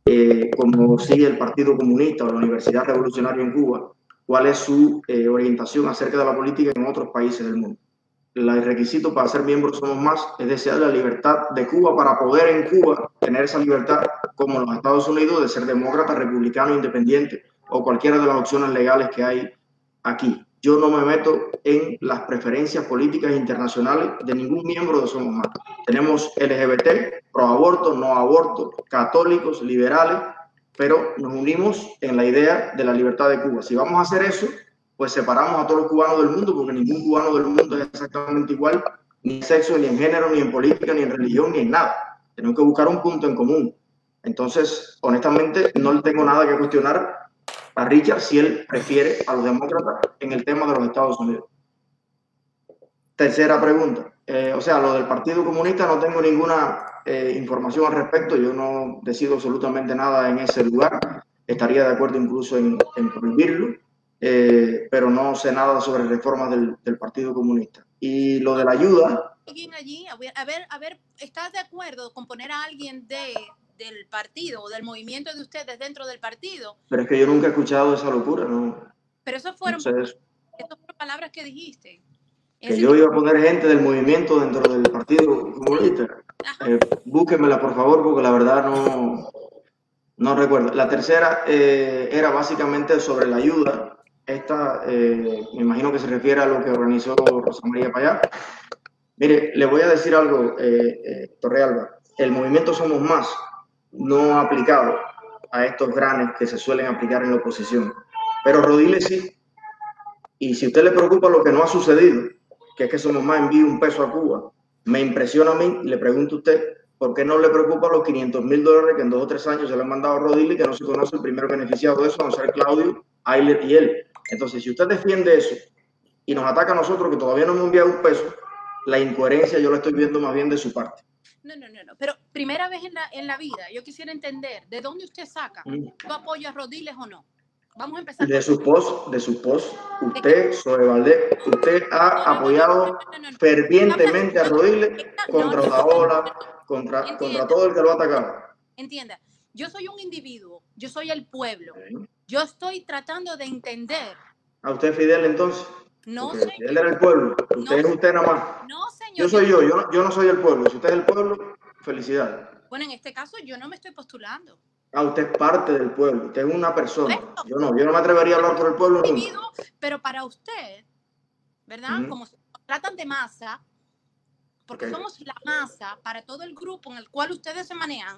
como sigue el Partido Comunista o la Universidad Revolucionaria en Cuba, cuál es su orientación acerca de la política en otros países del mundo. El requisito para ser miembro Somos Más es desear la libertad de Cuba para poder en Cuba tener esa libertad, como en los Estados Unidos, de ser demócrata, republicano, independiente o cualquiera de las opciones legales que hay aquí. Yo no me meto en las preferencias políticas internacionales de ningún miembro de Somos Más. Tenemos LGBT, pro aborto, no aborto, católicos, liberales, pero nos unimos en la idea de la libertad de Cuba. Si vamos a hacer eso, pues separamos a todos los cubanos del mundo, porque ningún cubano del mundo es exactamente igual, ni en sexo, ni en género, ni en política, ni en religión, ni en nada. Tenemos que buscar un punto en común. Entonces, honestamente, no le tengo nada que cuestionar a Richard si él prefiere a los demócratas en el tema de los Estados Unidos. Tercera pregunta. O sea, lo del Partido Comunista no tengo ninguna información al respecto. Yo no decido absolutamente nada en ese lugar. Estaría de acuerdo incluso en prohibirlo. Pero no sé nada sobre reformas del Partido Comunista. Y lo de la ayuda... ¿Alguien allí? A ver, ¿estás de acuerdo con poner a alguien del partido o del movimiento de ustedes dentro del partido? Pero es que yo nunca he escuchado esa locura, ¿no? Pero eso fueron, no sé eso. Esas fueron palabras que dijiste. Que yo iba a poner gente del movimiento dentro del Partido Comunista. Búsquenmela, por favor, porque la verdad no recuerdo. La tercera era básicamente sobre la ayuda. Esta, me imagino que se refiere a lo que organizó Rosa María Payá. Mire, le voy a decir algo, Torrealba. El movimiento Somos Más no ha aplicado a estos granes que se suelen aplicar en la oposición. Pero Rodiles sí. Y si a usted le preocupa lo que no ha sucedido, que es que Somos Más envíe un peso a Cuba, me impresiona a mí y le pregunto a usted, ¿por qué no le preocupa los $500,000 que en 2 o 3 años se le han mandado a Rodiles y que no se conoce el primer beneficiado de eso, a no ser Claudio, Ayler y él? Entonces, si usted defiende eso y nos ataca a nosotros, que todavía no hemos enviado un peso, la incoherencia yo la estoy viendo más bien de su parte. No. Pero primera vez en la vida, yo quisiera entender, ¿de dónde usted saca? ¿Tú apoyas a Rodiles o no? Vamos a empezar. De sus posts, usted, Zoe Valdés, usted ha apoyado fervientemente a Rodiles contra Otaola, contra todo el que lo ha atacado. Entienda, yo soy un individuo, yo soy el pueblo. Yo estoy tratando de entender. ¿A usted es Fidel entonces? No, porque señor. Fidel era el pueblo, usted es usted nada más. No, señor. Yo soy yo no soy el pueblo. Si usted es el pueblo, felicidades. Bueno, en este caso yo no me estoy postulando. Usted es parte del pueblo, usted es una persona. Yo no me atrevería a hablar por el pueblo nunca. Pero para usted, ¿verdad? Como se tratan de masa, porque somos la masa para todo el grupo en el cual ustedes se manejan,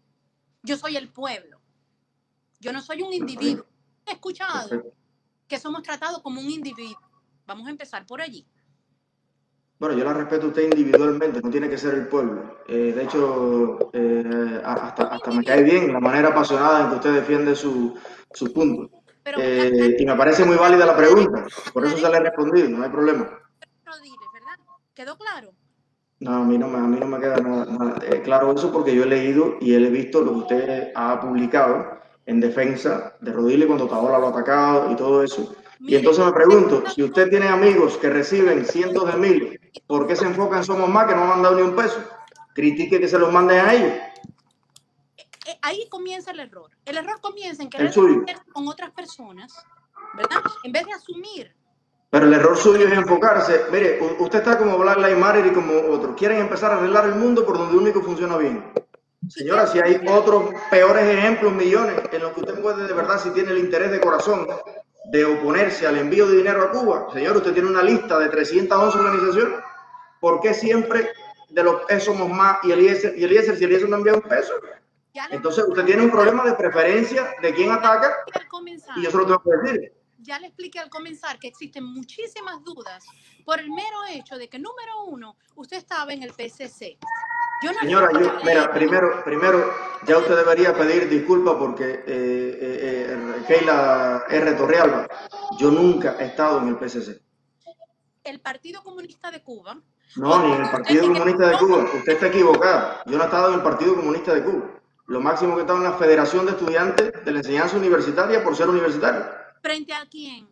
yo soy el pueblo. Yo no soy un individuo. He escuchado que somos tratados como un individuo. Vamos a empezar por allí. Bueno, yo la respeto a usted individualmente, no tiene que ser el pueblo. De hecho, hasta me cae bien la manera apasionada en que usted defiende su punto. Y me parece muy válida la pregunta, por eso se le he respondido, no hay problema. ¿Verdad? ¿Quedó claro? No, a mí no me queda nada claro eso, porque yo he leído y he visto lo que usted ha publicado en defensa de Rodiles cuando Otaola lo ha atacado y todo eso. Y entonces me pregunto, si usted tiene amigos que reciben cientos de miles, ¿por qué se enfoca en Somos Más, que no han mandado ni un peso? Critique que se los manden a ellos. Ahí comienza el error. El error comienza en que con otras personas, ¿verdad? En vez de asumir. Pero el error suyo es enfocarse. Mire, usted está como Black Lives Matter y como otros. Quieren empezar a arreglar el mundo por donde único funciona bien. Señora, si hay otros peores ejemplos, millones, en los que usted puede, de verdad, si tiene el interés de corazón de oponerse al envío de dinero a Cuba, señor, usted tiene una lista de 311 organizaciones. ¿Por qué siempre de los Somos Más y Eliezer, si Eliezer no envía un peso? Entonces usted tiene un problema de preferencia de quién ataca, y yo se lo tengo que decir. Ya le expliqué al comenzar que existen muchísimas dudas por el mero hecho de que, número uno, usted estaba en el PCC. Señora, mira, primero, ya usted debería pedir disculpas porque Keila R. Torrealba, yo nunca he estado en el PCC. El Partido Comunista de Cuba. No, ni en el Partido Comunista de Cuba. Usted está equivocada. Yo no he estado en el Partido Comunista de Cuba. Lo máximo que he estado en la Federación de Estudiantes de la Enseñanza Universitaria por ser universitario. ¿Frente a quién?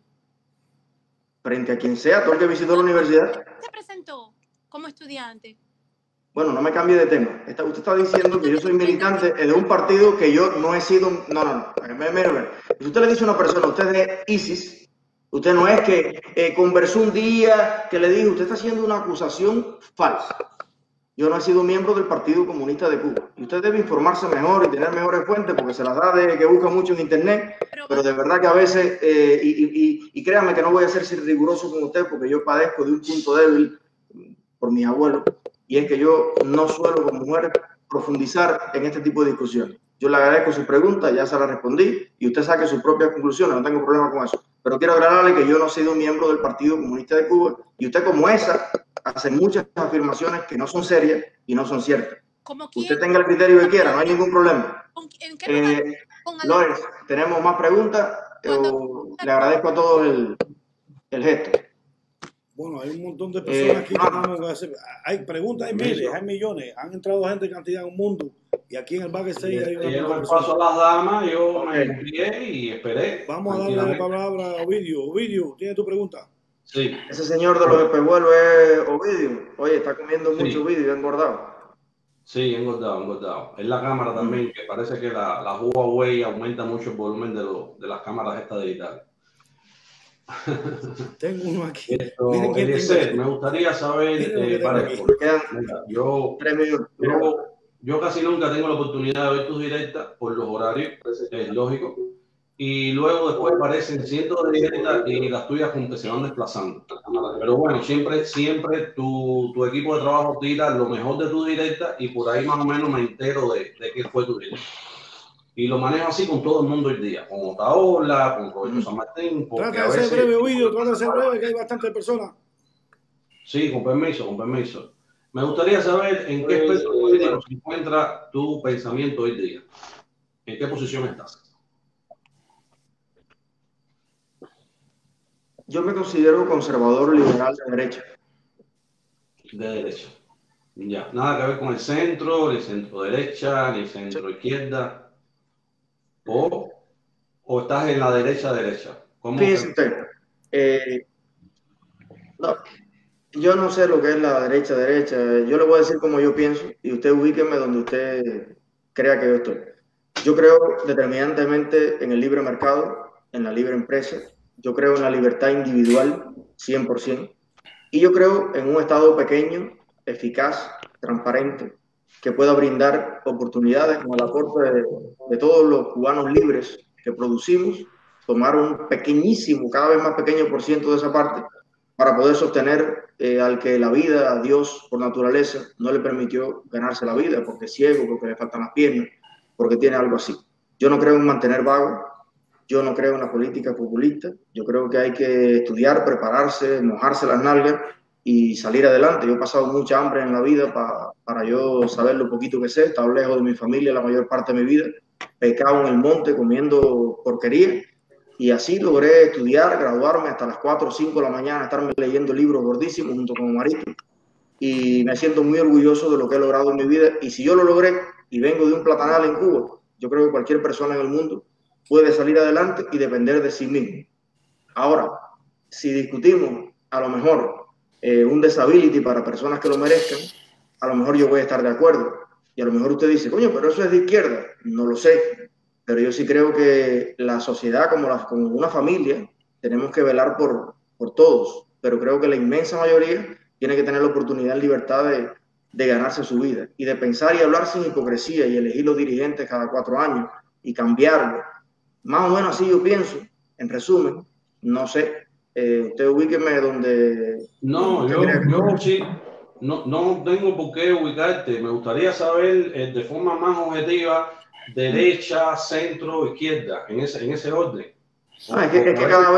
Frente a quien sea, todo el que visitó la universidad. ¿Se presentó como estudiante? Bueno, no me cambie de tema. Usted está diciendo que yo soy militante de un partido que yo no he sido... No. Mire. Si usted le dice a una persona, usted es de ISIS, usted no es que conversó un día, que le dijo, usted está haciendo una acusación falsa. Yo no he sido miembro del Partido Comunista de Cuba. Y usted debe informarse mejor y tener mejores fuentes, porque se las da de que busca mucho en internet, pero de verdad que a veces, y créanme que no voy a ser riguroso con usted, porque yo padezco de un punto débil por mis abuelos, y es que yo no suelo como mujer profundizar en este tipo de discusiones. Yo le agradezco su pregunta, ya se la respondí, y usted saque sus propias conclusiones, no tengo problema con eso. Pero quiero aclararle que yo no he sido miembro del Partido Comunista de Cuba, y usted como esa hace muchas afirmaciones que no son serias y no son ciertas. Usted tenga el criterio que quiera, no hay ningún problema. Lawrence, ¿tenemos más preguntas? Le agradezco a todos el gesto. Bueno, hay un montón de personas aquí que vamos a hacer. Hay preguntas, hay miles, hay millones. Han entrado gente en cantidad en un mundo. Y aquí en el backstage hay una paso a las damas, yo me envié y esperé. Vamos a darle la palabra a Ovidio. Ovidio, ¿tiene tu pregunta? Sí. Ese señor de los espejuelos es Ovidio. Oye, está comiendo mucho Ovidio y engordado. Sí, engordado. Es la cámara también, que parece que la Huawei aumenta mucho el volumen de las cámaras estas digitales. Tengo uno aquí. Eliezer, me gustaría saber, yo casi nunca tengo la oportunidad de ver tus directas por los horarios, es lógico, y luego después aparecen cientos de directas y las tuyas como que se van desplazando. Pero bueno, siempre tu equipo de trabajo tira lo mejor de tu directa y por ahí más o menos me entero de qué fue tu directa. Y lo manejo así con todo el mundo hoy día, con Otaola, con Roberto San Martín. Trata de ser breve, Ovidio, trata de ser breve, que hay bastantes personas. Sí, con permiso. Me gustaría saber en qué aspecto político se encuentra tu pensamiento hoy día. ¿En qué posición estás? Yo me considero conservador liberal de derecha. De derecha. Ya, nada que ver con el centro, ni centro derecha, ni centro izquierda. ¿O estás en la derecha? Fíjese usted, no, yo no sé lo que es la derecha. Yo le voy a decir como yo pienso y usted ubíqueme donde usted crea que yo estoy. Yo creo determinantemente en el libre mercado, en la libre empresa. Yo creo en la libertad individual, 100%. Y yo creo en un Estado pequeño, eficaz, transparente, que pueda brindar oportunidades con el aporte de todos los cubanos libres que producimos, tomar un pequeñísimo, cada vez más pequeño por ciento de esa parte para poder sostener al que la vida, a Dios por naturaleza, no le permitió ganarse la vida porque es ciego, porque le faltan las piernas, porque tiene algo así. Yo no creo en mantener vago, yo no creo en la política populista, yo creo que hay que estudiar, prepararse, mojarse las nalgas y salir adelante. Yo he pasado mucha hambre en la vida para yo saber lo poquito que sé. He estado lejos de mi familia la mayor parte de mi vida, pecado en el monte comiendo porquería y así logré estudiar, graduarme hasta las 4 o 5 de la mañana, estarme leyendo libros gordísimos junto con Marito y me siento muy orgulloso de lo que he logrado en mi vida. Y si yo lo logré y vengo de un platanal en Cuba, yo creo que cualquier persona en el mundo puede salir adelante y depender de sí mismo. Ahora, si discutimos a lo mejor un disability para personas que lo merezcan, a lo mejor yo voy a estar de acuerdo. Y a lo mejor usted dice, coño, pero eso es de izquierda. No lo sé. Pero yo sí creo que la sociedad, como una familia, tenemos que velar por todos. Pero creo que la inmensa mayoría tiene que tener la oportunidad en libertad de ganarse su vida. Y de pensar y hablar sin hipocresía y elegir los dirigentes cada 4 años y cambiarlo. Más o menos así yo pienso. En resumen, no sé. Usted ubíqueme donde... No, yo sí, no tengo por qué ubicarte. Me gustaría saber de forma más objetiva, derecha, centro, izquierda, en ese orden. Es que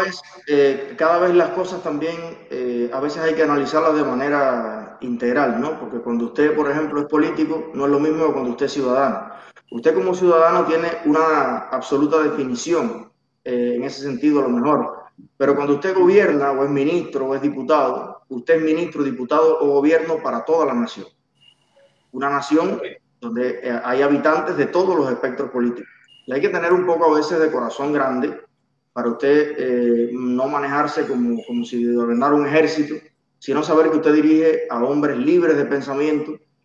cada vez las cosas también, a veces hay que analizarlas de manera integral, ¿no? Porque cuando usted, por ejemplo, es político, no es lo mismo que cuando usted es ciudadano. Usted como ciudadano tiene una absoluta definición, en ese sentido a lo mejor. Pero cuando usted gobierna o es ministro o es diputado, usted es ministro, diputado o gobierno para toda la nación. Una nación donde hay habitantes de todos los espectros políticos. Y hay que tener un poco a veces de corazón grande para usted no manejarse como si gobernara un ejército, sino saber que usted dirige a hombres libres de pensamiento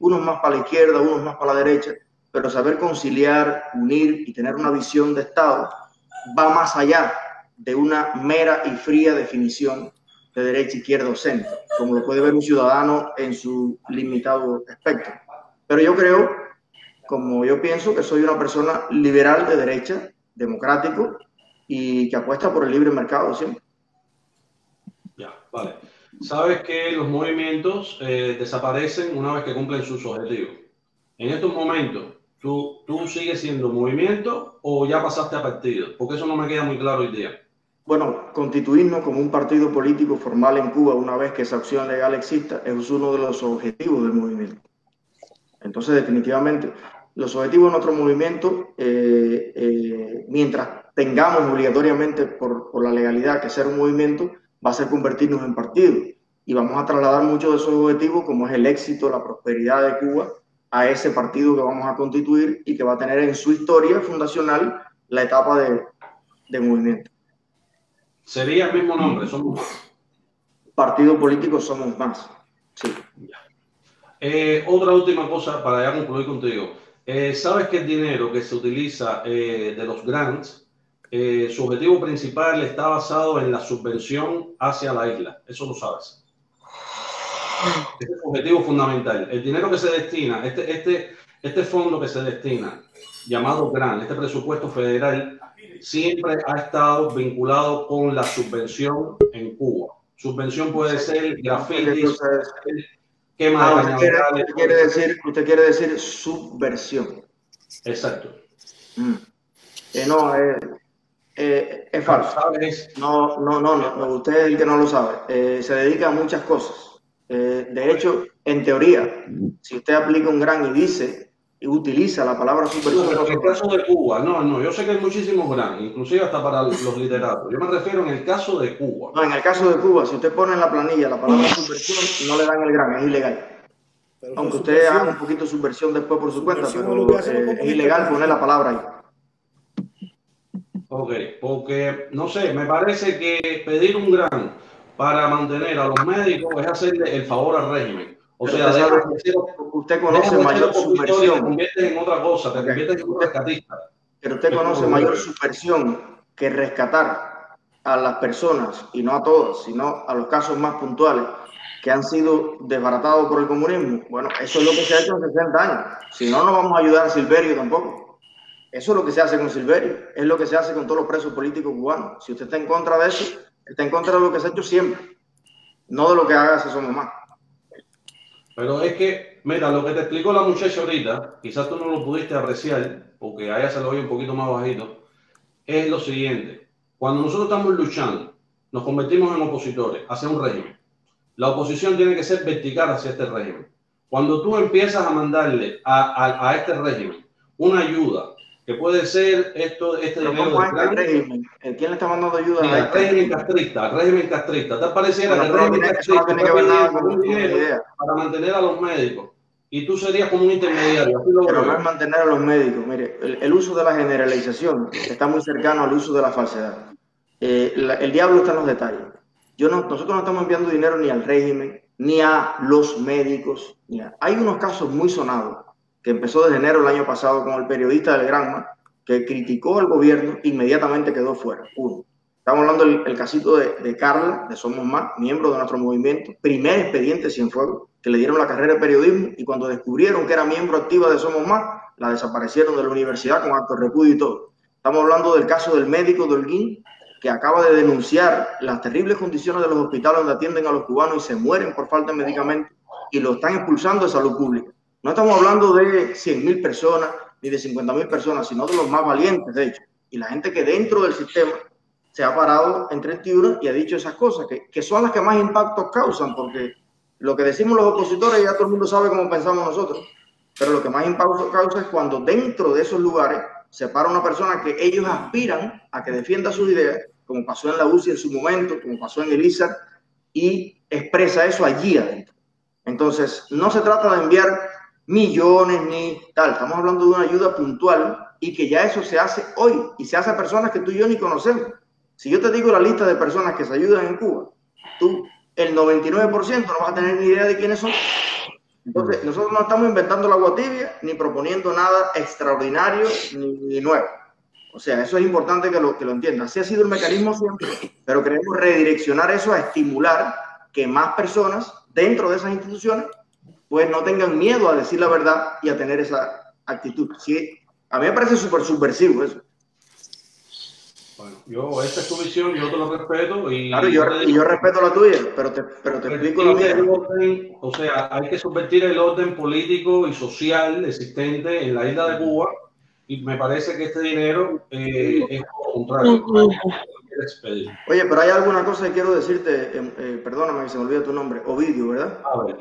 unos más para la izquierda, unos más para la derecha, pero saber conciliar, unir y tener una visión de Estado va más allá de una mera y fría definición de derecha, izquierda o centro, como lo puede ver un ciudadano en su limitado espectro. Pero yo creo, como yo pienso, que soy una persona liberal de derecha, democrático y que apuesta por el libre mercado siempre. Ya, vale. Sabes que los movimientos desaparecen una vez que cumplen sus objetivos. En estos momentos, ¿tú sigues siendo movimiento o ya pasaste a partido? Porque eso no me queda muy claro hoy día. Bueno, constituirnos como un partido político formal en Cuba una vez que esa opción legal exista es uno de los objetivos del movimiento. Entonces, definitivamente, los objetivos de nuestro movimiento, mientras tengamos obligatoriamente por la legalidad que ser un movimiento, va a ser convertirnos en partido. Y vamos a trasladar muchos de esos objetivos, como es el éxito, la prosperidad de Cuba, a ese partido que vamos a constituir y que va a tener en su historia fundacional la etapa de movimiento. ¿Sería el mismo nombre? ¿Somos más? Partido político Somos Más. Sí. Otra última cosa para ya concluir contigo. ¿Sabes que el dinero que se utiliza de los grants, su objetivo principal está basado en la subvención hacia la isla? Eso lo sabes. Este es el objetivo fundamental. El dinero que se destina, este fondo que se destina, llamado grant, este presupuesto federal, siempre ha estado vinculado con la subvención en Cuba. Subvención puede ser grafitis, quema de cañaverales. Usted quiere decir subversión. Exacto. No, es falso. No, usted es el que no lo sabe. Se dedica a muchas cosas. De hecho, en teoría, si usted aplica un grant y dice y utiliza la palabra subversión. Pero en el caso de Cuba, no, yo sé que hay muchísimos grants, inclusive hasta para los literatos. Yo me refiero en el caso de Cuba. No, en el caso de Cuba, si usted pone en la planilla la palabra subversión, no le dan el grant, es ilegal. Pero aunque usted haga un poquito de subversión después por su cuenta, pero es ilegal poner la palabra ahí. Ok, porque, no sé, me parece que pedir un grant para mantener a los médicos es hacerle el favor al régimen. O sea, usted conoce mayor subversión. Te conviertes en otra cosa, te conviertes en un rescatista. Pero usted conoce mayor subversión que rescatar a las personas, y no a todas, sino a los casos más puntuales que han sido desbaratados por el comunismo. Bueno, eso es lo que se ha hecho en 60 años. Si no, no vamos a ayudar a Silverio tampoco. Eso es lo que se hace con Silverio, es lo que se hace con todos los presos políticos cubanos. Si usted está en contra de eso, está en contra de lo que se ha hecho siempre, no de lo que haga ese Somos Más. Pero es que, mira, lo que te explicó la muchacha ahorita, quizás tú no lo pudiste apreciar, porque a ella se lo oye un poquito más bajito, es lo siguiente. Cuando nosotros estamos luchando, nos convertimos en opositores hacia un régimen. La oposición tiene que ser vertical hacia este régimen. Cuando tú empiezas a mandarle a este régimen una ayuda, que puede ser este dinero del régimen. ¿Quién le está mandando ayuda? Mira, al régimen castrista. ¿Te pareciera que el régimen castrista no tiene que ver nada con un dinero para mantener a los médicos? Y tú serías como un intermediario. Pero no es mantener a los médicos. Mire, el uso de la generalización está muy cercano al uso de la falsedad. El diablo está en los detalles. Nosotros no estamos enviando dinero ni al régimen, ni a los médicos. Hay unos casos muy sonados que empezó desde enero del año pasado con el periodista del Granma, que criticó al gobierno, inmediatamente quedó fuera. Uno. Estamos hablando del casito de Carla, de Somos Más, miembro de nuestro movimiento, primer expediente Cienfuegos, que le dieron la carrera de periodismo, y cuando descubrieron que era miembro activa de Somos Más, la desaparecieron de la universidad con acto de repudio y todo. Estamos hablando del caso del médico de Holguín, que acaba de denunciar las terribles condiciones de los hospitales donde atienden a los cubanos y se mueren por falta de medicamentos, y lo están expulsando de salud pública. No estamos hablando de 100.000 personas ni de 50.000 personas, sino de los más valientes, de hecho. Y la gente que dentro del sistema se ha parado en 31 y ha dicho esas cosas, que son las que más impactos causan, porque lo que decimos los opositores ya todo el mundo sabe cómo pensamos nosotros, pero lo que más impactos causa es cuando dentro de esos lugares se para una persona que ellos aspiran a que defienda sus ideas, como pasó en la UCI en su momento, como pasó en el ISAR, y expresa eso allí adentro. Entonces, no se trata de enviar millones ni tal, estamos hablando de una ayuda puntual y que ya eso se hace hoy y se hace a personas que tú y yo ni conocemos. Si yo te digo la lista de personas que se ayudan en Cuba, tú el 99% no vas a tener ni idea de quiénes son. Entonces, nosotros no estamos inventando el agua tibia ni proponiendo nada extraordinario ni nuevo. O sea, eso es importante que lo entiendan. Así ha sido el mecanismo siempre, pero queremos redireccionar eso a estimular que más personas dentro de esas instituciones pues no tengan miedo a decir la verdad y a tener esa actitud. Sí, a mí me parece súper subversivo eso. Bueno, esta es tu visión, yo te lo respeto. Y claro, yo respeto la tuya, pero te explico la mía. O sea, hay que subvertir el orden político y social existente en la isla de Cuba, y me parece que este dinero es lo contrario. Oye, pero hay alguna cosa que quiero decirte, perdóname que se me olvida tu nombre, Ovidio, ¿verdad?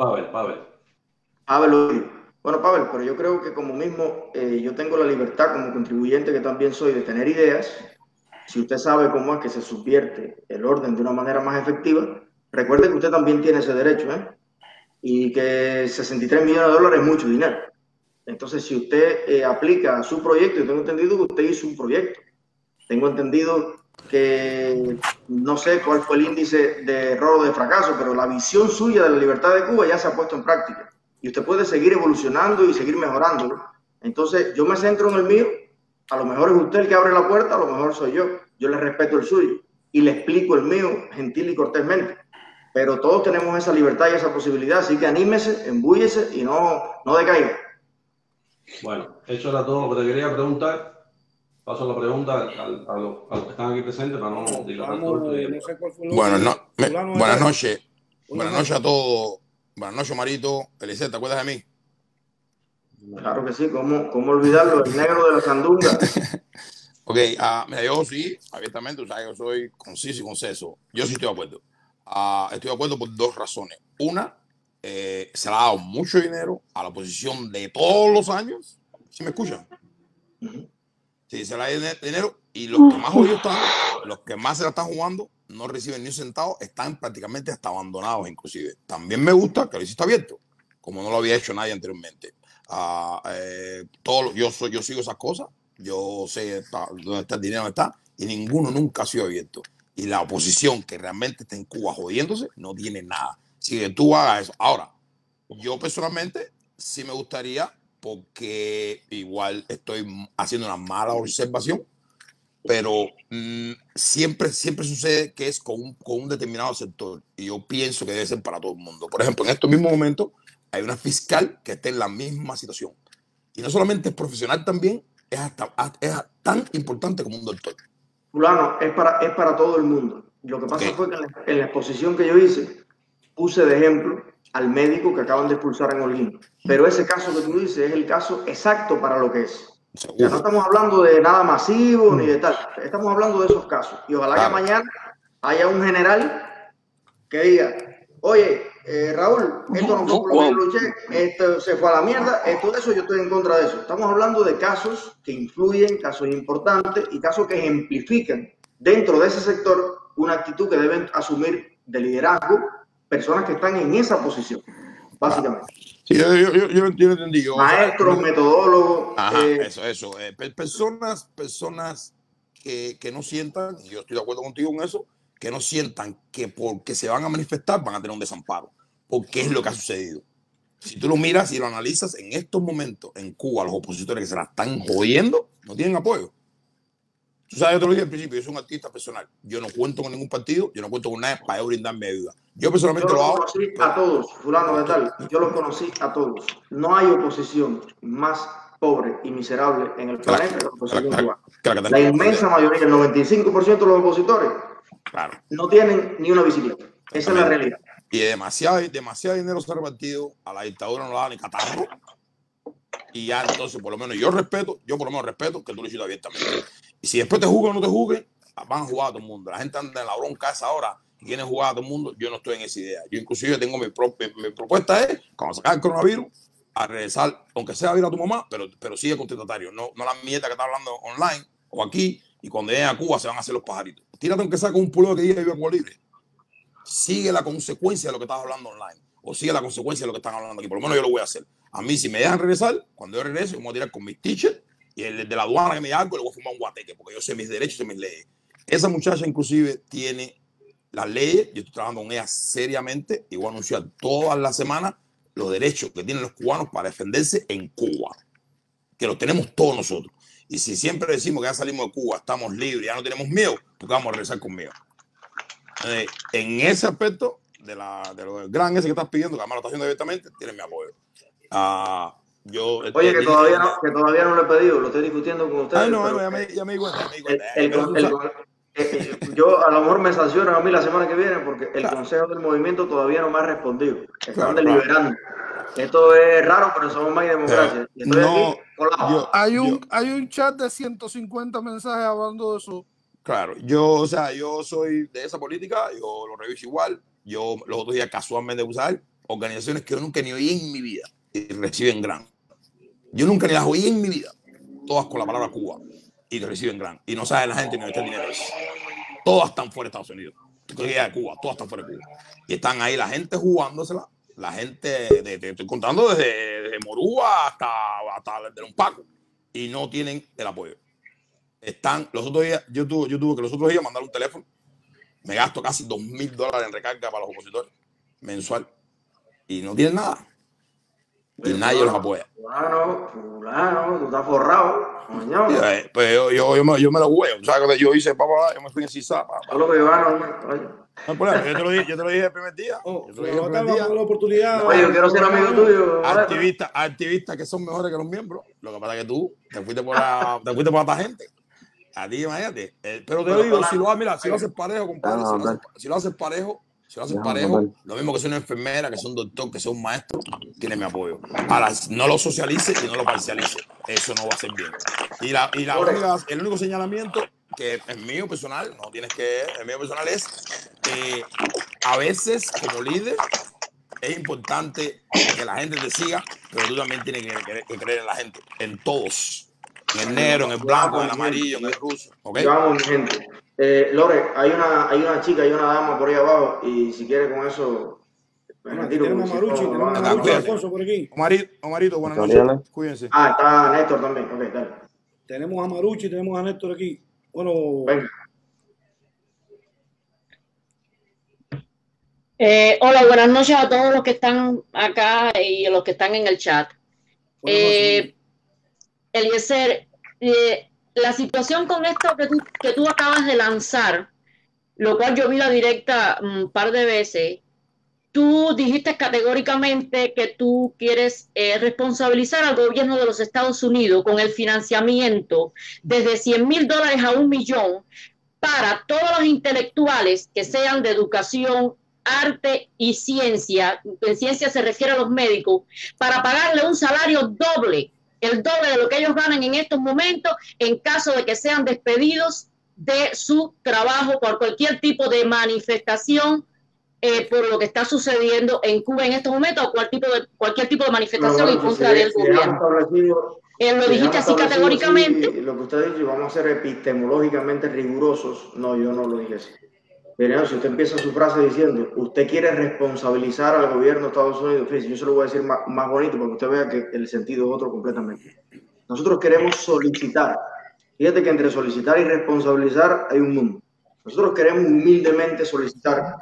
Pavel Ovidio. Bueno, Pavel, pero yo creo que como mismo yo tengo la libertad como contribuyente que también soy de tener ideas. Si usted sabe cómo es que se subvierte el orden de una manera más efectiva, recuerde que usted también tiene ese derecho, ¿eh? Y que 63 millones de dólares es mucho dinero. Entonces, si usted aplica su proyecto, yo tengo entendido que usted hizo un proyecto. Tengo entendido que no sé cuál fue el índice de error o de fracaso, pero la visión suya de la libertad de Cuba ya se ha puesto en práctica. Y usted puede seguir evolucionando y seguir mejorándolo. Entonces, yo me centro en el mío. A lo mejor es usted el que abre la puerta, a lo mejor soy yo. Yo le respeto el suyo y le explico el mío gentil y cortésmente. Pero todos tenemos esa libertad y esa posibilidad, así que anímese, embúyese y no decaiga. Bueno, eso era todo lo que te quería preguntar. Paso la pregunta a los que están aquí presentes para no dilatar todo el día. Buenas noches. Buenas noches a todos. Buenas noches, Marito. Eliseo, ¿te acuerdas de mí? Claro que sí, ¿cómo olvidarlo? El negro de la sandunga. Ok, mira, yo sí, abiertamente, o sea, yo soy conciso y conceso. Yo sí estoy de acuerdo. Estoy de acuerdo por dos razones. Una, se le ha dado mucho dinero a la oposición de todos los años. ¿Sí me escuchan? Sí, se le ha dado dinero y los que más jodidos están, los que más se la están jugando, no reciben ni un centavo, están prácticamente hasta abandonados inclusive. También me gusta que el está abierto, como no lo había hecho nadie anteriormente. Yo sigo esas cosas, yo sé dónde está el dinero, dónde está, y ninguno nunca ha sido abierto. Y la oposición que realmente está en Cuba jodiéndose no tiene nada. Si que tú hagas eso. Ahora, yo personalmente sí me gustaría, porque igual estoy haciendo una mala observación, pero siempre sucede que es con un determinado sector, y yo pienso que debe ser para todo el mundo. Por ejemplo, en estos mismos momentos hay una fiscal que está en la misma situación, y no solamente es profesional, también es tan importante como un doctor. Fulano, es para todo el mundo. Lo que pasa fue que en la exposición que yo hice puse de ejemplo al médico que acaban de expulsar en Holguín, pero ese caso que tú dices es el caso exacto para lo que es. O sea, no estamos hablando de nada masivo ni de tal, estamos hablando de esos casos. Y ojalá que mañana haya un general que diga, oye, Raúl, esto no fue por lo que luché, esto se fue a la mierda, esto de eso, yo estoy en contra de eso. Estamos hablando de casos que influyen, casos importantes y casos que ejemplifican dentro de ese sector una actitud que deben asumir de liderazgo personas que están en esa posición, básicamente. Sí, yo entendí. Maestros, metodólogos. Eso. Personas que no sientan, y yo estoy de acuerdo contigo en eso, que no sientan que porque se van a manifestar van a tener un desamparo, porque es lo que ha sucedido. Si tú lo miras y lo analizas, en estos momentos en Cuba los opositores que se la están jodiendo no tienen apoyo. Tú sabes, yo te lo dije al principio, yo soy un artista personal. Yo no cuento con ningún partido, yo no cuento con nadie para yo brindarme ayuda. Yo personalmente lo hago. Yo los conocí a todos, fulano de tal. Yo los conocí a todos. No hay oposición más pobre y miserable en el planeta que la oposición cubana. La inmensa mayoría, el 95% de los opositores, no tienen ni una bicicleta. Esa es la realidad. Y demasiado dinero se ha repartido, a la dictadura no le da ni catarro. Y ya entonces, por lo menos yo respeto que tú lo hiciste abiertamente. Y si después te juzgan o no te juzguen, van a jugar a todo el mundo. La gente anda en la bronca esa hora y quieren jugar a todo el mundo. Yo no estoy en esa idea. Yo inclusive tengo mi propuesta es, cuando se acabe el coronavirus, a regresar, aunque sea a ver a tu mamá, pero sigue contestatario. No la mierda que está hablando online o aquí, y cuando lleguen a Cuba se van a hacer los pajaritos. Tírate aunque sea con un pueblo que diga vive Cuba libre. Sigue la consecuencia de lo que estás hablando online, o sigue la consecuencia de lo que están hablando aquí. Por lo menos yo lo voy a hacer. A mí, si me dejan regresar, cuando yo regrese, yo me voy a tirar con mis teachers y el de la aduana que me diga algo, le voy a fumar un guateque, porque yo sé mis derechos y mis leyes. Esa muchacha, inclusive, tiene las leyes. Yo estoy trabajando con ella seriamente y voy a anunciar todas las semanas los derechos que tienen los cubanos para defenderse en Cuba, que los tenemos todos nosotros. Y si siempre decimos que ya salimos de Cuba, estamos libres, ya no tenemos miedo, porque vamos a regresar con miedo. En ese aspecto de lo gran ese que estás pidiendo, que además lo estás haciendo directamente, tienes mi apoyo. Oye, que todavía no lo he pedido, lo estoy discutiendo con ustedes. Ay, no, ya me di cuenta. Yo a lo mejor me sancionan a mí la semana que viene porque el Consejo del Movimiento todavía no me ha respondido. Están deliberando. Esto es raro, pero somos más democracia. Y estoy aquí colado. Hay un chat de 150 mensajes hablando de eso. Claro, yo soy de esa política, yo lo reviso igual. Yo los otros días casualmente usar organizaciones que yo nunca ni oí en mi vida y reciben gran. Yo nunca ni las oí en mi vida. Todas con la palabra Cuba y reciben gran. Y no sabe la gente ni dónde está el dinero. Todas están fuera de Estados Unidos. De Cuba, todas están fuera de Cuba. Y están ahí la gente jugándosela. La gente, estoy contando desde Morúa hasta de un Paco. Y no tienen el apoyo. Los otros días, yo tuve que los otros días mandar un teléfono. Me gasto casi $2,000 en recarga para los opositores mensual. Y no tienen nada. Y nadie los apoya. Fulano, tú estás forrado. Pues yo me lo jugué. O sea, yo hice, yo me fui en CISA. Yo te lo dije el primer día. La oportunidad. Oye, yo quiero ser amigo tuyo. Activistas que son mejores que los miembros. Lo que pasa es que tú te fuiste por la gente. A ti, imagínate. Pero te digo, si lo haces parejo, compadre, si lo haces parejo, lo mismo que sea una enfermera, que sea un doctor, que sea un maestro, tiene mi apoyo. Ahora, no lo socialice y no lo parcialice. Eso no va a ser bien. El único señalamiento que es mío personal, el mío personal es que a veces, como líder, es importante que la gente te siga, pero tú también tienes que creer en la gente, en todos. En el negro, en el blanco, en el amarillo, en el ruso. ¿Okay? Vamos, gente. Lore, hay una chica, hay una dama por ahí abajo y si quiere con eso tenemos a Maruchi, Alfonso por aquí. Omarito, buenas noches. Cuídense. Está Néstor también. Okay, dale. Tenemos a Maruchi, tenemos a Néstor aquí. Bueno, venga. Hola, buenas noches a todos los que están acá y a los que están en el chat. Eliezer, la situación con esto que tú acabas de lanzar, lo cual yo vi la directa un par de veces, tú dijiste categóricamente que tú quieres responsabilizar al gobierno de los Estados Unidos con el financiamiento desde $100,000 a $1 millón para todos los intelectuales que sean de educación, arte y ciencia. En ciencia se refiere a los médicos, para pagarle un salario doble, el doble de lo que ellos ganan en estos momentos en caso de que sean despedidos de su trabajo por cualquier tipo de manifestación por lo que está sucediendo en Cuba en estos momentos o cualquier tipo de manifestación en contra del gobierno. Lo dijiste así categóricamente. Sí, lo que usted ha dicho, vamos a ser epistemológicamente rigurosos. No, yo no lo dije así. Pero si usted empieza su frase diciendo, usted quiere responsabilizar al gobierno de Estados Unidos, yo se lo voy a decir más bonito para que usted vea que el sentido es otro completamente. Nosotros queremos solicitar. Fíjate que entre solicitar y responsabilizar hay un mundo. Nosotros queremos humildemente solicitar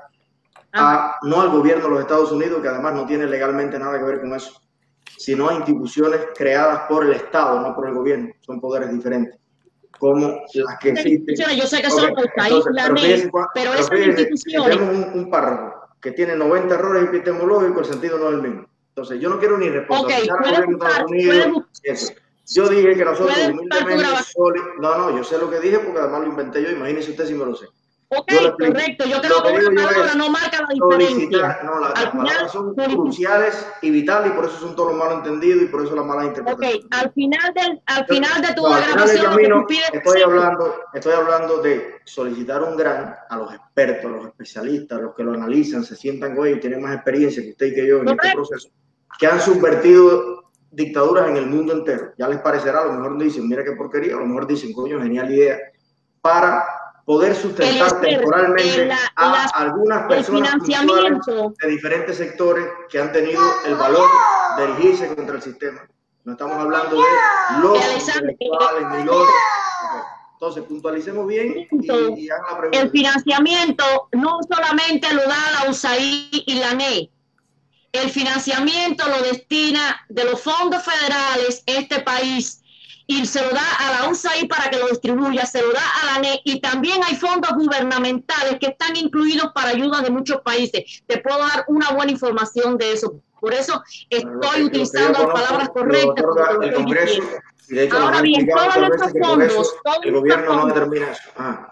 no al gobierno de los Estados Unidos, que además no tiene legalmente nada que ver con eso, sino a instituciones creadas por el Estado, no por el gobierno. Son poderes diferentes, como las que existen. Yo sé que son pero esas instituciones... Tenemos un párrafo que tiene 90 errores epistemológicos, el sentido no es el mismo. Entonces, yo no quiero ni responsabilizar al gobierno de Estados Unidos. Yo dije que nosotros humildemente... No, yo sé lo que dije porque además lo inventé yo. Imagínese usted si me lo sé. Ok, correcto. Yo creo que una palabra no marca la diferencia. No, las palabras son cruciales y vitales y por eso son todos los malos entendidos y por eso las malas interpretaciones. Ok, al final de tu grabación estoy hablando de solicitar un grant a los expertos, a los especialistas, a los que lo analizan, se sientan con ellos, tienen más experiencia que usted y que yo en este proceso, que han subvertido dictaduras en el mundo entero. Ya les parecerá, a lo mejor dicen, mira qué porquería, a lo mejor dicen, coño, genial idea, para poder sustentar temporalmente a algunas personas de diferentes sectores que han tenido el valor de erigirse contra el sistema. No estamos hablando de los intelectuales ni los... Entonces, puntualicemos bien y hagan la pregunta. El financiamiento no solamente lo da la USAID y la NE. el financiamiento lo destina de los fondos federales este país y se lo da a la USAID para que lo distribuya, se lo da a la ANE, y también hay fondos gubernamentales que están incluidos para ayuda de muchos países. Te puedo dar una buena información de eso. Por eso estoy utilizando las palabras correctas. El Congreso, y de hecho, ahora bien, todos estos fondos, el gobierno no determina eso.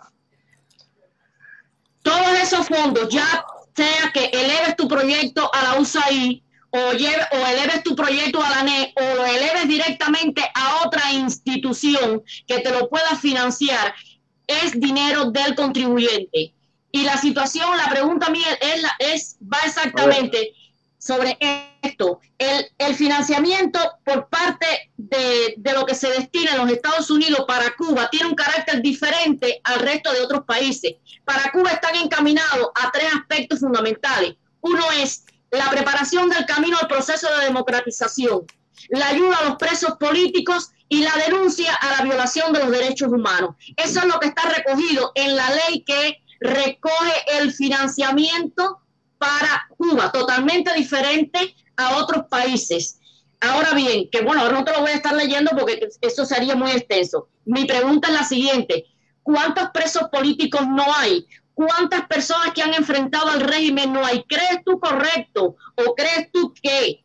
Todos esos fondos, ya sea que eleves tu proyecto a la USAID o eleves tu proyecto a la ANE o lo eleves directamente a otra institución que te lo pueda financiar, es dinero del contribuyente. Y la situación, la pregunta mía va exactamente sobre esto. El financiamiento por parte de lo que se destina en los Estados Unidos para Cuba tiene un carácter diferente al resto de otros países. Para Cuba están encaminados a 3 aspectos fundamentales. Uno es la preparación del camino al proceso de democratización, la ayuda a los presos políticos y la denuncia a la violación de los derechos humanos. Eso es lo que está recogido en la ley que recoge el financiamiento para Cuba, totalmente diferente a otros países. Ahora bien, que bueno, ahora no te lo voy a estar leyendo porque eso sería muy extenso. Mi pregunta es la siguiente: ¿cuántos presos políticos no hay? ¿Cuántas personas que han enfrentado al régimen no hay? ¿Crees tú correcto o crees tú que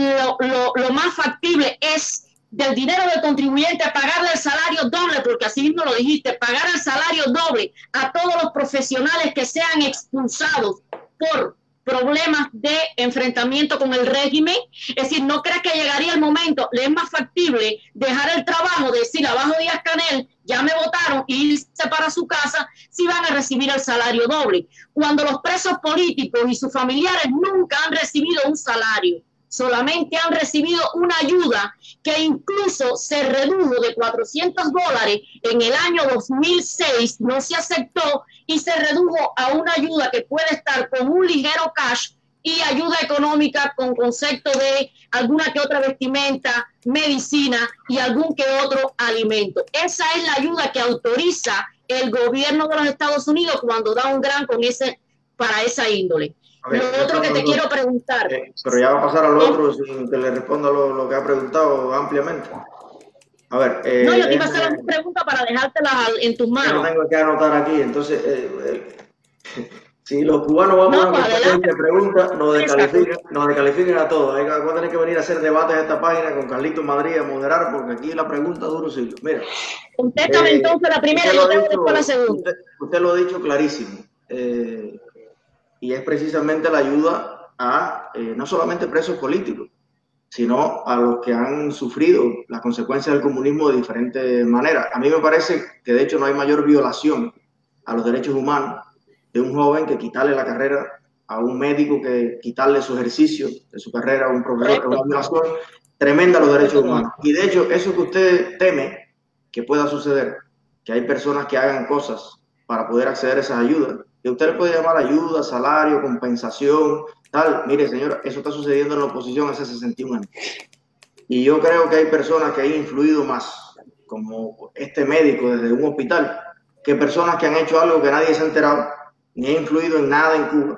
lo más factible es del dinero del contribuyente pagarle el salario doble, porque así mismo lo dijiste, pagar el salario doble a todos los profesionales que sean expulsados por problemas de enfrentamiento con el régimen? Es decir, ¿no crees que llegaría el momento, le es más factible dejar el trabajo, decir abajo Díaz-Canel, ya me votaron, y irse para su casa si van a recibir el salario doble? Cuando los presos políticos y sus familiares nunca han recibido un salario, solamente han recibido una ayuda que incluso se redujo de $400 en el año 2006, no se aceptó, y se redujo a una ayuda que puede estar con un ligero cash y ayuda económica con concepto de alguna que otra vestimenta, medicina y algún que otro alimento. Esa es la ayuda que autoriza el gobierno de los Estados Unidos cuando da un grant para esa índole. Lo otro que te quiero preguntar. Pero ya va a pasar al otro sin que le responda lo que ha preguntado ampliamente. A ver. No, yo te iba a hacer una pregunta para dejártela en tus manos. Yo tengo que anotar aquí. Entonces, si los cubanos vamos a hacer preguntas, nos descalifican a todos. Vamos a tener que venir a hacer debates a esta página con Carlito Madrid a moderar, porque aquí la pregunta dura un siglo. Mira. Contéstame entonces la primera y yo tengo después la segunda. Usted lo ha dicho clarísimo. Y es precisamente la ayuda a no solamente presos políticos, sino a los que han sufrido las consecuencias del comunismo de diferentes maneras. A mí me parece que de hecho no hay mayor violación a los derechos humanos de un joven que quitarle la carrera a un médico, que quitarle su ejercicio de su carrera a un profesor, que es una violación tremenda a los derechos humanos. Y de hecho, eso que usted teme que pueda suceder, que hay personas que hagan cosas para poder acceder a esas ayudas, que usted le puede llamar ayuda, salario, compensación, tal. Mire, señora, eso está sucediendo en la oposición hace 61 años. Y yo creo que hay personas que han influido más, como este médico desde un hospital, que personas que han hecho algo que nadie se ha enterado, ni ha influido en nada en Cuba,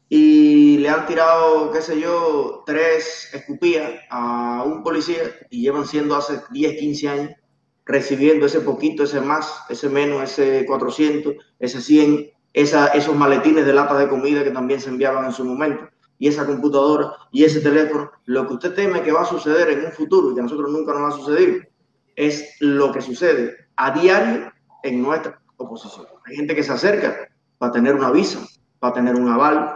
y le han tirado, qué sé yo, 3 escupías a un policía y llevan siendo hace 10, 15 años recibiendo ese poquito, ese más, ese menos, ese 400, ese 100, esos maletines de latas de comida que también se enviaban en su momento, y esa computadora y ese teléfono. Lo que usted teme que va a suceder en un futuro y que a nosotros nunca nos va a suceder es lo que sucede a diario en nuestra oposición. Hay gente que se acerca para tener una visa, para tener un aval,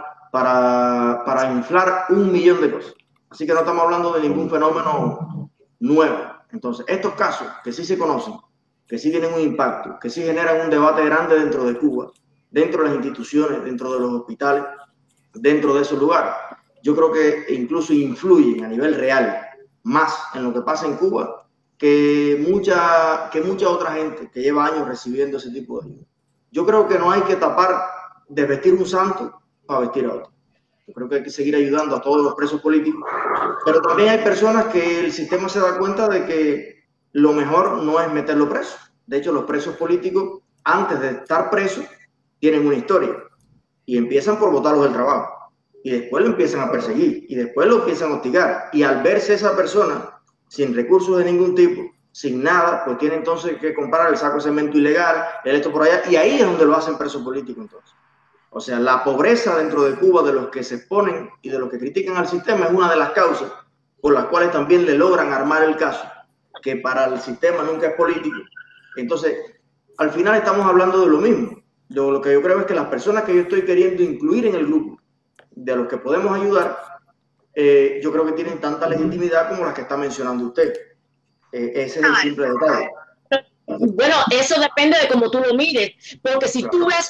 para inflar 1 millón de cosas. Así que no estamos hablando de ningún fenómeno nuevo. Entonces, estos casos que sí se conocen, que sí tienen un impacto, que sí generan un debate grande dentro de Cuba, dentro de las instituciones, dentro de los hospitales, dentro de esos lugares, yo creo que incluso influyen a nivel real más en lo que pasa en Cuba que mucha otra gente que lleva años recibiendo ese tipo de ayuda. Yo creo que no hay que desvestir un santo para vestir a otro. Yo creo que hay que seguir ayudando a todos los presos políticos, pero también hay personas que el sistema se da cuenta de que lo mejor no es meterlo preso. De hecho, los presos políticos, antes de estar presos, tienen una historia y empiezan por botarlos del trabajo. y después lo empiezan a perseguir y después lo empiezan a hostigar. Y al verse esa persona sin recursos de ningún tipo, sin nada, pues tiene entonces que comprar el saco de cemento ilegal, el esto por allá, y ahí es donde lo hacen preso político entonces. O sea, la pobreza dentro de Cuba de los que se exponen y de los que critican al sistema es una de las causas por las cuales también le logran armar el caso, que para el sistema nunca es político. Entonces, al final estamos hablando de lo mismo. Lo que yo creo es que las personas que yo estoy queriendo incluir en el grupo, de los que podemos ayudar, yo creo que tienen tanta legitimidad como las que está mencionando usted. Ese es el simple detalle. Bueno, eso depende de cómo tú lo mires, porque si tú ves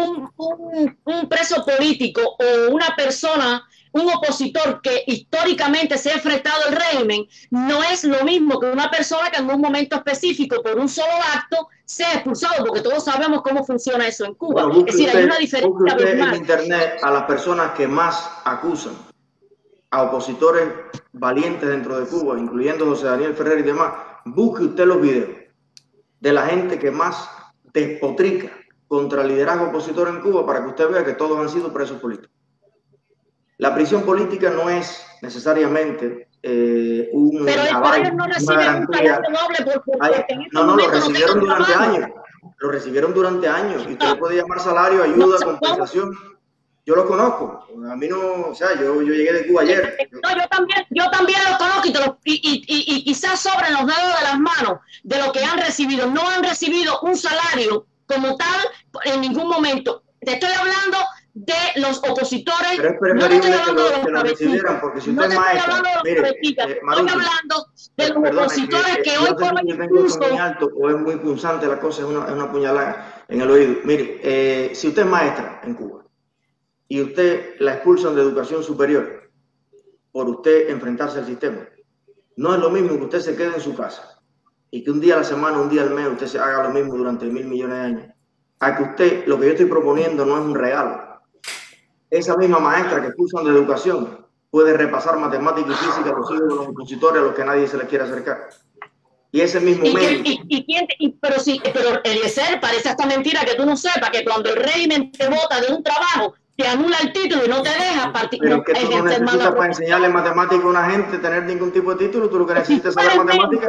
un preso político o una persona, un opositor que históricamente se ha enfrentado al régimen, no es lo mismo que una persona que en un momento específico por un solo acto sea expulsado, porque todos sabemos cómo funciona eso en Cuba. Bueno, es decir, hay una diferencia en internet a las personas que más acusan a opositores valientes dentro de Cuba, incluyendo José Daniel Ferrer y demás. Busque usted los videos de la gente que más despotrica contra el liderazgo opositor en Cuba para que usted vea que todos han sido presos políticos. La prisión política no es necesariamente un... Pero ellos no reciben un salario doble porque no, lo recibieron durante años. Lo recibieron durante años. Y usted le puede llamar salario, ayuda, compensación. Yo los conozco. A mí no... O sea, yo llegué de Cuba ayer. No, yo también los conozco y quizás sobren los dedos de las manos de lo que han recibido. No han recibido un salario como tal en ningún momento. Te estoy hablando de los opositores. Pero es preferible que lo recibieran, porque si usted es maestra, mire, estoy hablando de los opositores que hoy por hoy muy alto o es muy punzante la cosa, es una puñalada en el oído. Mire, si usted es maestra en Cuba y usted la expulsan de educación superior por usted enfrentarse al sistema, no es lo mismo que usted se quede en su casa y que un día a la semana, un día al mes, usted se haga lo mismo durante 1000 millones de años, a que usted, lo que yo estoy proponiendo no es un regalo. Esa misma maestra que expulsan de educación puede repasar matemática y física a los hijos de los opositores a los que nadie se les quiere acercar. Y ese mismo médico... Pero Eliezer, parece hasta mentira que tú no sepas que cuando el régimen te bota de un trabajo, te anula el título y no te deja Pero que tú no necesitas para enseñarle matemática a una gente tener ningún tipo de título, tú lo que necesitas es saber matemática.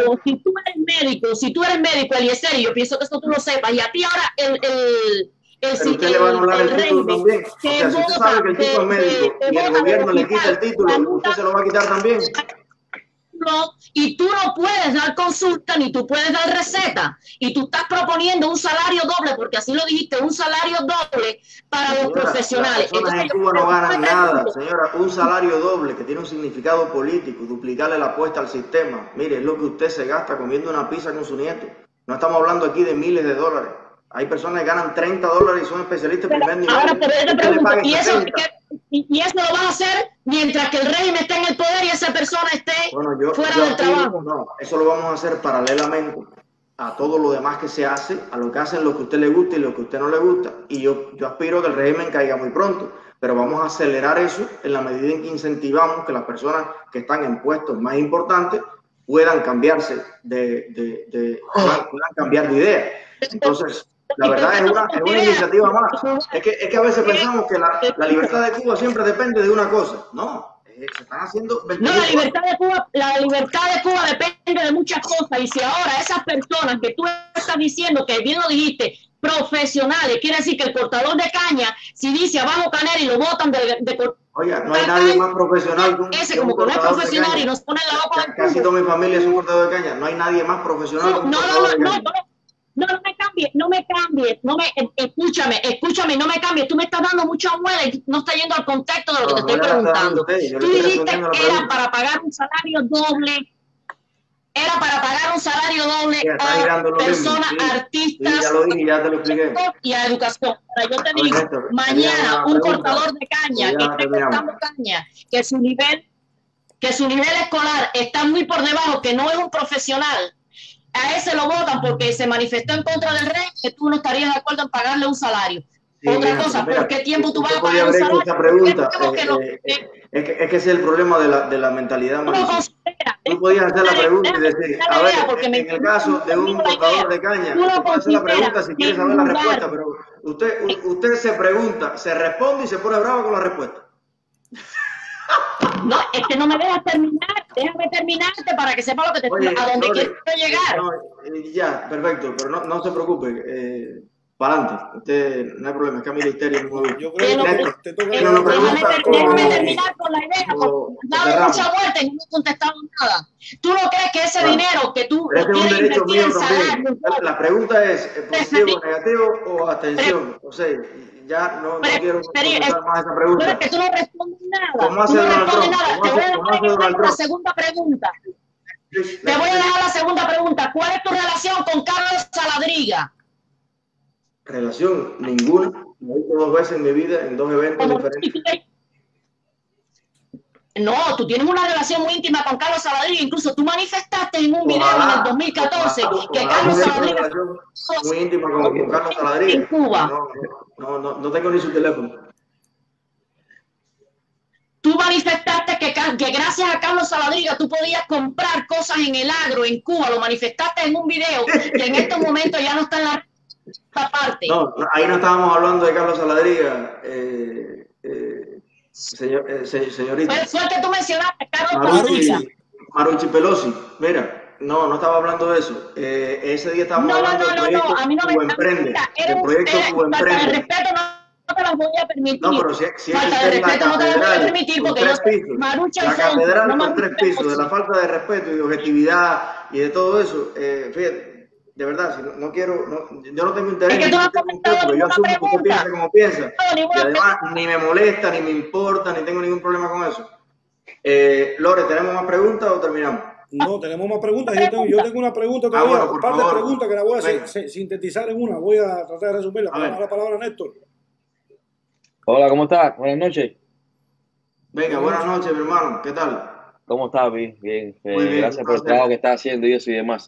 Si tú eres médico, Eliezer, y yo pienso que esto tú lo sepas, y a ti ahora pero usted le va a anular el título también. O sea, si usted sabe que el tipo es médico y el gobierno le quita el título, usted se lo va a quitar también. Y tú no puedes dar consulta ni tú puedes dar receta y tú estás proponiendo un salario doble, porque así lo dijiste, un salario doble para los profesionales. Las personas en Cuba no ganan nada, señora. Un salario doble que tiene un significado político, duplicarle la apuesta al sistema. Mire, es lo que usted se gasta comiendo una pizza con su nieto. No estamos hablando aquí de miles de dólares. Hay personas que ganan $30 y son especialistas en primer nivel. Ahora, pero yo te pregunto, ¿y eso lo van a hacer mientras que el régimen esté en el poder y esa persona esté fuera del trabajo? No, eso lo vamos a hacer paralelamente a todo lo demás que se hace, a lo que hacen lo que a usted le gusta y lo que a usted no le gusta. Y yo aspiro a que el régimen caiga muy pronto, pero vamos a acelerar eso en la medida en que incentivamos que las personas que están en puestos más importantes puedan cambiarse puedan cambiar de idea. Entonces, la verdad es una iniciativa más. Es que a veces pensamos que la libertad de Cuba siempre depende de una cosa. No, se están haciendo... No, la libertad de Cuba depende de muchas cosas. Y si ahora esas personas que tú estás diciendo, que bien lo dijiste, profesionales, quiere decir que el cortador de caña, si dice abajo Canera y lo botan de Oiga, no hay nadie más profesional que ese, como que no es profesional y nos pone la boca. Casi toda mi familia es un cortador de caña. No hay nadie más profesional que un cortador de caña. No me cambies, escúchame, no me cambies, tú me estás dando mucha muela y no estás yendo al contexto de lo que te estoy preguntando. Tú dijiste que era para pagar un salario doble, a personas, artistas, ya lo dije, ya te lo expliqué. Y a educación. Ahora yo te digo, mañana un cortador de caña que esté cortando caña, que su nivel escolar está muy por debajo, que no es un profesional, a ese lo votan porque se manifestó en contra del rey, que tú no estarías de acuerdo en pagarle un salario. Sí, otra cosa, ¿por qué tiempo tú vas a pagar un salario? Esta pregunta, es que ese es el problema de la mentalidad. Tú podías hacer la pregunta y decir, a ver, en el caso de un cortador de caña, tú puedes hacer la pregunta si quieres saber la respuesta, pero usted se pregunta, se responde y se pone bravo con la respuesta. No, es que no me dejas terminar. Déjame terminarte para que sepa lo que te a dónde quiero llegar. No, ya, perfecto, pero no se preocupe. Para adelante, usted no hay problema, es que a mí la histeria no me Yo creo que te toca déjame terminar con la idea, porque dado mucha vuelta y no me he contestado nada. ¿Tú no crees que ese dinero que tú quieres invertir en salario? La pregunta es, ¿positivo, negativo o abstención? O sea, ya no quiero contestar más esa pregunta. Pero es que tú no respondes nada. ¿Cómo hace Donald Trump? Te voy a dejar la segunda pregunta. Te voy a dejar la segunda pregunta. ¿Cuál es tu relación con Carlos Saladriga? Relación ninguna. Me he visto 2 veces en mi vida en 2 eventos diferentes. No, tú tienes una relación muy íntima con Carlos Saladriga. Incluso tú manifestaste en un video en el 2014 que Carlos Saladriga muy íntima con Carlos Saladriga en Cuba. No tengo ni su teléfono. Tú manifestaste que gracias a Carlos Saladriga tú podías comprar cosas en el agro en Cuba. Lo manifestaste en un video que en estos momentos ya no está en la parte. No, ahí no estábamos hablando de Carlos Saladriga, señorita. Fue el que tú mencionaste, Carlos Saladriga. Marucci Pelosi, mira, no estaba hablando de eso. Ese día estábamos hablando del proyecto Cuba Emprende. El proyecto Cuba Emprende. Falta de respeto no te las voy a permitir. No, pero si falta de respeto no te las voy a permitir porque la catedral con 3 pisos, de la falta de respeto y de objetividad y de todo eso, fíjate. De verdad, si no quiero, yo no tengo interés en porque yo asumo que usted piensa como piensa. Y además ni me molesta, ni me importa, ni tengo ningún problema con eso. Lore, ¿tenemos más preguntas o terminamos? No, tenemos más preguntas. Yo tengo una pregunta todavía, un par de preguntas que la voy a sintetizar en una. Voy a tratar de resumirla. La palabra a Néstor. Hola, ¿cómo estás? Buenas noches. Venga, buenas noches, mi hermano. ¿Qué tal? ¿Cómo estás? Bien. Bien, gracias por el trabajo que estás haciendo y eso y demás.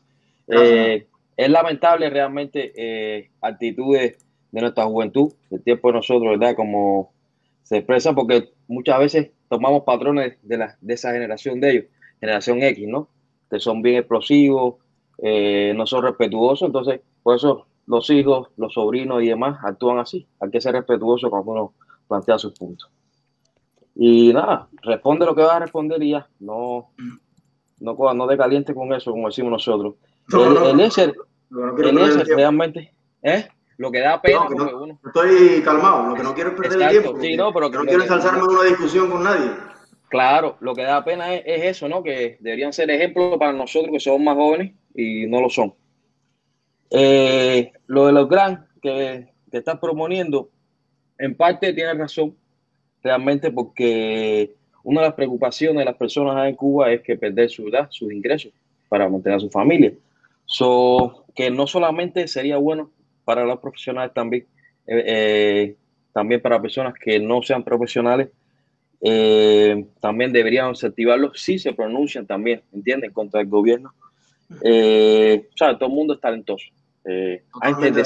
Es lamentable realmente actitudes de nuestra juventud, el tiempo de nosotros, ¿verdad? Como se expresa, porque muchas veces tomamos patrones de esa generación de ellos, generación X, ¿no? Que son bien explosivos, no son respetuosos, entonces por eso los hijos, los sobrinos y demás actúan así. Hay que ser respetuoso cuando uno plantea sus puntos. Y nada, responde lo que vas a responder y ya, no te calientes con eso, como decimos nosotros. El Eliezer realmente lo que da pena uno. Estoy calmado, lo que no quiero es perder el tiempo. Sí, pero no quiero ensalzarme en una discusión con nadie. Claro, lo que da pena es eso, ¿no? Que deberían ser ejemplos para nosotros que somos más jóvenes y no lo son. Lo de los GRAN que estás proponiendo, en parte tienes razón, realmente, porque una de las preocupaciones de las personas en Cuba es que perder sus ingresos para mantener a su familia. Que no solamente sería bueno para los profesionales también, también para personas que no sean profesionales, también deberían incentivarlos si se pronuncian también, ¿entienden?, contra el gobierno. Todo el mundo es talentoso. Antes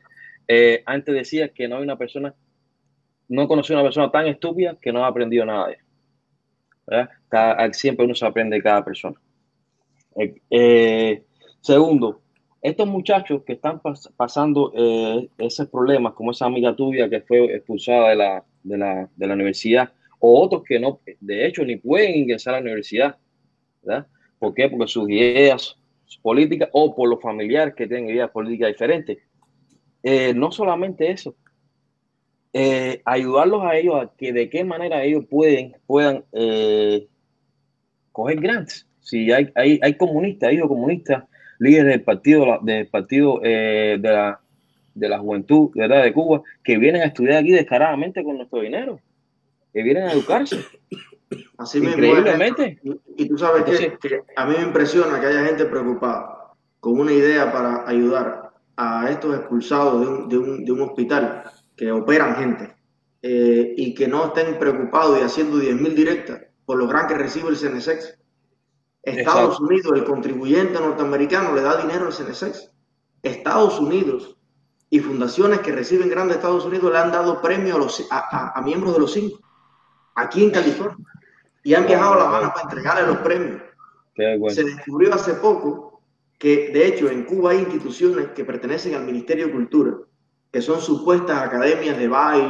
decía que no hay una persona, no conocí una persona tan estúpida que no ha aprendido nada de eso. Siempre uno se aprende de cada persona. Segundo, estos muchachos que están pasando esos problemas, como esa amiga tuya que fue expulsada de la universidad, o otros que no, de hecho, ni pueden ingresar a la universidad, ¿verdad? ¿Por qué? Porque sus ideas políticas o por los familiares que tienen ideas políticas diferentes. No solamente eso, ayudarlos a ellos a que de qué manera ellos puedan coger grants. Si hay comunistas, hijos comunistas, líderes del partido de la juventud, ¿verdad?, de Cuba, que vienen a estudiar aquí descaradamente con nuestro dinero, que vienen a educarse. Así mismo, increíblemente. Y tú sabes que a mí me impresiona que haya gente preocupada con una idea para ayudar a estos expulsados de un hospital que operan gente y que no estén preocupados y haciendo 10.000 directas por los grants que recibe el CNSEX. Estados Unidos, el contribuyente norteamericano, le da dinero al CNSEX. Estados Unidos y fundaciones que reciben grandes de Estados Unidos le han dado premios a miembros de los 5 aquí en California y han viajado a La Habana para entregarle los premios. Se descubrió hace poco que de hecho en Cuba hay instituciones que pertenecen al Ministerio de Cultura, que son supuestas academias de baile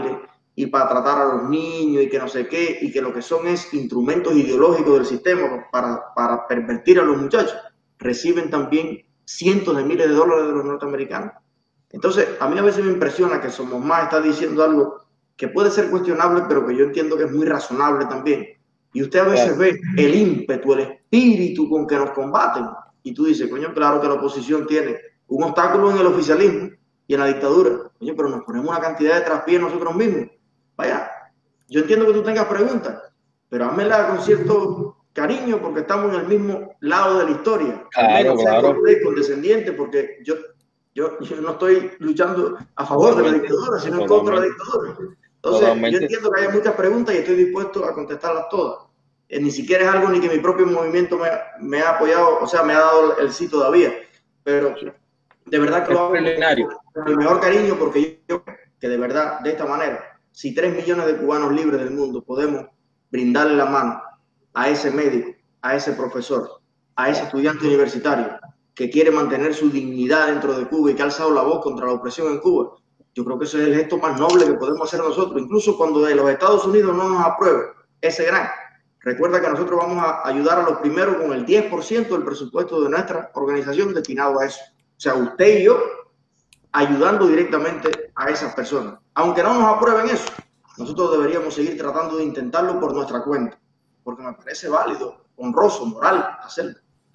y para tratar a los niños y que no sé qué, y que lo que son es instrumentos ideológicos del sistema para pervertir a los muchachos, reciben también cientos de miles de dólares de los norteamericanos. Entonces, a mí a veces me impresiona que Somos Más está diciendo algo que puede ser cuestionable, pero que yo entiendo que es muy razonable también. Y usted a veces ve el ímpetu, el espíritu con que nos combaten. Y tú dices, coño, claro que la oposición tiene un obstáculo en el oficialismo y en la dictadura. Coño, pero nos ponemos una cantidad de traspiés nosotros mismos. Vaya, yo entiendo que tú tengas preguntas, pero házmela con cierto cariño porque estamos en el mismo lado de la historia. Claro, claro. Condescendiente, porque yo no estoy luchando a favor de la dictadura, sino en contra de la dictadura. Entonces, yo entiendo que hay muchas preguntas y estoy dispuesto a contestarlas todas. Ni siquiera es algo ni que mi propio movimiento me ha apoyado, o sea, me ha dado el sí todavía. Pero de verdad que lo hago con el mejor cariño, porque yo que de verdad, de esta manera, si 3 millones de cubanos libres del mundo podemos brindarle la mano a ese médico, a ese profesor, a ese estudiante universitario que quiere mantener su dignidad dentro de Cuba y que ha alzado la voz contra la opresión en Cuba, yo creo que ese es el gesto más noble que podemos hacer nosotros, incluso cuando de los Estados Unidos no nos apruebe ese gran. Recuerda que nosotros vamos a ayudar a los primeros con el 10% del presupuesto de nuestra organización destinado a eso. O sea, usted y yo ayudando directamente a esas personas. Aunque no nos aprueben eso, nosotros deberíamos seguir tratando de intentarlo por nuestra cuenta, porque me parece válido, honroso, moral hacerlo.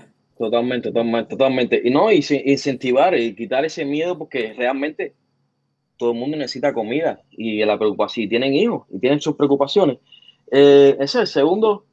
Totalmente. Y no, incentivar y quitar ese miedo, porque realmente todo el mundo necesita comida y la preocupación, y tienen hijos y tienen sus preocupaciones. Ese es el segundo,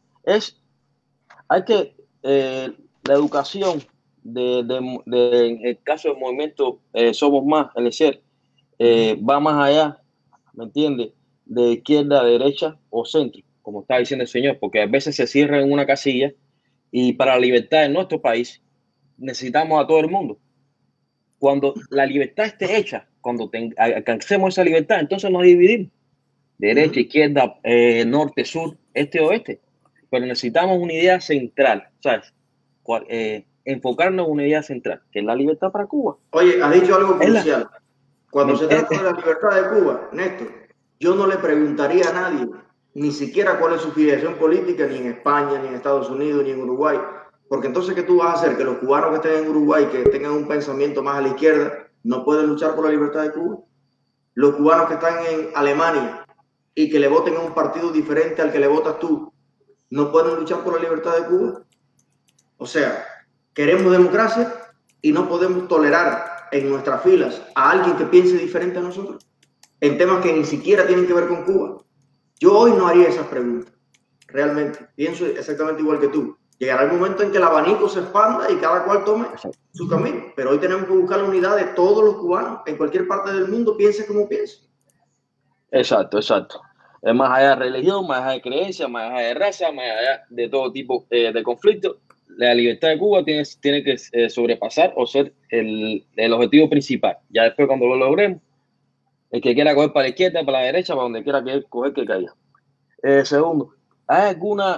hay que la educación en el caso del movimiento Somos Más, el SER, va más allá, ¿me entiendes? De izquierda a derecha o centro, como está diciendo el señor, porque a veces se cierra en una casilla y para la libertad en nuestro país necesitamos a todo el mundo. Cuando la libertad esté hecha, cuando alcancemos esa libertad, entonces nos dividimos. Derecha, izquierda, norte, sur, este, oeste. Pero necesitamos una idea central, ¿sabes? Enfocarnos en una idea central, que es la libertad para Cuba. Oye, has dicho algo crucial. Cuando se trata de la libertad de Cuba, Néstor, yo no le preguntaría a nadie, ni siquiera cuál es su filiación política, ni en España, ni en Estados Unidos, ni en Uruguay. Porque entonces, ¿qué tú vas a hacer? Que los cubanos que estén en Uruguay, que tengan un pensamiento más a la izquierda, no pueden luchar por la libertad de Cuba. Los cubanos que están en Alemania y que le voten a un partido diferente al que le votas tú, no pueden luchar por la libertad de Cuba. O sea, queremos democracia y no podemos tolerar en nuestras filas a alguien que piense diferente a nosotros en temas que ni siquiera tienen que ver con Cuba. Yo hoy no haría esas preguntas. Realmente, pienso exactamente igual que tú. Llegará el momento en que el abanico se expanda y cada cual tome su camino. Pero hoy tenemos que buscar la unidad de todos los cubanos en cualquier parte del mundo, piense como piense. Exacto. Es más allá de religión, más allá de creencia, más allá de raza, más allá de todo tipo de conflictos. La libertad de Cuba tiene que sobrepasar o ser el objetivo principal. Ya después, cuando lo logremos, el que quiera coger para la izquierda, para la derecha, para donde quiera coger, que caiga. Segundo, ¿hay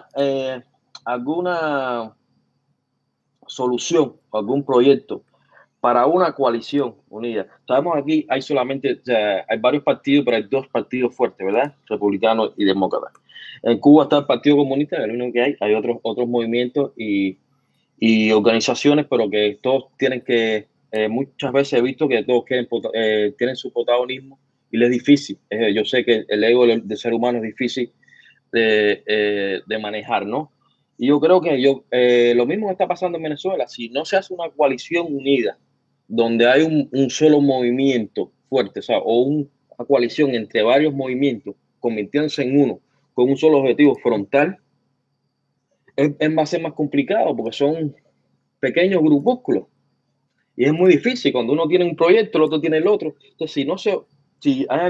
alguna solución, algún proyecto para una coalición unida? Sabemos aquí hay solamente, o sea, hay varios partidos, pero hay 2 partidos fuertes, ¿verdad? Republicanos y demócratas. En Cuba está el Partido Comunista, el único que hay otros movimientos y organizaciones, pero que todos tienen que, muchas veces he visto que todos tienen su protagonismo y les es difícil. Yo sé que el ego del ser humano es difícil de manejar, ¿no? Y yo creo que lo mismo que está pasando en Venezuela, si no se hace una coalición unida, donde hay un solo movimiento fuerte, o sea, una coalición entre varios movimientos, convirtiéndose en uno, con un solo objetivo frontal, va a ser más complicado porque son pequeños grupúsculos. Y es muy difícil. Cuando uno tiene un proyecto, el otro tiene el otro. Entonces, si hay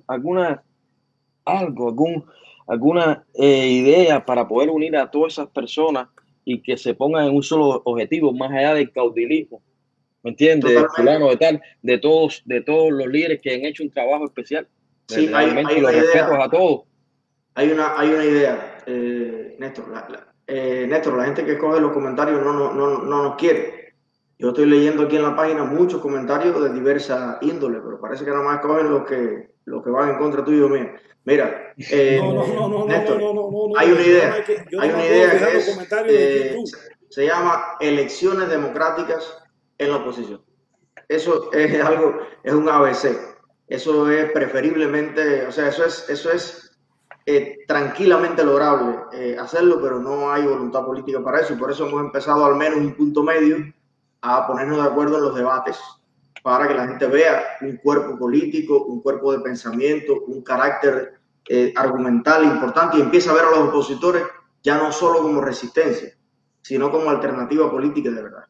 alguna idea para poder unir a todas esas personas y que se pongan en un solo objetivo, más allá del caudilismo, ¿me entiendes? Fulano de tal, de todos los líderes que han hecho un trabajo especial. Sí, realmente hay los una respetos idea. a todos. Hay una idea, Néstor. Néstor, la gente que coge los comentarios no nos quiere. Yo estoy leyendo aquí en la página muchos comentarios de diversa índole, pero parece que nada más cogen los que los que van en contra tuyo mío. Mira, Néstor, no, hay una idea, yo hay no una puedo idea fijar que los es, comentarios de YouTube. se llama elecciones democráticas en la oposición. Eso es algo, es un ABC. Eso es preferiblemente, o sea, eso es tranquilamente lograble hacerlo, pero no hay voluntad política para eso. Y por eso hemos empezado al menos un punto medio a ponernos de acuerdo en los debates para que la gente vea un cuerpo político, un cuerpo de pensamiento, un carácter argumental importante y empieza a ver a los opositores ya no solo como resistencia, sino como alternativa política de verdad.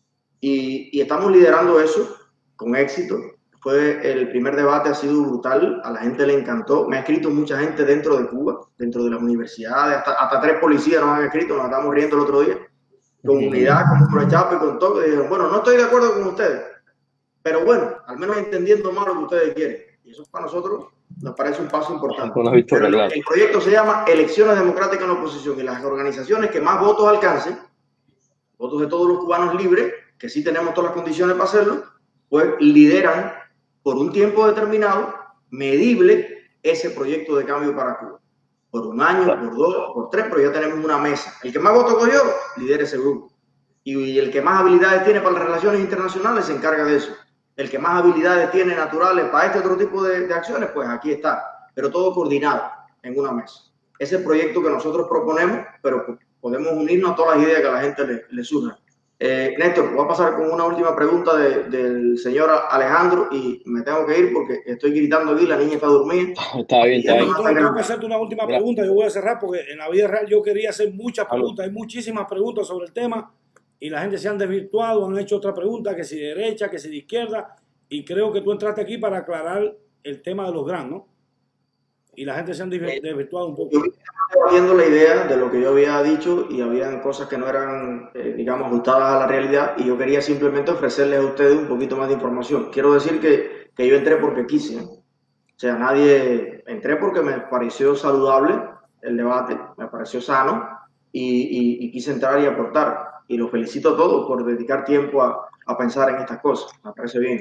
Y estamos liderando eso con éxito. El primer debate ha sido brutal, a la gente le encantó. Me ha escrito mucha gente dentro de Cuba, dentro de las universidades, hasta 3 policías nos han escrito, nos estábamos riendo el otro día. Comunidad, como Prochape, con todo, y dijeron, bueno, no estoy de acuerdo con ustedes, pero bueno, al menos entendiendo más lo que ustedes quieren. Y eso para nosotros nos parece un paso importante. El proyecto se llama Elecciones Democráticas en la Oposición y las organizaciones que más votos alcancen, votos de todos los cubanos libres, que sí tenemos todas las condiciones para hacerlo, pues lideran por un tiempo determinado, medible, ese proyecto de cambio para Cuba. Por 1 año, por 2, por 3, pero ya tenemos una mesa. El que más votos cogió, lidera ese grupo. Y el que más habilidades tiene para las relaciones internacionales se encarga de eso. El que más habilidades tiene naturales para este otro tipo de acciones, pues aquí está. Pero todo coordinado en una mesa. Ese es el proyecto que nosotros proponemos, pero podemos unirnos a todas las ideas que a la gente le surjan. Néstor, voy a pasar con una última pregunta del señor Alejandro y me tengo que ir porque estoy gritando aquí, la niña está dormida. Está bien. Tengo que hacerte una última pregunta, yo voy a cerrar porque en la vida real yo quería hacer muchas preguntas, hay muchísimas preguntas sobre el tema y la gente se han desvirtuado, han hecho otra pregunta, que si de derecha, que si de izquierda, y creo que tú entraste aquí para aclarar el tema de los GRAN, ¿no? Y la gente se han desvirtuado un poco. Yo estaba viendo la idea de lo que yo había dicho y habían cosas que no eran, digamos, ajustadas a la realidad y yo quería simplemente ofrecerles a ustedes un poquito más de información. Quiero decir que yo entré porque quise, ¿no? O sea, entré porque me pareció saludable el debate, me pareció sano y quise entrar y aportar. Y los felicito a todos por dedicar tiempo a pensar en estas cosas, me parece bien.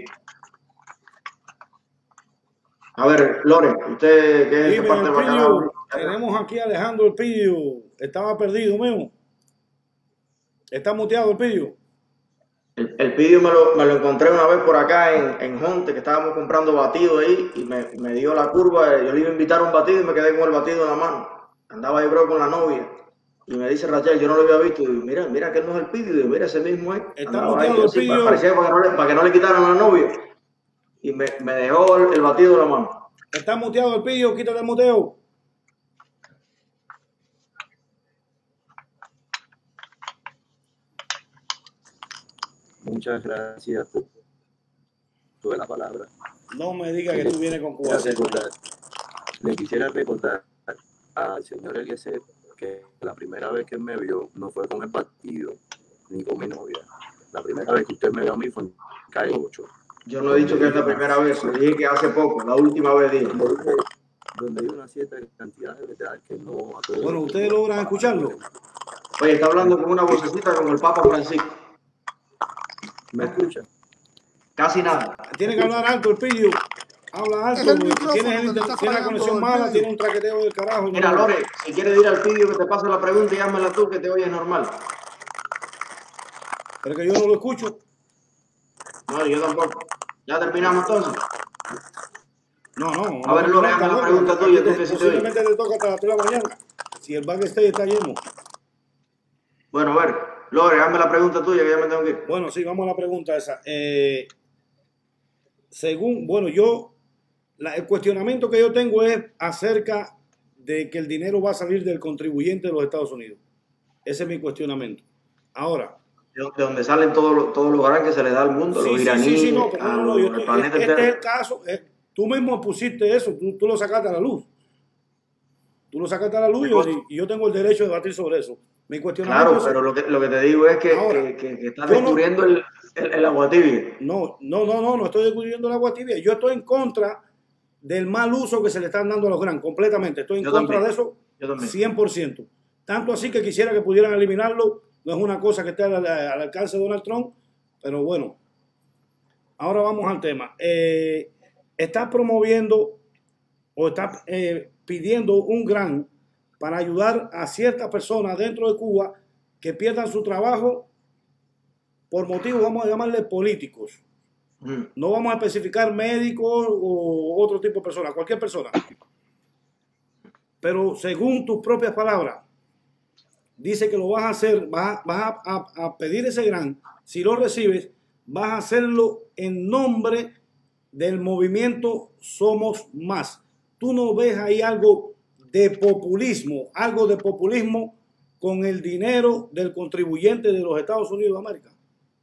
A ver, Lore, usted que es de parte de Bacalao. Tenemos aquí a Alejandro El Pillo. Estaba perdido, Memo. Está muteado el Pillo. El Pillo me lo encontré una vez por acá en Jonte, que estábamos comprando batido ahí y me dio la curva. Yo le iba a invitar a un batido y me quedé con el batido en la mano. Andaba yo creo con la novia. Y me dice Rachel, yo no lo había visto. Y digo, mira que él no es el Pillo. Y digo, mira, ese mismo es. Está muteado el Pillo. Parecía para que no le quitaran a la novia. Y me dejó el batido en la mano. Está muteado el Pillo, quítate el muteo. Muchas gracias por toda la palabra. No me digas que tú vienes con Cuba. Le quisiera recordar al señor Eliezer que la primera vez que él me vio no fue con el partido ni con mi novia. La primera vez que usted me vio a mí fue en calle 8. Yo no he dicho que es la primera vez, lo dije que hace poco, la última vez dije. Donde hay una cierta cantidad de verdad que no a todos. Bueno, ¿ustedes logran escucharlo? Oye, está hablando con una vocecita como el Papa Francisco. ¿Me escucha? Casi nada. Tiene que hablar alto el Pillo. Habla alto. Tiene la conexión mala, tiene un traqueteo del carajo. Mira, Lore, si quieres ir al Pillo que te pase la pregunta y házmela tú que te oyes normal. Pero que yo no lo escucho. No, yo tampoco. ¿Ya terminamos entonces? No. A ver, Lore, hazme la pregunta tuya. Posiblemente te toca hasta las 3 de la mañana. Si el backstage está lleno. Bueno, a ver, Lore, hazme la pregunta tuya que ya me tengo que ir. Bueno, sí, vamos a la pregunta esa. el cuestionamiento que yo tengo es acerca de que el dinero va a salir del contribuyente de los Estados Unidos. Ese es mi cuestionamiento. Ahora, de donde salen todos los grandes que se le da al mundo, los iraníes, al planeta entero. Este es el caso, tú mismo pusiste eso, tú lo sacaste a la luz. Tú lo sacaste a la luz y yo tengo el derecho de debatir sobre eso. Mi cuestionamiento claro, pero lo que te digo es que estás descubriendo el agua tibia. No estoy descubriendo el agua tibia. Yo estoy en contra del mal uso que se le están dando a los grandes, completamente. Estoy en contra de eso 100%. Tanto así que quisiera que pudieran eliminarlo. No es una cosa que esté al alcance de Donald Trump, pero bueno. Ahora vamos al tema. Estás promoviendo o está pidiendo un grant para ayudar a ciertas personas dentro de Cuba que pierdan su trabajo por motivos, vamos a llamarle políticos. No vamos a especificar médicos o otro tipo de personas, cualquier persona. Pero según tus propias palabras, dice que lo vas a hacer, vas a pedir ese grant. Si lo recibes, vas a hacerlo en nombre del movimiento Somos Más. ¿Tú no ves ahí algo de populismo con el dinero del contribuyente de los Estados Unidos de América?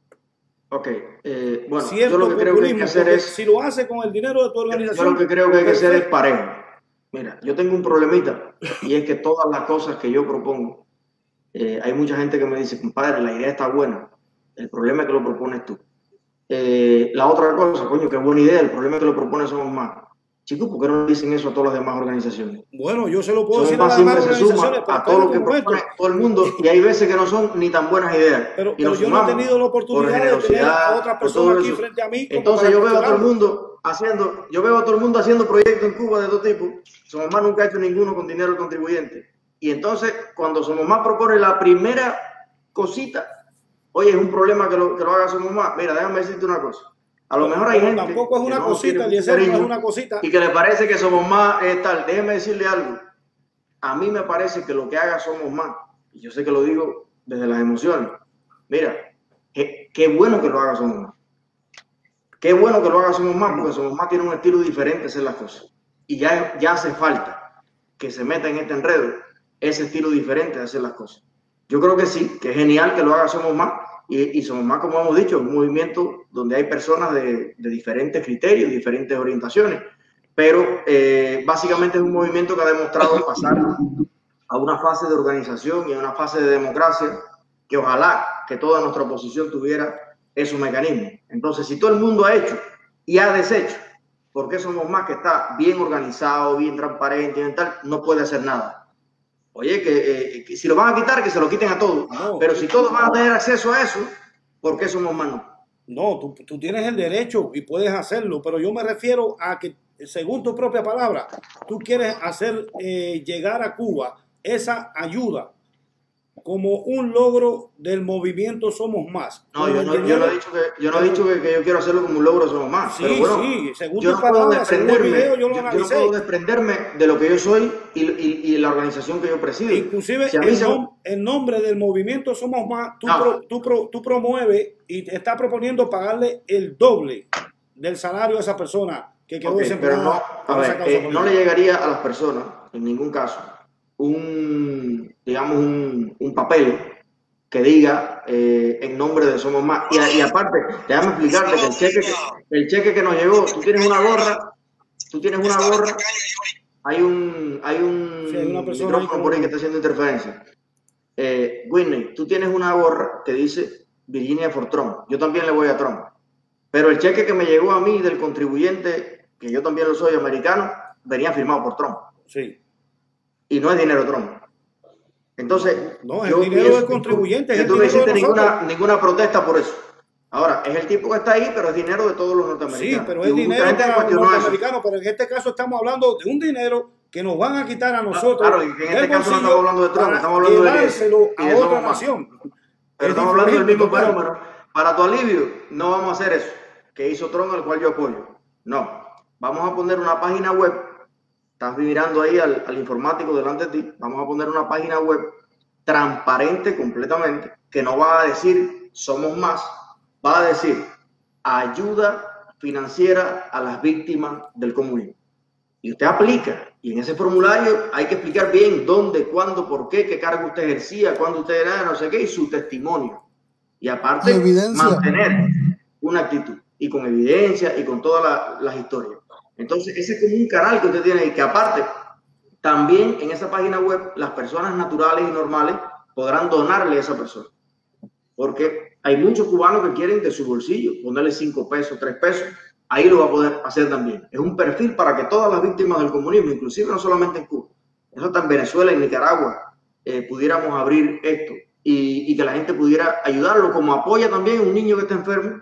Ok, bueno, yo lo que creo que hay que hacer es... Si lo hace con el dinero de tu organización... Yo lo que creo que hay que hacer es parejo. Mira, yo tengo un problemita y es que todas las cosas que yo propongo, hay mucha gente que me dice, compadre, la idea está buena, el problema es que lo propones tú. La otra cosa, coño, qué buena idea, el problema es que lo propones Somos Más. Chicos, ¿por qué no dicen eso a todas las demás organizaciones? Bueno, yo se lo puedo decir a las demás organizaciones, a todo lo que propone todo el mundo, y hay veces que no son ni tan buenas ideas. Pero yo no he tenido la oportunidad de tener a otra persona aquí frente a mí. Entonces yo veo a todo el mundo haciendo proyectos en Cuba de todo tipo. Somos Más nunca ha hecho ninguno con dinero del contribuyente. Y entonces, cuando Somos Más propone la primera cosita, oye, es un problema que lo haga Somos Más. Mira, déjame decirte una cosa. A lo mejor hay gente tampoco es una que cosita, no es una cosita. Y que le parece que Somos Más tal. Déjeme decirle algo. A mí me parece que lo que haga Somos Más, y yo sé que lo digo desde las emociones, mira, qué bueno que lo haga Somos Más. Qué bueno que lo haga Somos Más, porque Somos Más tiene un estilo diferente de hacer las cosas. Y ya hace falta que se meta en este enredo ese estilo diferente de hacer las cosas. Yo creo que sí, que es genial que lo haga Somos Más. Y Somos Más, como hemos dicho, es un movimiento donde hay personas de diferentes criterios, diferentes orientaciones, pero básicamente es un movimiento que ha demostrado pasar a una fase de organización y a una fase de democracia que ojalá que toda nuestra oposición tuviera esos mecanismos. Entonces, si todo el mundo ha hecho y ha deshecho, ¿por qué Somos Más, que está bien organizado, bien transparente y tal, no puede hacer nada? Oye, que si lo van a quitar, que se lo quiten a todos. No, pero si todos van a tener acceso a eso, ¿por qué Somos Más no? No, tú tienes el derecho y puedes hacerlo, pero yo me refiero a que, según tu propia palabra, tú quieres hacer llegar a Cuba esa ayuda como un logro del movimiento Somos Más. No, yo no he dicho que yo quiero hacerlo como un logro de Somos Más. Sí, pero bueno, sí, según tu palabra, según el video, yo lo analicé. Yo no puedo desprenderme de lo que yo soy y la organización que yo presido. Inclusive, en nombre del movimiento Somos Más, tú promueves y te estás proponiendo pagarle el doble del salario a esa persona que quedó desempleada. Pero no le llegaría a las personas, en ningún caso, un papel que diga en nombre de Somos Más. Y aparte, déjame explicarte que el cheque que nos llegó, tú tienes una gorra, hay una persona micrófono por ahí que está haciendo interferencia. Whitney, tú tienes una gorra que dice Virginia for Trump. Yo también le voy a Trump. Pero el cheque que me llegó a mí del contribuyente, que yo también lo soy, americano, venía firmado por Trump. Sí. Y no es dinero Trump. Entonces, no, es el dinero del contribuyente. Que tú no hiciste ninguna protesta por eso. Ahora, es el tipo que está ahí, pero es dinero de todos los norteamericanos. Sí, pero es dinero de los norteamericanos, pero en este caso estamos hablando de un dinero que nos van a quitar a nosotros. Claro, y que en este caso no estamos hablando de Trump, estamos hablando de otra nación. Pero estamos hablando del mismo fenómeno. Para tu alivio, no vamos a hacer eso que hizo Trump, al cual yo apoyo. No, vamos a poner una página web. Estás mirando ahí al informático delante de ti. Vamos a poner una página web transparente completamente, que no va a decir Somos Más, va a decir ayuda financiera a las víctimas del comunismo. Y usted aplica, y en ese formulario hay que explicar bien dónde, cuándo, por qué cargo usted ejercía, cuándo usted era, no sé qué, y su testimonio. Y aparte, mantener una actitud, y con evidencia, y con todas las historias. Entonces, ese es como un canal que usted tiene, y que aparte, también en esa página web, las personas naturales y normales podrán donarle a esa persona. Porque hay muchos cubanos que quieren de su bolsillo ponerle 5 pesos, 3 pesos. Ahí lo va a poder hacer también. Es un perfil para que todas las víctimas del comunismo, inclusive no solamente en Cuba, eso está en Venezuela y Nicaragua, pudiéramos abrir esto y que la gente pudiera ayudarlo, como apoya también a un niño que está enfermo,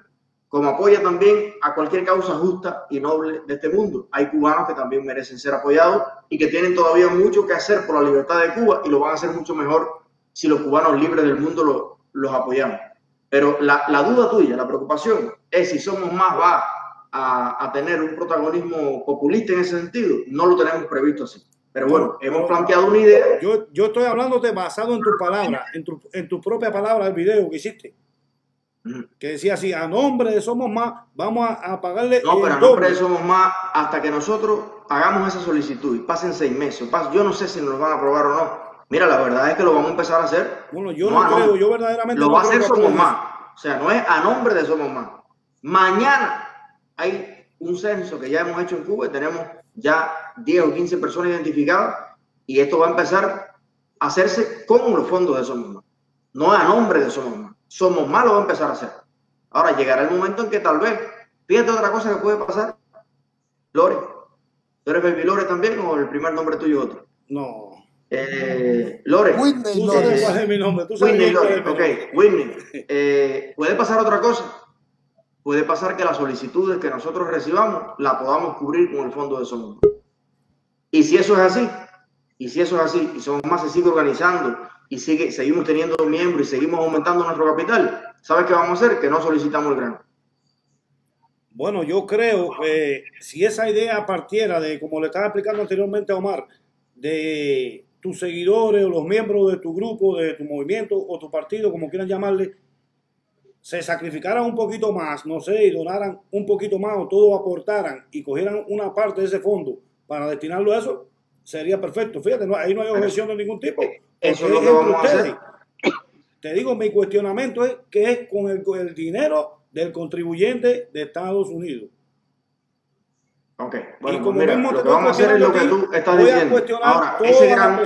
como apoya también a cualquier causa justa y noble de este mundo. Hay cubanos que también merecen ser apoyados y que tienen todavía mucho que hacer por la libertad de Cuba y lo van a hacer mucho mejor si los cubanos libres del mundo los apoyamos. Pero la duda tuya, la preocupación es si Somos Más va a tener un protagonismo populista en ese sentido. No lo tenemos previsto así. Pero bueno, hemos planteado una idea. Yo estoy hablándote basado en tus palabras, en tu propia palabra del video que hiciste. Que decía así, a nombre de Somos Más, vamos a pagarle. No, pero a nombre de Somos Más, hasta que nosotros hagamos esa solicitud y pasen 6 meses. Yo no sé si nos lo van a aprobar o no. Mira, la verdad es que lo vamos a empezar a hacer. Bueno, yo no creo, yo verdaderamente lo va a hacer Somos Más. O sea, no es a nombre de Somos Más. Mañana hay un censo que ya hemos hecho en Cuba y tenemos ya 10 o 15 personas identificadas y esto va a empezar a hacerse con los fondos de Somos Más. No es a nombre de Somos Más. Somos Más lo va a empezar a hacer. Ahora llegará el momento en que tal vez, fíjate otra cosa que puede pasar, Lore. ¿Tú eres Baby Lore también o el primer nombre tuyo otro? No. Lore. Whitney Tú Lore. sabes cuál es mi nombre. Tú sabes Whitney Lore. cuál Ok, es Whitney. Puede pasar otra cosa. Puede pasar que las solicitudes que nosotros recibamos la podamos cubrir con el fondo de Somos Más. Y si eso es así, y Somos Más se sigue organizando y seguimos teniendo miembros y seguimos aumentando nuestro capital, ¿sabes qué vamos a hacer? Que no solicitamos el grano. Bueno, yo creo que si esa idea partiera de, como le estaba explicando anteriormente a Omar, de tus seguidores o los miembros de tu grupo, de tu movimiento o tu partido, como quieran llamarle, se sacrificaran un poquito más, no sé, y donaran un poquito más o todos aportaran y cogieran una parte de ese fondo para destinarlo a eso, sería perfecto. Fíjate, ahí no hay objeción de ningún tipo. Eso es lo que vamos a hacer. Te digo, mi cuestionamiento es que es con el dinero del contribuyente de Estados Unidos. Ok, bueno, y como mira, mismo lo que vamos a hacer es lo que tú estás diciendo. Ahora, ese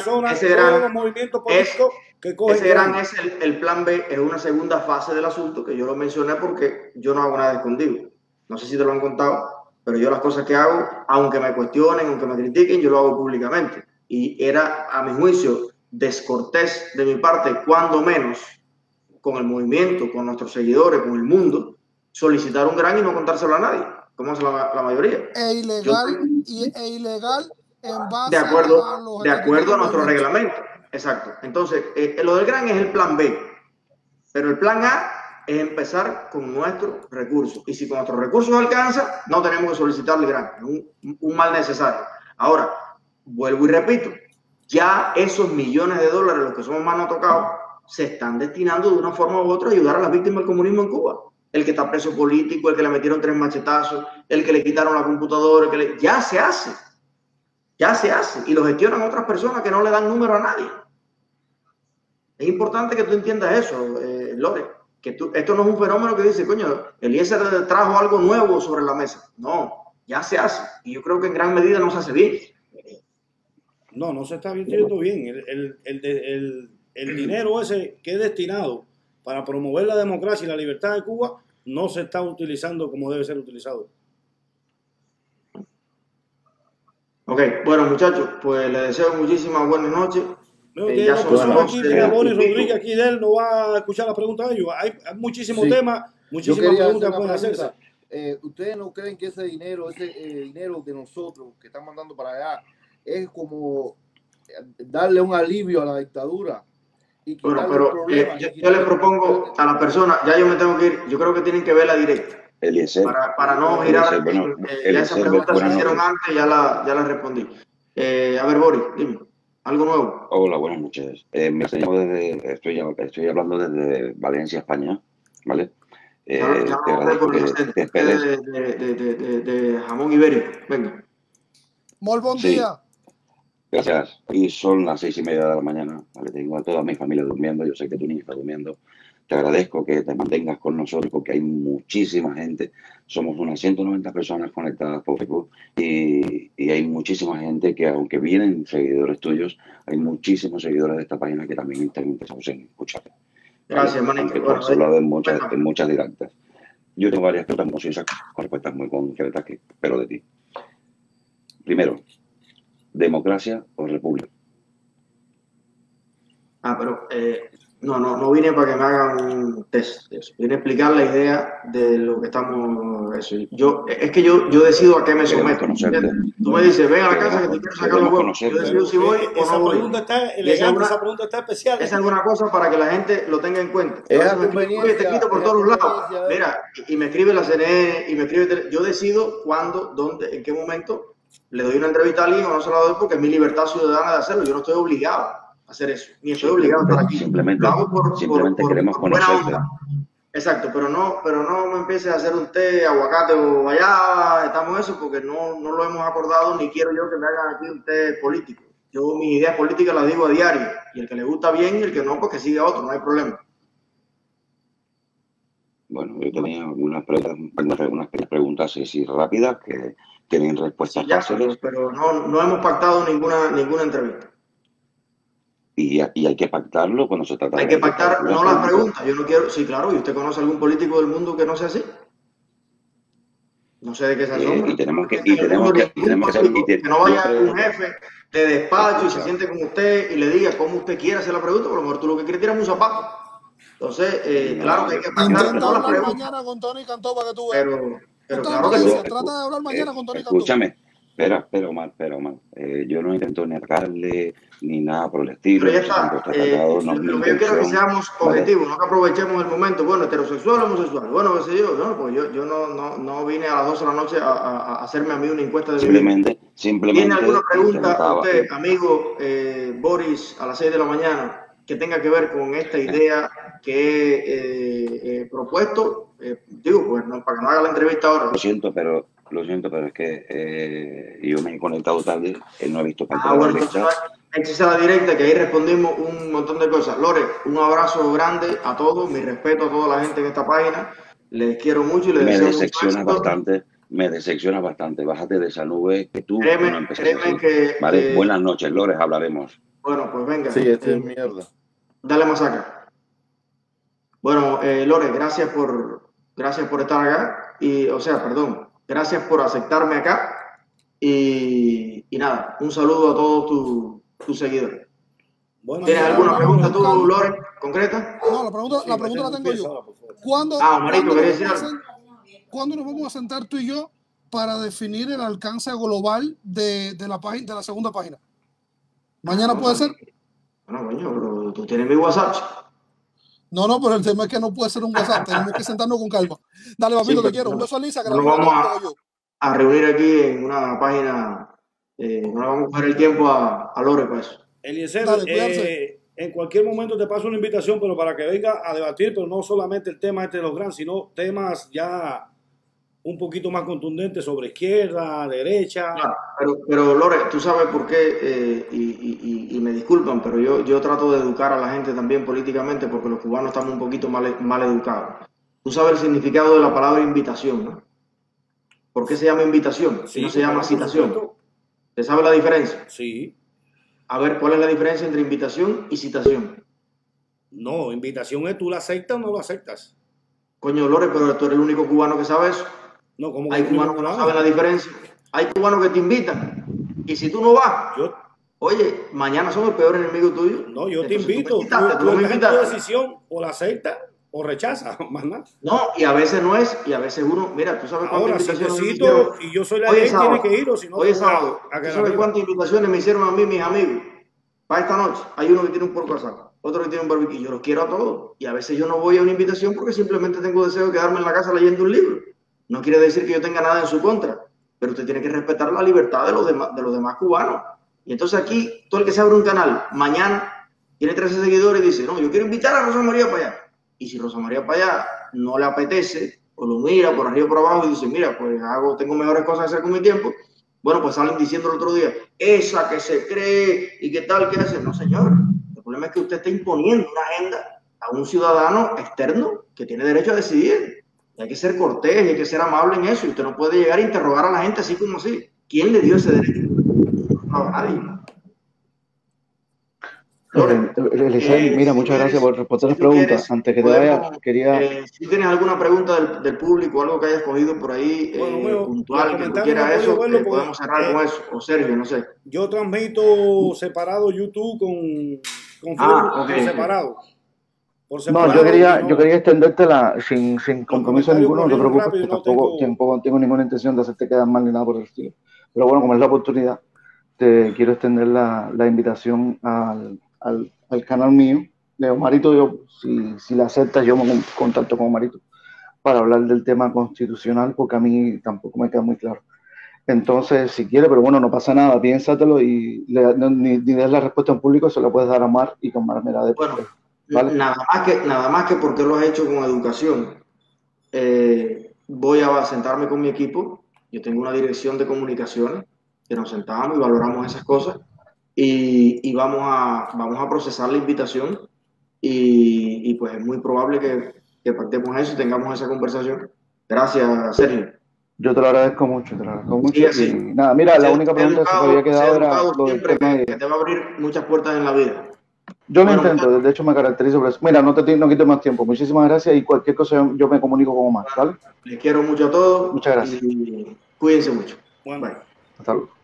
gran es el plan B, es una segunda fase del asunto que yo lo mencioné porque yo no hago nada escondido. No sé si te lo han contado, pero yo las cosas que hago, aunque me cuestionen, aunque me critiquen, yo lo hago públicamente. Y era, a mi juicio, descortés de mi parte, cuando menos, con el movimiento, con nuestros seguidores, con el mundo, solicitar un gran y no contárselo a nadie, como hace la mayoría. Ilegal en base de acuerdo a nuestro reglamento. Exacto. Entonces, lo del gran es el plan B, pero el plan A es empezar con nuestros recursos. Y si con nuestros recursos alcanza, no tenemos que solicitar el gran. Es un mal necesario. Ahora, vuelvo y repito, ya esos millones de dólares, los que Somos Más no tocados, se están destinando de una forma u otra a ayudar a las víctimas del comunismo en Cuba. El que está preso político, el que le metieron 3 machetazos, el que le quitaron la computadora, ya se hace. Ya se hace. Y lo gestionan otras personas que no le dan número a nadie. Es importante que tú entiendas eso, Lore. Que esto no es un fenómeno que dice, coño, Eliezer trajo algo nuevo sobre la mesa. No, ya se hace. Y yo creo que en gran medida no se hace bien. No se está viendo bien. El dinero ese que es destinado para promover la democracia y la libertad de Cuba no se está utilizando como debe ser utilizado. Ok, bueno muchachos, pues les deseo muchísimas buenas noches. No, ya son aquí, Boris Rodríguez aquí de él no va a escuchar las preguntas de ellos. Hay muchísimos temas, muchísimas preguntas que pueden hacerse. ¿Ustedes no creen que ese dinero de nosotros que están mandando para allá es como darle un alivio a la dictadura? Bueno, pero yo les propongo a la persona, ya yo me tengo que ir, yo creo que tienen que ver la directa. Eliezer, para no girar, ya esas preguntas se hicieron antes, ya la respondí. A ver, Boris, dime, ¿algo nuevo? Hola, buenas noches. Estoy hablando desde Valencia, España, ¿vale? Te agradezco que esperes. De jamón ibérico, venga. Muy buen día. Gracias. Y son las 6:30 de la mañana, ¿vale? Tengo a toda mi familia durmiendo, yo sé que tu niño está durmiendo. Te agradezco que te mantengas con nosotros porque hay muchísima gente. Somos unas 190 personas conectadas por Facebook y hay muchísima gente que, aunque vienen seguidores tuyos, hay muchísimos seguidores de esta página que también están interesados en escucharte. Gracias, manito. Bueno, has hablado en muchas directas. Yo tengo varias preguntas concisas con respuestas muy concretas que espero de ti. Primero, ¿democracia o república? Pero No vine para que me hagan un test de eso. Vine a explicar la idea de lo que estamos... Eso. Yo decido a qué me someto. Tú me dices, ven a la casa que te quiero sacar los huevos. Yo decido si voy o no voy. Esa pregunta está especial. Esa es alguna cosa para que la gente lo tenga en cuenta. Oye, te quito por todos los lados. Mira, y me escribe la CNN, y me escribe... Yo decido cuándo, dónde, en qué momento le doy una entrevista a alguien o no se la doy porque es mi libertad ciudadana de hacerlo. Yo no estoy obligado hacer eso, ni estoy obligado a estar aquí. Simplemente queremos conocerte. Exacto, pero no me empieces a hacer un té, aguacate o guayaba, estamos en eso porque no lo hemos acordado, ni quiero yo que me hagan aquí un té político. Yo mis ideas políticas las digo a diario, y el que le gusta bien y el que no, pues que siga otro, no hay problema. Bueno, yo tenía algunas preguntas así rápidas que tienen respuestas fáciles. Pero no hemos pactado ninguna entrevista. Y hay que pactarlo cuando se trata de... Hay que pactar, no las preguntas. Yo no quiero... Sí, claro. ¿Y usted conoce algún político del mundo que no sea así? No sé de qué se asombra. Y tenemos que no vaya un jefe de despacho y se siente con usted y le diga cómo usted quiere hacer la pregunta. Por lo mejor tú lo que quieres tirar es un zapato. Entonces, claro que hay que pactar todas las preguntas. Mañana con Tony Cantó para que tú veas. Pero claro que sí. Trata de hablar mañana con Tony Cantó. Escúchame. Pero mal. Yo no intento ni atacarle ni nada por el estilo. Pero ya está. Lo que yo quiero es que seamos objetivos, no que aprovechemos el momento. Bueno, heterosexual o homosexual. Bueno, qué sé yo. No, pues yo no vine a las 12 de la noche a hacerme a mí una encuesta de Simplemente. ¿Tiene alguna pregunta usted, amigo Boris, a las 6 de la mañana, que tenga que ver con esta idea que he propuesto? Digo, pues no, para que no haga la entrevista ahora. Lo siento, pero es que yo me he conectado tarde, no he visto bueno, entonces a la directa, que ahí respondimos un montón de cosas. Lore, un abrazo grande a todos, mi respeto a toda la gente en esta página, les quiero mucho y les deseo mucho éxito. Me decepciona bastante, bájate de esa nube que tú créeme que... Vale, buenas noches, Lore, hablaremos. Bueno, pues venga. Sí, esto es mierda. Dale masacra. Bueno, Lore, gracias por estar acá, gracias por aceptarme acá y nada, un saludo a todos tus seguidores. Bueno, ¿tienes alguna pregunta tú, Lore, concreta? No, la pregunta la tengo yo. ¿Cuándo nos vamos a sentar tú y yo para definir el alcance global de la segunda página? ¿Mañana puede ser? Bueno, coño, pero tú tienes mi WhatsApp. No, pero el tema es que no puede ser un WhatsApp, tenemos que sentarnos con calma. Dale, papito, te quiero. Un beso a Lisa. Que nos vamos a reunir aquí en una página, no le vamos a coger el tiempo a Lore para eso. Eliezer, en cualquier momento te paso una invitación, pero para que venga a debatir, pero no solamente el tema de los grandes, sino temas ya un poquito más contundentes sobre izquierda, derecha. Claro, pero Lore, tú sabes por qué, y me disculpan, pero yo trato de educar a la gente también políticamente porque los cubanos estamos un poquito mal educados. Tú sabes el significado de la palabra invitación, ¿no? ¿Por qué se llama invitación y no se llama citación? ¿Te sabe la diferencia? Sí. A ver, ¿cuál es la diferencia entre invitación y citación? No, invitación es tú la aceptas o no la aceptas. Coño, Lore, pero tú eres el único cubano que sabe eso. No, ¿cómo hay cubanos que no saben la diferencia. Hay cubanos que te invitan. Y si tú no vas, oye, mañana somos el peor enemigo tuyo. No, yo te invito. Tú me invitas a tu decisión, o la aceptas o rechazas, más nada. No, y a veces no es, y a veces uno, mira, tú sabes cuántas invitaciones me hicieron. Y yo soy la ley, tiene que ir, o si no, hoy es sábado. ¿Tú sabes cuántas invitaciones me hicieron a mí mis amigos? Para esta noche, hay uno que tiene un porco asado, otro que tiene un barbecue, yo los quiero a todos. Y a veces yo no voy a una invitación porque simplemente tengo deseo de quedarme en la casa leyendo un libro. No quiere decir que yo tenga nada en su contra, pero usted tiene que respetar la libertad de los demás cubanos. Y entonces aquí, todo el que se abre un canal, mañana tiene 13 seguidores y dice, no, yo quiero invitar a Rosa María para allá. Y si Rosa María para allá no le apetece, o lo mira por arriba o por abajo y dice, mira, pues tengo mejores cosas que hacer con mi tiempo, bueno, pues salen diciendo el otro día, esa que se cree y qué tal, qué hace. No, señor, el problema es que usted está imponiendo una agenda a un ciudadano externo que tiene derecho a decidir. Y hay que ser cortés y hay que ser amable en eso. Y usted no puede llegar a interrogar a la gente así como así. ¿Quién le dio ese derecho? No, nadie. Mira, muchas gracias por responder las preguntas. Antes que te vaya, quería... si tienes alguna pregunta del público, algo que hayas cogido por ahí puntual, que tú quieras eso, podemos cerrar con eso. O Sergio, no sé. Yo transmito separado YouTube con Facebook separado. por No, separado. yo quería extendértela sin compromiso ninguno, no te preocupes, rápido, que no tampoco tengo ninguna intención de hacerte quedar mal ni nada por el estilo. Pero bueno, como es la oportunidad, te quiero extender la invitación al canal mío de Omarito. Yo, si la aceptas, yo me contacto con Omarito para hablar del tema constitucional, porque a mí tampoco me queda muy claro. Entonces, si quiere, pero bueno, no pasa nada, piénsatelo y ni des la respuesta en público, se la puedes dar a Mar y con Mar me la después. Bueno, ¿vale? nada más que porque lo has hecho con educación. Voy a sentarme con mi equipo. Yo tengo una dirección de comunicaciones que nos sentamos y valoramos esas cosas y vamos a procesar la invitación y pues es muy probable que pactemos eso y tengamos esa conversación. Gracias, Sergio. Yo te lo agradezco mucho, Sí, sí. Y nada, mira, la única pregunta que se me había quedado era lo del tema que te va a abrir muchas puertas en la vida. Yo lo intento, de hecho me caracterizo por eso. Mira, no quito más tiempo. Muchísimas gracias y cualquier cosa yo me comunico con Omar, ¿vale? Les quiero mucho a todos. Muchas gracias. Y cuídense mucho. Bueno. Hasta luego.